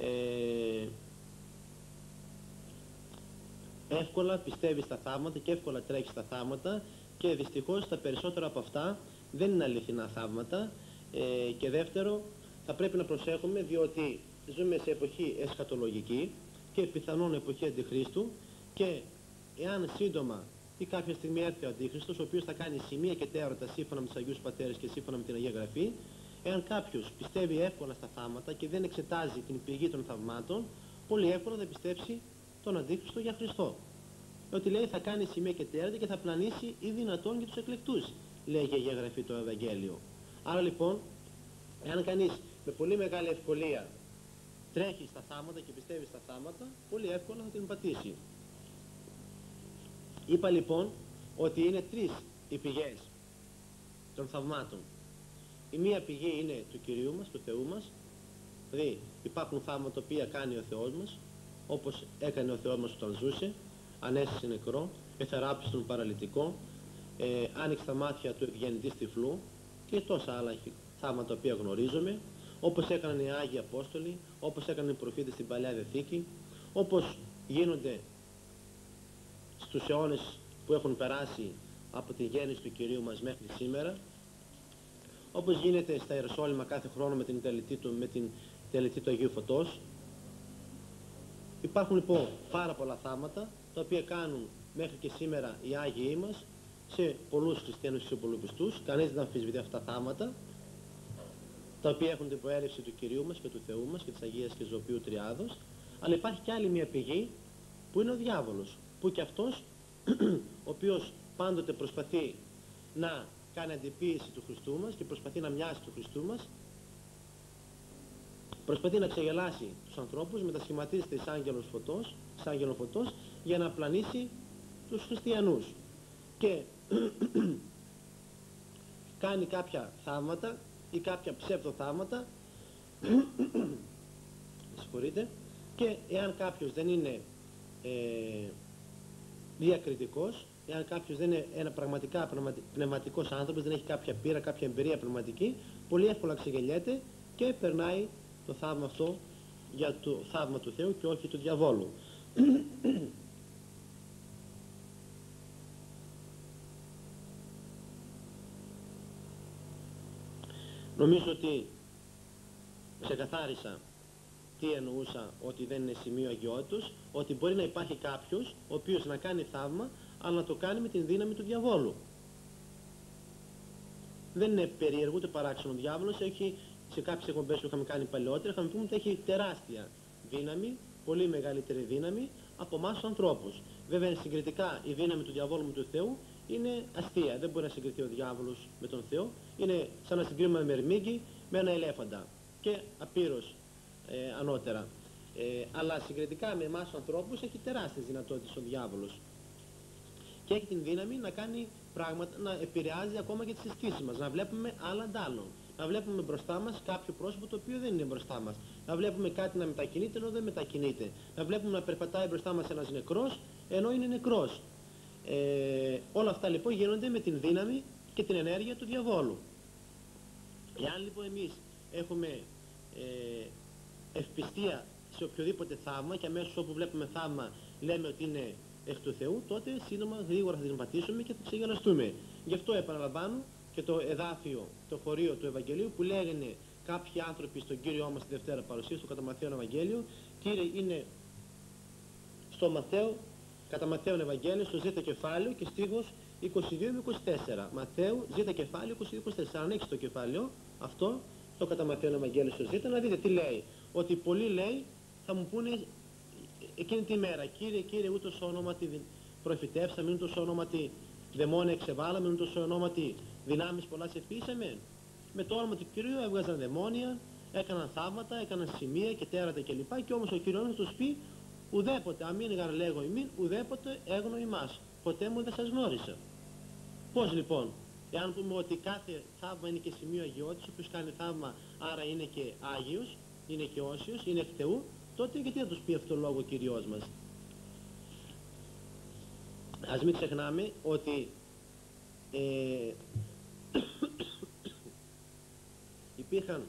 εύκολα πιστεύει στα θαύματα και εύκολα τρέχει στα θαύματα και δυστυχώς τα περισσότερα από αυτά δεν είναι αληθινά θαύματα. Και δεύτερο, θα πρέπει να προσέχουμε, διότι ζούμε σε εποχή εσχατολογική και πιθανόν εποχή Αντιχρίστου, και εάν σύντομα ή κάποια στιγμή έρθει ο Αντίχριστος, ο οποίος θα κάνει σημεία και τέρωτα σύμφωνα με τους Αγίους Πατέρες και σύμφωνα με την Αγία Γραφή, εάν κάποιος πιστεύει εύκολα στα θαύματα και δεν εξετάζει την πηγή των θαυμάτων, πολύ εύκολα θα πιστέψει τον Αντίχριστο για Χριστό. Ότι λέει θα κάνει σημεία και τέρατα και θα πλανήσει ή δυνατόν για τους εκλεκτούς, λέει η Αγία Γραφή το Ευαγγέλιο. Άρα λοιπόν, εάν κανείς με πολύ μεγάλη ευκολία τρέχει στα θάματα και πιστεύει στα θάματα, πολύ εύκολα θα την πατήσει. Είπα λοιπόν ότι είναι τρεις οι πηγές των θαυμάτων. Η μία πηγή είναι του Κυρίου μας, του Θεού μας, δηλαδή υπάρχουν θαύματα τα οποία κάνει ο Θεός μας, όπως έκανε ο Θεός μας όταν ζούσε, ανέστησε νεκρό, εθεράπησε τον παραλυτικό, άνοιξε τα μάτια του ευγενητή τυφλού, και τόσα άλλα θαύματα τα οποία γνωρίζουμε, όπως έκαναν οι Άγιοι Απόστολοι, όπως έκαναν οι προφήτες στην Παλαιά Διαθήκη, όπως γίνονται στους αιώνες που έχουν περάσει από τη γέννηση του Κυρίου μας μέχρι σήμερα, όπως γίνεται στα Ιεροσόλυμα κάθε χρόνο με την τελετή του Αγίου Φωτός. Υπάρχουν λοιπόν πάρα πολλά θαύματα τα οποία κάνουν μέχρι και σήμερα οι Άγιοι μας σε πολλούς χριστιανούς και σε πολλούς πιστούς. Κανείς δεν αμφισβητεί αυτά τα θαύματα, τα οποία έχουν την προέλευση του Κυρίου μας και του Θεού μας και της Αγίας και Ζωοποιού Τριάδος. Αλλά υπάρχει και άλλη μια πηγή που είναι ο διάβολος, που και αυτός ο οποίος πάντοτε προσπαθεί να κάνει αντιποίηση του Χριστού μας και προσπαθεί να μοιάσει του Χριστού μας, προσπαθεί να ξεγελάσει τους ανθρώπους, μετασχηματίζεται σαν άγγελο φωτός για να πλανήσει τους χριστιανούς και κάνει κάποια θαύματα ή κάποια ψεύδο θαύματα συγχωρείτε, και εάν κάποιος δεν είναι διακριτικός, εάν κάποιος δεν είναι ένα πραγματικά πνευματικός άνθρωπος, δεν έχει κάποια πείρα, κάποια εμπειρία πνευματική, πολύ εύκολα ξεγελιέται και περνάει το θαύμα αυτό για το θαύμα του Θεού και όχι του διαβόλου. Νομίζω ότι ξεκαθάρισα τι εννοούσα ότι δεν είναι σημείο αγιότητος, ότι μπορεί να υπάρχει κάποιος ο οποίος να κάνει θαύμα, αλλά να το κάνει με την δύναμη του διαβόλου. Δεν είναι περίεργο ούτε παράξενο. Ο διάβολος έχει, σε κάποιες εκπομπές που είχαμε κάνει παλαιότερα, είχαμε πει ότι έχει τεράστια δύναμη, πολύ μεγαλύτερη δύναμη από εμάς τους ανθρώπους. Βέβαια συγκριτικά η δύναμη του διαβόλου με του Θεού είναι αστεία. Δεν μπορεί να συγκριθεί ο διάβολος με τον Θεό. Είναι σαν να συγκρίνουμε με μερμήγκι με ένα ελέφαντα και απείρως ανώτερα. Αλλά συγκριτικά με εμάς τους ανθρώπους έχει τεράστιες δυνατότητες ο διάβολος. Και έχει την δύναμη να κάνει πράγματα, να επηρεάζει ακόμα και τις αισθήσεις μας. Να βλέπουμε άλλα αντάλλων. Να βλέπουμε μπροστά μας κάποιο πρόσωπο το οποίο δεν είναι μπροστά μας. Να βλέπουμε κάτι να μετακινείται ενώ δεν μετακινείται. Να βλέπουμε να περπατάει μπροστά μας ένας νεκρός ενώ είναι νεκρός. Όλα αυτά λοιπόν γίνονται με την δύναμη και την ενέργεια του διαβόλου. Εάν λοιπόν εμείς έχουμε ευπιστία σε οποιοδήποτε θαύμα και αμέσως όπου βλέπουμε θαύμα λέμε ότι είναι εκ του Θεού, τότε σύντομα γρήγορα θα την πατήσουμε και θα ξεγελαστούμε. Γι' αυτό επαναλαμβάνω και το εδάφιο, το χωρίο του Ευαγγελίου που λέγανε κάποιοι άνθρωποι στον Κύριό μας τη Δευτέρα Παρουσία, στο κατά Μαθαίον Ευαγγέλιο. Κύριε, είναι στο Μαθαίο, κατά Μαθαίον Ευαγγέλιο, στο Ζ κεφάλαιο και στίχος 22 με 24. Μαθαίου, Ζ κεφάλαιο 22-24. Αν έχεις το κεφάλαιο αυτό, το κατά Μαθαίον Ευαγγέλιο στο Ζ, να δείτε τι λέει. Ότι πολλοί λέει θα μου πούνε εκείνη τη μέρα, Κύριε, ούτως ονόματι προφητεύσαμε, ούτως ονόματι δαιμόνια εξεβάλαμε, ούτως ονόματι δυνάμεις πολλά ευχήσαμε. Με το όνομα του Κυρίου έβγαζαν δαιμόνια, έκαναν θαύματα, έκαναν σημεία και τέρατα κλπ. Και όμως ο Κύριος θα τους πει ουδέποτε, αμήν γαρ λέγω ημίν, ουδέποτε έγνω ημάς. Ποτέ μου δεν σας γνώρισα. Πώς λοιπόν, εάν πούμε ότι κάθε θαύμα είναι και σημείο αγιότητας, ο οποίος κάνει θαύμα άρα είναι και Άγιος, είναι και Όσιος, είναι εκ Θεού, τότε γιατί θα τους πει αυτό λόγο ο Κυριός μας. Ας μην ξεχνάμε ότι υπήρχαν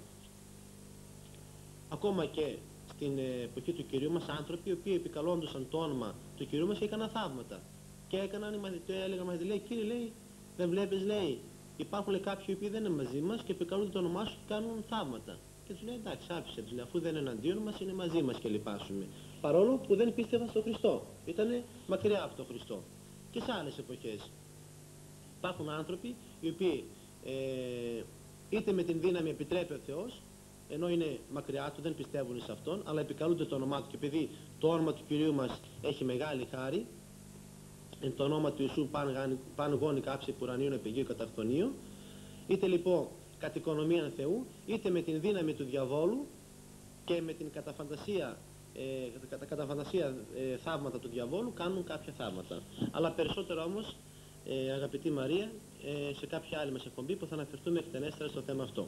ακόμα και στην εποχή του Κυρίου μας άνθρωποι οι οποίοι επικαλόντουσαν το όνομα του Κυρίου μας και έκαναν θαύματα. Και έκαναν οι μαθητές, έλεγαν μαθητές, λέει, Κύριε, λέει, δεν βλέπεις, λέει, υπάρχουν λέει, κάποιοι οι οποίοι δεν είναι μαζί μας και επικαλούνται το όνομά σου και κάνουν θαύματα. Και τους λέει, εντάξει, άφησε τους, λέει, αφού δεν είναι εναντίον μας, είναι μαζί μας και λυπάσουμε. Παρόλο που δεν πίστευαν στον Χριστό. Ήτανε μακριά από τον Χριστό. Και σε άλλες εποχές. Υπάρχουν άνθρωποι οι οποίοι είτε με την δύναμη επιτρέπει ο Θεός, ενώ είναι μακριά του, δεν πιστεύουν σε Αυτόν, αλλά επικαλούνται το όνομά του και επειδή το όνομα του Κυρίου μας έχει μεγάλη χάρη, εν το όνομα του Ιησού παν γόνοι κάψη πουρανίων επαιγείο καταφθονείο, είτε λοιπόν κατ' οικονομία Θεού, είτε με την δύναμη του διαβόλου και με την καταφαντασία θαύματα του διαβόλου κάνουν κάποια θαύματα. Αλλά περισσότερο όμως, αγαπητή Μαρία, σε κάποια άλλη μας εκπομπή που θα αναφερθούμε εκτενέστερα στο θέμα αυτό.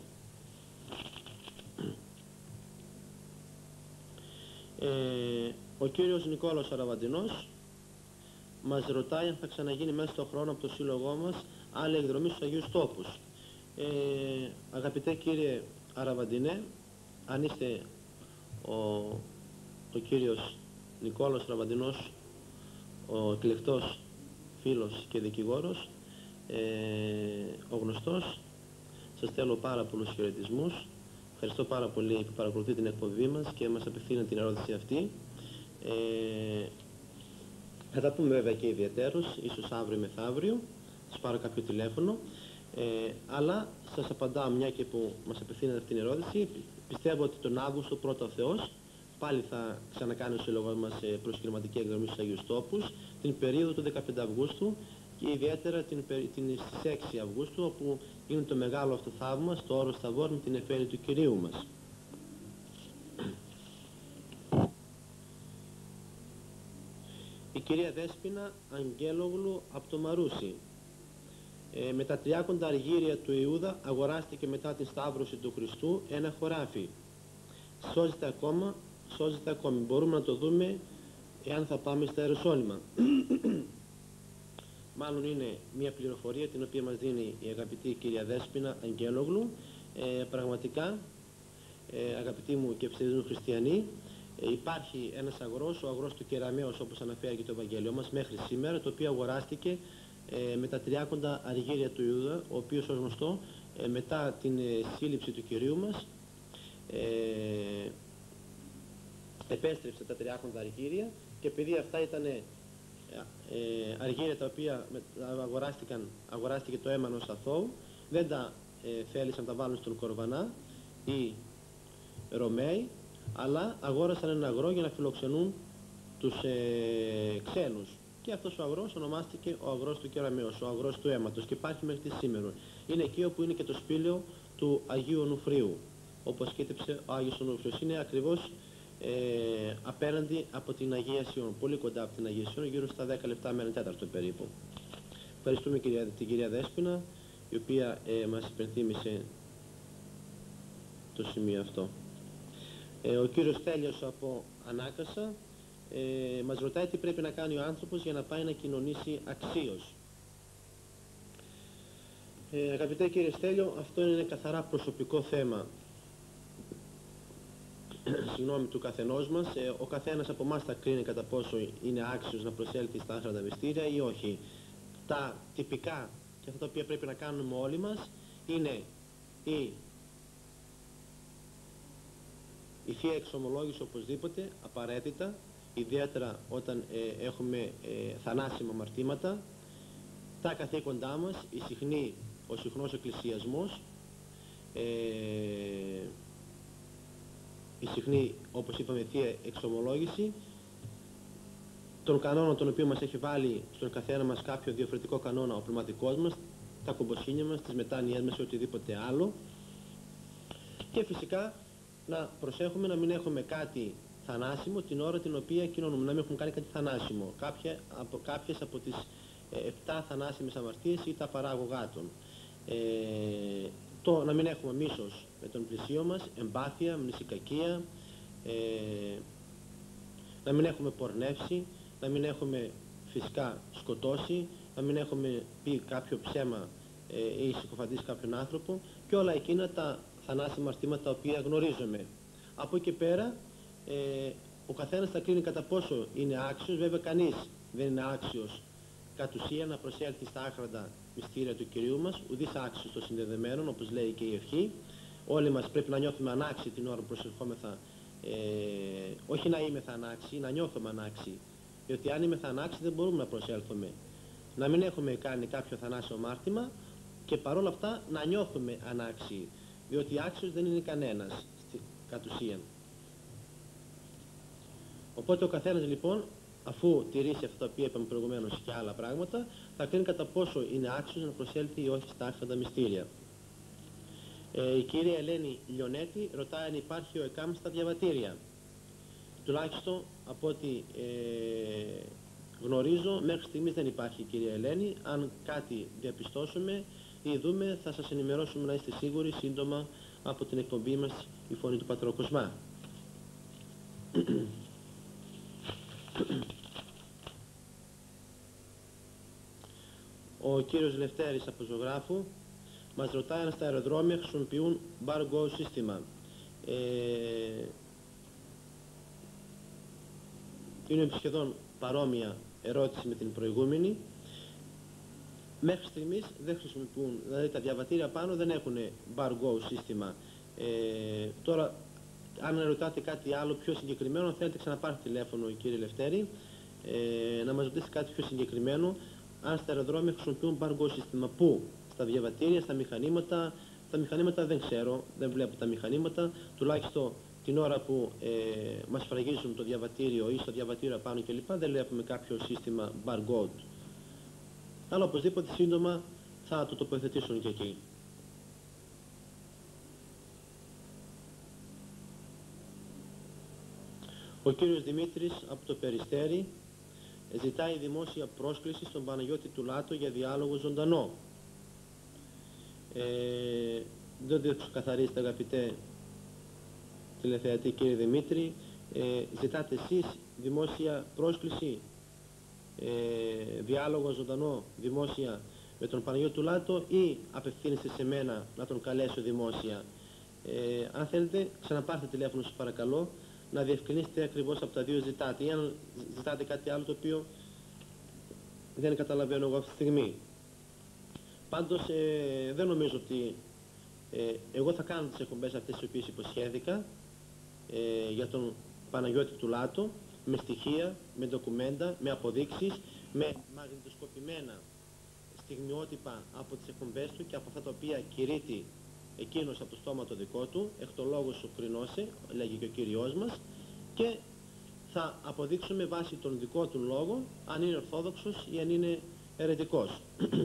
Ο κύριος Νικόλαος Αραβαντινός μας ρωτάει αν θα ξαναγίνει μέσα στον χρόνο από το σύλλογό μας άλλη εκδρομή στους Αγίους Τόπους. Αγαπητέ κύριε Αραβαντινέ, αν είστε ο κύριος Νικόλαος Αραβαντινός, ο εκλεκτός φίλος και δικηγόρος, ο γνωστός, σας στέλνω πάρα πολλούς χαιρετισμούς. Ευχαριστώ πάρα πολύ που παρακολουθείτε την εκπομπή μας και μας απευθύνετε την ερώτηση αυτή. Θα τα πούμε βέβαια και ιδιαιτέρως, ίσως αύριο μεθαύριο, σας πάρω κάποιο τηλέφωνο, αλλά σας απαντάω, μια και που μας απευθύνετε αυτή την ερώτηση. Πιστεύω ότι τον Αύγουστο, πρώτα ο Θεός, πάλι θα ξανακάνει ο Σύλλογος μας προσκυνηματική εκδρομή στους Αγίους Τόπους, την περίοδο του 15 Αυγούστου και ιδιαίτερα στις 6 Αυγούστου, όπου είναι το μεγάλο αυτό θαύμα στο όρος Θαβόρ με την εφέλη του Κυρίου μας. Η κυρία Δέσποινα Αγγέλογλου από το Μαρούσι. Με τα 30 αργύρια του Ιούδα αγοράστηκε μετά την Σταύρωση του Χριστού ένα χωράφι. Σώζεται ακόμη. Μπορούμε να το δούμε εάν θα πάμε στα Ιεροσόλυμα. Μάλλον είναι μια πληροφορία την οποία μας δίνει η αγαπητή κυρία Δέσποινα Αγγέλογλου. Πραγματικά, αγαπητοί μου και ψευδοί χριστιανοί, υπάρχει ένας αγρός, ο αγρός του Κεραμέως, όπως αναφέρει και το Ευαγγέλιο μας, μέχρι σήμερα, το οποίο αγοράστηκε με τα 30 αργύρια του Ιούδα, ο οποίος ως γνωστό μετά την σύλληψη του Κυρίου μας επέστρεψε τα 30 αργύρια, και επειδή αυτά ήταν αργύρια τα οποία αγοράστηκε το αίμα ενός αθώου, δεν τα θέλησαν να τα βάλουν στον Κορβανά οι Ρωμαίοι, αλλά αγόρασαν έναν αγρό για να φιλοξενούν τους ξένους. Και αυτός ο αγρός ονομάστηκε ο αγρός του Κεραμέως, ο αγρός του αίματος, και υπάρχει μέχρι τη σήμερα. Είναι εκεί όπου είναι και το σπήλαιο του Αγίου Ονουφρίου, όπως σκήτεψε ο Άγιος Ονουφριος. Είναι ακριβώς απέναντι από την Αγία Σιών, πολύ κοντά από την Αγία Σιών, γύρω στα 10 λεπτά με 1/4 περίπου. Ευχαριστούμε την κυρία Δέσποινα, η οποία μας υπενθύμησε το σημείο αυτό. Ο κύριος Στέλιος από Ανάκασα μας ρωτάει τι πρέπει να κάνει ο άνθρωπος για να πάει να κοινωνήσει αξίως. Αγαπητέ κύριε Στέλιο, αυτό είναι καθαρά προσωπικό θέμα του καθενός μας. Ο καθένας από εμάς θα κρίνει κατά πόσο είναι άξιος να προσέλθει στα άθρατα μυστήρια ή όχι. Τα τυπικά και αυτά τα οποία πρέπει να κάνουμε όλοι μας είναι η Θεία Εξομολόγηση οπωσδήποτε, απαραίτητα, ιδιαίτερα όταν έχουμε θανάσιμα αμαρτήματα, τα καθήκοντά μας, ο συχνός εκκλησιασμός, η συχνή, όπως είπαμε, Θεία Εξομολόγηση, τον κανόνα τον οποίο μας έχει βάλει στον καθένα μας κάποιο διαφορετικό κανόνα ο πνευματικός μας, τα κομποσύνια μας, τις μετάνοιές μας ή οτιδήποτε άλλο, και φυσικά να προσέχουμε να μην έχουμε κάτι θανάσιμο την ώρα την οποία κοινωνούμε, να μην έχουμε κάνει κάτι θανάσιμο, κάποιες από τις 7 θανάσιμες αμαρτίες ή τα παράγωγά των. Να μην έχουμε μίσος με τον πλησίο μας, εμπάθεια, μνησικακία, να μην έχουμε πορνεύσει, να μην έχουμε φυσικά σκοτώσει, να μην έχουμε πει κάποιο ψέμα ή συκοφαντήσει κάποιον άνθρωπο, και όλα εκείνα τα θανάσιμα αμαρτήματα τα οποία γνωρίζουμε. Από εκεί πέρα ο καθένας θα κρίνει κατά πόσο είναι άξιος. Βέβαια κανείς δεν είναι άξιος κατ' ουσία να προσέλθει στα άκρατα μυστήρια του Κυρίου μας, ουδής άξιος των συνδεδεμένων, όπως λέει και η ευχή. Όλοι μας πρέπει να νιώθουμε ανάξιοι την ώρα που προσερχόμεθα, όχι να είμεθα ανάξιοι, να νιώθουμε ανάξιοι. Διότι αν είμεθα ανάξιοι δεν μπορούμε να προσέλθουμε. Να μην έχουμε κάνει κάποιο θανάσιο αμάρτημα και παρόλα αυτά να νιώθουμε ανάξιοι. Διότι άξιος δεν είναι κανένας κατ' ουσίαν. Οπότε ο καθένας λοιπόν, αφού τηρήσει αυτά τα οποία είπαμε προηγουμένως και άλλα πράγματα, θα κρίνει κατά πόσο είναι άξιος να προσέλθει ή όχι στα άκραντα μυστήρια. Η κυρία Ελένη Λιονέτη ρωτάει αν υπάρχει ο ΕΚΑΜ στα διαβατήρια. Τουλάχιστον από ό,τι γνωρίζω μέχρι στιγμής δεν υπάρχει, κυρία Ελένη. Αν κάτι διαπιστώσουμε ή δούμε, θα σας ενημερώσουμε, να είστε σίγουροι, σύντομα από την εκπομπή μας η Φωνή του Πατροκοσμά. Ο κύριος Λευτέρης από Ζωγράφου Μας ρωτάει αν στα αεροδρόμια χρησιμοποιούν bar-go σύστημα. Είναι σχεδόν παρόμοια ερώτηση με την προηγούμενη. Μέχρι στιγμής δεν χρησιμοποιούν, δηλαδή τα διαβατήρια πάνω δεν έχουν bar-go σύστημα. Τώρα, αν ρωτάτε κάτι άλλο πιο συγκεκριμένο, θέλετε ξαναπάρτε τηλέφωνο, κύριε Λευτέρη, να μας ρωτήσετε κάτι πιο συγκεκριμένο, αν στα αεροδρόμια χρησιμοποιούν bar-go σύστημα. Πού? Στα διαβατήρια, στα μηχανήματα. Τα μηχανήματα δεν ξέρω, δεν βλέπω τα μηχανήματα, τουλάχιστον την ώρα που μας φραγίζουν το διαβατήριο ή στο διαβατήριο πάνω κλπ. Δεν βλέπουμε κάποιο σύστημα bar-go. Αλλά οπωσδήποτε σύντομα θα το τοποθετήσουν και εκεί. Ο κύριος Δημήτρης από το Περιστέρι ζητάει δημόσια πρόσκληση στον Παναγιώτη του Λάτο για διάλογο ζωντανό. Δεν το ξεκαθαρίζετε, αγαπητέ τηλεθεατή κύριε Δημήτρη, ζητάτε εσείς δημόσια πρόσκληση, διάλογο ζωντανό δημόσια με τον Παναγιώτη του Λάτο, ή απευθύνεστε σε μένα να τον καλέσω δημόσια? Αν θέλετε ξαναπάρτε τηλέφωνο σας παρακαλώ, να διευκρινίσετε ακριβώς από τα δύο ζητάτε, ή αν ζητάτε κάτι άλλο το οποίο δεν καταλαβαίνω εγώ αυτή τη στιγμή. Πάντως δεν νομίζω ότι εγώ θα κάνω τις εκπομπές αυτές τις οποίες υποσχέθηκα για τον Παναγιώτη του Λάτο, με στοιχεία, με ντοκουμέντα, με αποδείξεις, με μαγνητοσκοπημένα στιγμιότυπα από τις εκπομπές του και από αυτά τα οποία κηρύττει εκείνος από το στόμα το δικό του, εκ το λόγο σου κρινώσε, λέγει και ο Κύριος μας, και θα αποδείξουμε βάσει των δικών του λόγων αν είναι ορθόδοξος ή αν είναι αιρετικός.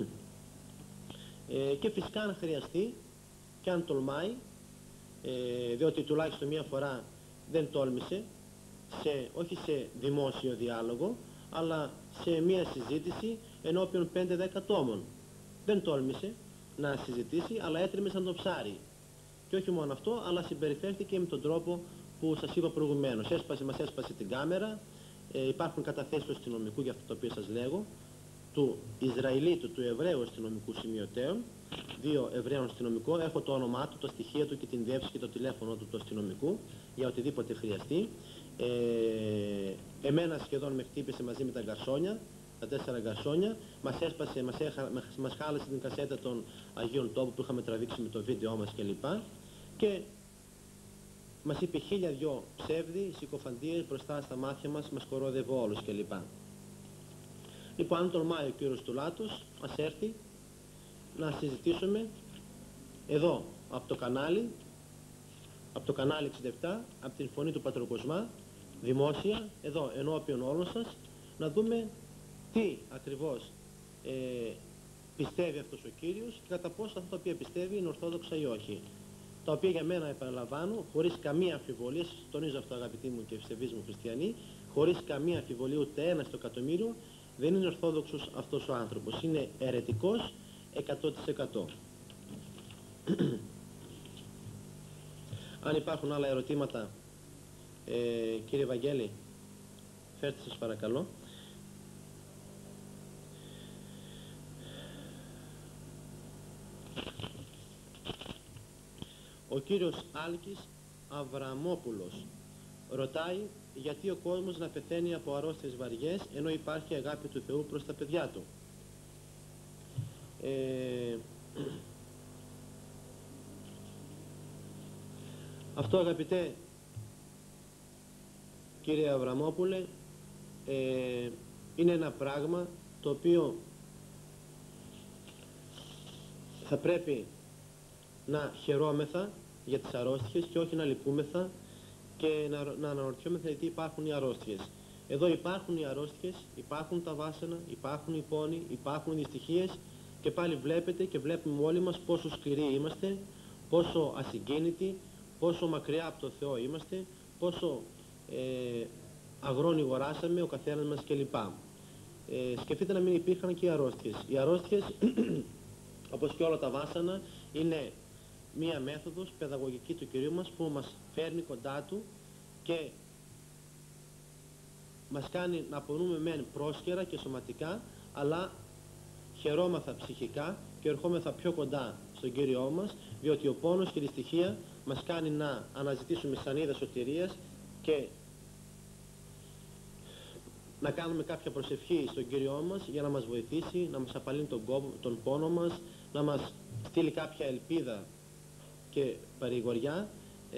Και φυσικά αν χρειαστεί και αν τολμάει, διότι τουλάχιστον μία φορά δεν τόλμησε, όχι σε δημόσιο διάλογο, αλλά σε μία συζήτηση ενώπιον 5-10 ατόμων. Δεν τόλμησε να συζητήσει, αλλά έτρεμε σαν το ψάρι. Και όχι μόνο αυτό, αλλά συμπεριφέρθηκε με τον τρόπο που σας είπα προηγουμένως. Μας έσπασε την κάμερα, υπάρχουν καταθέσεις του αστυνομικού για αυτό το οποίο σας λέγω, του Ισραηλίτου, του Εβραίου αστυνομικού σημειωτέων, 2 Εβραίων αστυνομικών, έχω το όνομά του, τα στοιχεία του και την διεύθυνση και το τηλέφωνο του του αστυνομικού, για οτιδήποτε χρειαστεί. Εμένα σχεδόν με χτύπησε μαζί με τα γκαρσόνια, τα 4 γκαρσόνια, μας χάλασε την κασέτα των Αγίων Τόπων που είχαμε τραβήξει με το βίντεο μας κλπ. Και μας είπε 1002 ψεύδι, συκοφαντίες μπροστά στα μάτια μας κορόδευε όλους κλπ. Λοιπόν, αν τολμάει ο κύριος του Λάτος, ας έρθει να συζητήσουμε εδώ από το κανάλι 67, από την φωνή του Πατροκοσμά, δημόσια, εδώ ενώπιον όλων σας, να δούμε τι ακριβώς πιστεύει αυτός ο κύριος και κατά πόσο αυτά τα οποία πιστεύει είναι ορθόδοξα ή όχι. Τα οποία για μένα, επαναλαμβάνω, χωρίς καμία αμφιβολία, σας τονίζω αυτό αγαπητοί μου και ευσεβείς μου χριστιανοί, χωρίς καμία αμφιβολία ούτε ένα στο εκατομμύριο, δεν είναι ορθόδοξος αυτός ο άνθρωπος. Είναι αιρετικός 100%. Αν υπάρχουν άλλα ερωτήματα, κύριε Βαγγέλη, φέρτε σας παρακαλώ. Ο κύριος Άλκης Αβραμόπουλος ρωτάει γιατί ο κόσμος να πεθαίνει από αρρώστιες βαριές ενώ υπάρχει αγάπη του Θεού προς τα παιδιά του. Αυτό, αγαπητέ κύριε Αβραμόπουλε, είναι ένα πράγμα το οποίο θα πρέπει να χαιρόμεθα για τις αρρώστιες και όχι να λυπούμεθα και να αναρωτιόμεθα γιατί υπάρχουν οι αρρώστιες. Εδώ υπάρχουν οι αρρώστιες, υπάρχουν τα βάσανα, υπάρχουν οι πόνοι, υπάρχουν οι δυστυχίες και πάλι βλέπετε και βλέπουμε όλοι μας πόσο σκληροί είμαστε, πόσο ασυγκίνητοι, πόσο μακριά από το Θεό είμαστε, πόσο αγρόνι γοράσαμε ο καθένας μας κλπ. Σκεφτείτε να μην υπήρχαν και οι αρρώστιες. Οι αρρώστιες, όπως και όλα τα βάσανα, είναι μία μέθοδος παιδαγωγική του Κυρίου μας που μας φέρνει κοντά Του και μας κάνει να πονούμε μεν πρόσχερα και σωματικά, αλλά χαιρόμαθα ψυχικά και και ερχόμεθα πιο κοντά στον Κύριό μας, διότι ο πόνος και η δυστυχία μας κάνει να αναζητήσουμε σανίδα σωτηρίας και να κάνουμε κάποια προσευχή στον Κύριό μας για να μας βοηθήσει, να μας απαλύνει τον πόνο μας, να μας στείλει κάποια ελπίδα και παρηγοριά,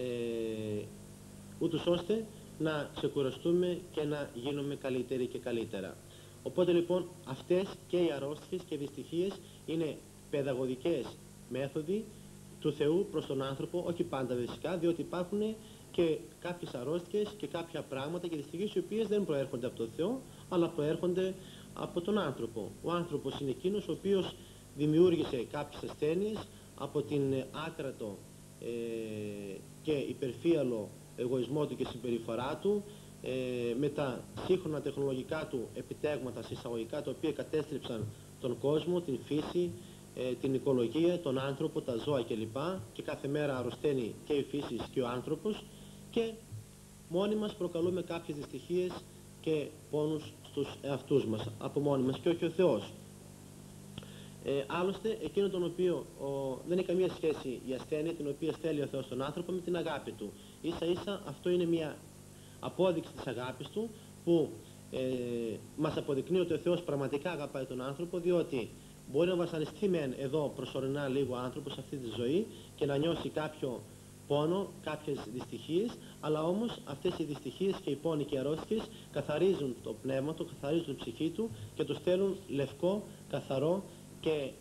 ούτως ώστε να ξεκουραστούμε και να γίνουμε καλύτεροι και καλύτερα. Οπότε λοιπόν αυτές και οι αρρώστιες και οι δυστυχίες είναι παιδαγωγικές μέθοδοι του Θεού προς τον άνθρωπο, όχι πάντα φυσικά, διότι υπάρχουν και κάποιες αρρώστιες και κάποια πράγματα και δυστυχίες οι οποίες δεν προέρχονται από τον Θεό, αλλά προέρχονται από τον άνθρωπο. Ο άνθρωπος είναι εκείνος ο οποίος δημιούργησε κάποιες ασθένειες από την άκρατο και υπερφύαλο εγωισμό του και συμπεριφορά του, με τα σύγχρονα τεχνολογικά του επιτέγματα συσσαγωγικά, τα οποία κατέστρεψαν τον κόσμο, την φύση, την οικολογία, τον άνθρωπο, τα ζώα κλπ. Και κάθε μέρα αρρωσταίνει και η φύση και ο άνθρωπος, και μόνοι μας προκαλούμε κάποιες δυστυχίες και πόνους στους εαυτούς μας, από μόνοι μας και όχι ο Θεός. Άλλωστε, εκείνο τον οποίο δεν έχει καμία σχέση η ασθένεια την οποία στέλνει ο Θεός στον άνθρωπο με την αγάπη του. Ίσα ίσα αυτό είναι μια απόδειξη της αγάπης του, που μας αποδεικνύει ότι ο Θεός πραγματικά αγαπάει τον άνθρωπο, διότι μπορεί να βασανιστεί μεν εδώ προσωρινά λίγο ο άνθρωπος σε αυτή τη ζωή και να νιώσει κάποιο πόνο, κάποιες δυστυχίες, αλλά όμως αυτές οι δυστυχίες και οι πόνοι και οι αρρώστιες καθαρίζουν το πνεύμα του, καθαρίζουν την ψυχή του και το στέλνουν λευκό, καθαρό και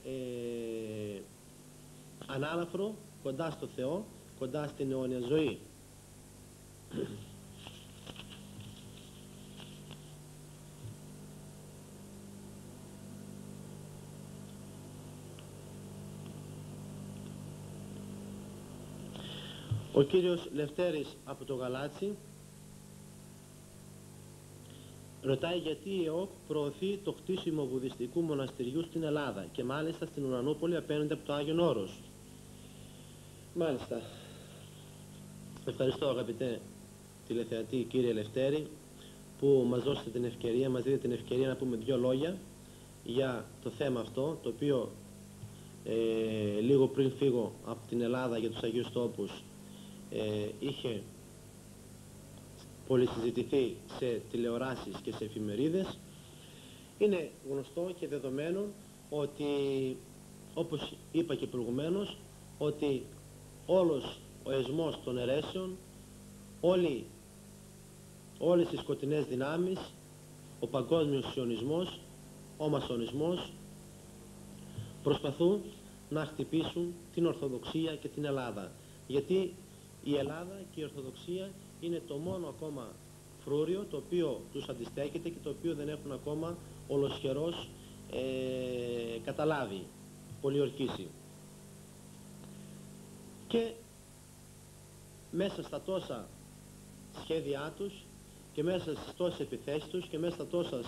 ανάλαφρο κοντά στο Θεό, κοντά στην αιώνια ζωή. Ο κύριος Λευτέρης από το Γαλάτσι ρωτάει γιατί η ΕΟΚ προωθεί το χτίσιμο βουδιστικού μοναστηριού στην Ελλάδα και μάλιστα στην Ουρανούπολη απέναντι από το Άγιον Όρος. Μάλιστα. Ευχαριστώ αγαπητέ τηλεθεατή κύριε Λευτέρη, που μας δώσετε την ευκαιρία, μας δίνετε την ευκαιρία να πούμε δύο λόγια για το θέμα αυτό, το οποίο λίγο πριν φύγω από την Ελλάδα για τους Αγίους Τόπους είχε πολυσυζητηθεί σε τηλεοράσεις και σε εφημερίδες. Είναι γνωστό και δεδομένο ότι, όπως είπα και προηγουμένως, ότι όλος ο εσμός των αιρέσεων, όλες οι σκοτεινές δυνάμεις, ο παγκόσμιος σιωνισμός, ο μασονισμός προσπαθούν να χτυπήσουν την Ορθοδοξία και την Ελλάδα, γιατί η Ελλάδα και η Ορθοδοξία είναι το μόνο ακόμα φρούριο το οποίο τους αντιστέκεται και το οποίο δεν έχουν ακόμα ολοσχερός καταλάβει, πολιορκήσει. Και μέσα στα τόσα σχέδιά τους και μέσα στις τόσες επιθέσεις τους και μέσα στα τόσα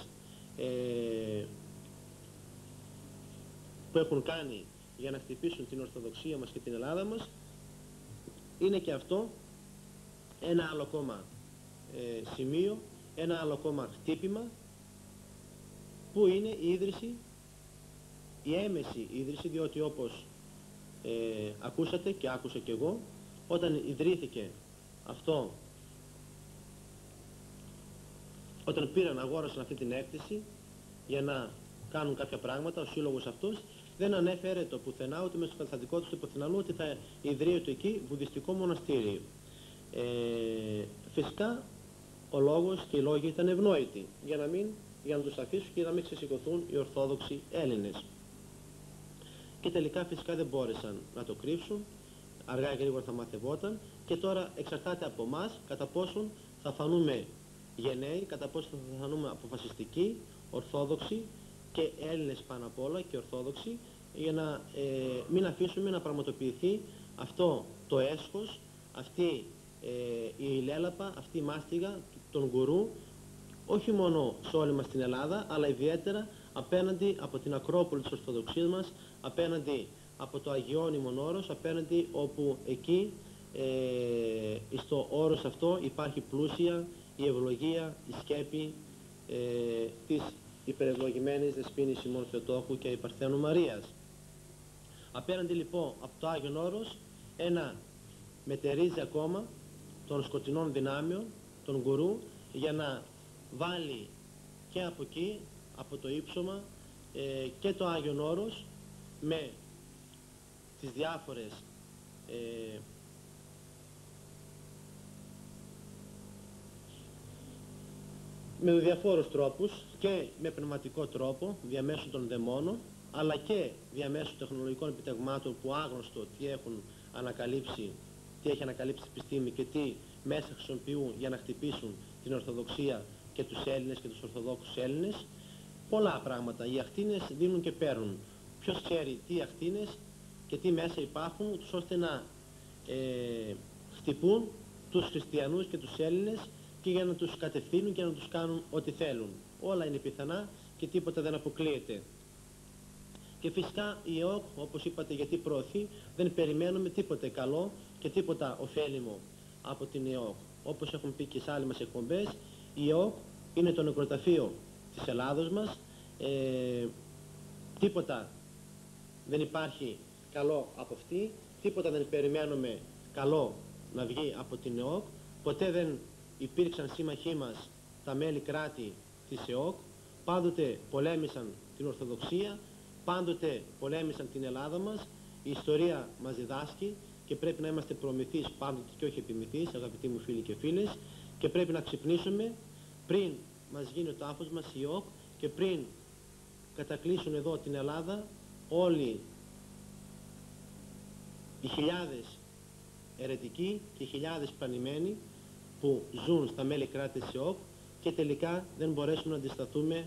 που έχουν κάνει για να χτυπήσουν την Ορθοδοξία μας και την Ελλάδα μας, είναι και αυτό ένα άλλο ακόμα σημείο, ένα άλλο ακόμα χτύπημα, που είναι η ίδρυση, η έμεση ίδρυση, διότι όπως ακούσατε και άκουσα και εγώ, όταν ιδρύθηκε αυτό, όταν αγόρασαν αυτή την έκθεση για να κάνουν κάποια πράγματα, ο σύλλογος αυτός δεν ανέφερε το πουθενά, ούτε μέσα στο καταστατικό του πουθενά, ότι θα ιδρύεται εκεί βουδιστικό μοναστήριο. Φυσικά ο λόγος και οι λόγοι ήταν ευνόητοι για να τους αφήσουν και να μην ξεσηκωθούν οι Ορθόδοξοι Έλληνες. Και τελικά φυσικά δεν μπόρεσαν να το κρύψουν, αργά ή γρήγορα θα μαθευόταν, και τώρα εξαρτάται από εμάς κατά πόσον θα φανούμε γενναίοι, κατά πόσον θα φανούμε αποφασιστικοί, Ορθόδοξοι και Έλληνες πάνω απ' όλα και Ορθόδοξοι, για να μην αφήσουμε να πραγματοποιηθεί αυτό το έσχος, αυτή η λέλαπα, αυτή η μάστιγα των γκουρού, όχι μόνο σε όλη μας την Ελλάδα, αλλά ιδιαίτερα απέναντι από την Ακρόπολη της Ορθοδοξίας μας, απέναντι από το Αγιώνυμον Όρος, απέναντι όπου εκεί στο όρος αυτό υπάρχει πλούσια η ευλογία, η σκέπη της υπερευλογημένης Δεσποίνης ημών Θεοτόκου και η Παρθένου Μαρίας. Απέναντι λοιπόν από το Άγιον Όρος ένα μετερίζει ακόμα των σκοτεινών δυνάμεων, τον γκουρού, για να βάλει και από εκεί, από το ύψωμα, και το Άγιον Όρος με τις διάφορες με διαφόρους τρόπους, και με πνευματικό τρόπο διαμέσου των δαιμόνων, αλλά και διαμέσου τεχνολογικών επιτευγμάτων που άγνωστο τι έχουν ανακαλύψει, τι έχει ανακαλύψει η επιστήμη και τι μέσα χρησιμοποιούν για να χτυπήσουν την Ορθοδοξία και τους Έλληνες και τους Ορθοδόξους Έλληνες. Πολλά πράγματα. Οι ακτίνες δίνουν και παίρνουν. Ποιος ξέρει τι ακτίνες και τι μέσα υπάρχουν, τους ώστε να χτυπούν τους χριστιανούς και τους Έλληνες και για να τους κατευθύνουν και να τους κάνουν ό,τι θέλουν. Όλα είναι πιθανά και τίποτα δεν αποκλείεται. Και φυσικά η ΕΟΚ, όπως είπατε, γιατί προωθεί, δεν περιμένουμε τίποτε καλό και τίποτα ωφέλιμο από την ΕΟΚ. Όπως έχουμε πει και σε άλλες μας εκπομπές, η ΕΟΚ είναι το νεκροταφείο της Ελλάδος μας. Τίποτα δεν υπάρχει καλό από αυτή, τίποτα δεν περιμένουμε καλό να βγει από την ΕΟΚ. Ποτέ δεν υπήρξαν σύμμαχοί μας τα μέλη κράτη της ΕΟΚ, πάντοτε πολέμησαν την Ορθοδοξία, πάντοτε πολέμησαν την Ελλάδα μας. Η ιστορία μας διδάσκει και πρέπει να είμαστε προμηθείς πάντοτε και όχι επιμηθείς, αγαπητοί μου φίλοι και φίλες, και πρέπει να ξυπνήσουμε πριν μας γίνει ο τάφος μας, η ΕΟΚ, και πριν κατακλείσουν εδώ την Ελλάδα όλοι οι χιλιάδες αιρετικοί και οι χιλιάδες πλανημένοι που ζουν στα μέλη κράτη της ΕΟΚ και τελικά δεν μπορέσουμε να αντισταθούμε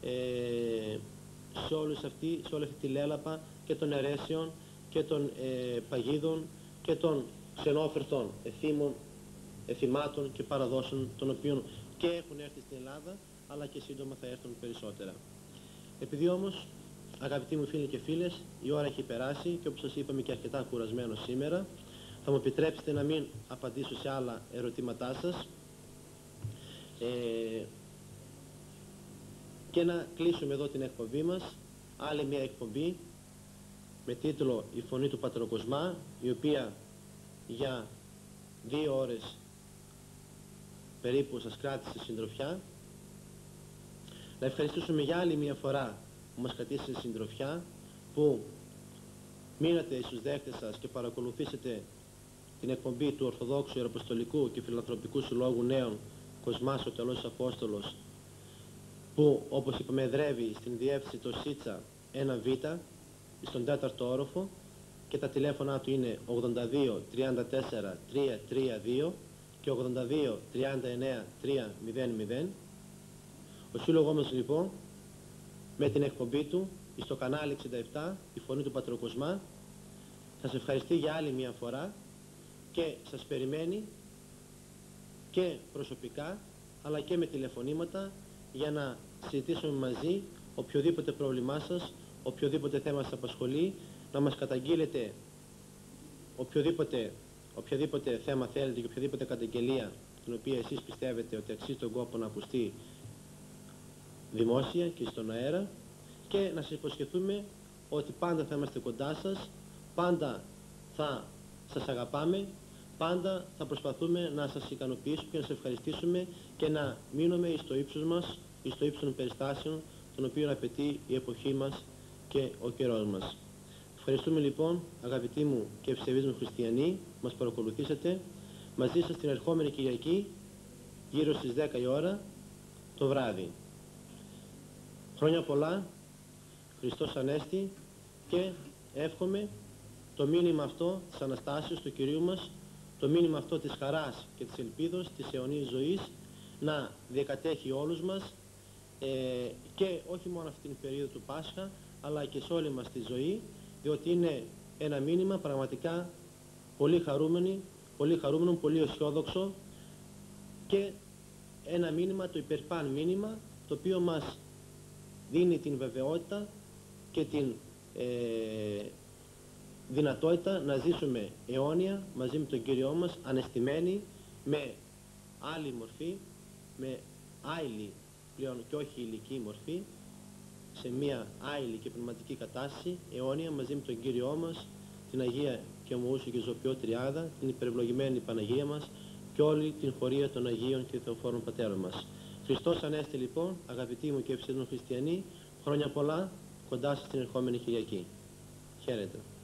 σε όλη αυτή τη λέλαπα και των αιρέσεων και των παγίδων και των ξενόφερτων εθιμάτων και παραδόσεων, των οποίων και έχουν έρθει στην Ελλάδα, αλλά και σύντομα θα έρθουν περισσότερα. Επειδή όμως, αγαπητοί μου φίλοι και φίλες, η ώρα έχει περάσει και όπως σας είπαμε και αρκετά κουρασμένο σήμερα, θα μου επιτρέψετε να μην απαντήσω σε άλλα ερωτήματά σας και να κλείσουμε εδώ την εκπομπή μας, άλλη μια εκπομπή με τίτλο «Η Φωνή του Πατροκοσμά», η οποία για 2 ώρες περίπου σας κράτησε συντροφιά. Να ευχαριστήσουμε για άλλη μια φορά που μας κρατήσετε συντροφιά, που μείνατε στους δέχτες σας και παρακολουθήσετε την εκπομπή του Ορθοδόξου Ιεραποστολικού και Φιλανθρωπικού Συλλόγου Νέων Κοσμάς ο Τελός Απόστολος, που όπως είπαμε εδρεύει στην διεύθυνση το ΣΥΤΣΑ 1Β στον 4ο όροφο, και τα τηλέφωνα του είναι 82 34 332 και 82 39 300. Ο σύλλογός μας λοιπόν με την εκπομπή του στο κανάλι 67, η Φωνή του Πατροκοσμά, σας ευχαριστεί για άλλη μια φορά και σας περιμένει και προσωπικά αλλά και με τηλεφωνήματα για να συζητήσουμε μαζί οποιοδήποτε πρόβλημά σας, οποιοδήποτε θέμα σας απασχολεί, να μας καταγγείλετε οποιοδήποτε θέμα θέλετε και οποιαδήποτε καταγγελία την οποία εσείς πιστεύετε ότι αξίζει τον κόπο να ακουστεί δημόσια και στον αέρα, και να σας υποσχεθούμε ότι πάντα θα είμαστε κοντά σας, πάντα θα σας αγαπάμε, πάντα θα προσπαθούμε να σας ικανοποιήσουμε και να σας ευχαριστήσουμε και να μείνουμε στο ύψος μας, στο ύψος των περιστάσεων των οποίων απαιτεί η εποχή μας και ο καιρός μας. Ευχαριστούμε λοιπόν, αγαπητοί μου και ευσεβείς μου χριστιανοί, μας παρακολουθήσατε. Μαζί σας την ερχόμενη Κυριακή γύρω στις 10 η ώρα το βράδυ. Χρόνια πολλά, Χριστός Ανέστη, και εύχομαι το μήνυμα αυτό της Αναστάσεως του Κυρίου μας, το μήνυμα αυτό της χαράς και της ελπίδος, της αιωνίας ζωής, να διακατέχει όλους μας και όχι μόνο αυτή την περίοδο του Πάσχα, αλλά και σε όλη μας τη ζωή, διότι είναι ένα μήνυμα πραγματικά πολύ χαρούμενο, πολύ αισιόδοξο, και ένα μήνυμα, το υπερπάν μήνυμα, το οποίο μας δίνει την βεβαιότητα και την δυνατότητα να ζήσουμε αιώνια μαζί με τον Κύριό μας, ανεστημένοι με άλλη μορφή, με άειλη πλέον και όχι ηλική μορφή, σε μια άειλη και πνευματική κατάσταση αιώνια μαζί με τον Κύριό μας, την Αγία και Ομοούσιο και Ζωοποιό Τριάδα, την υπερευλογημένη Παναγία μας και όλη την χωρία των Αγίων και Θεοφόρων Πατέρων μας. Χριστός Ανέστη λοιπόν, αγαπητοί μου και ευσύντων χριστιανοί, χρόνια πολλά, κοντά σας την ερχόμενη Κυριακή. Χαίρετε.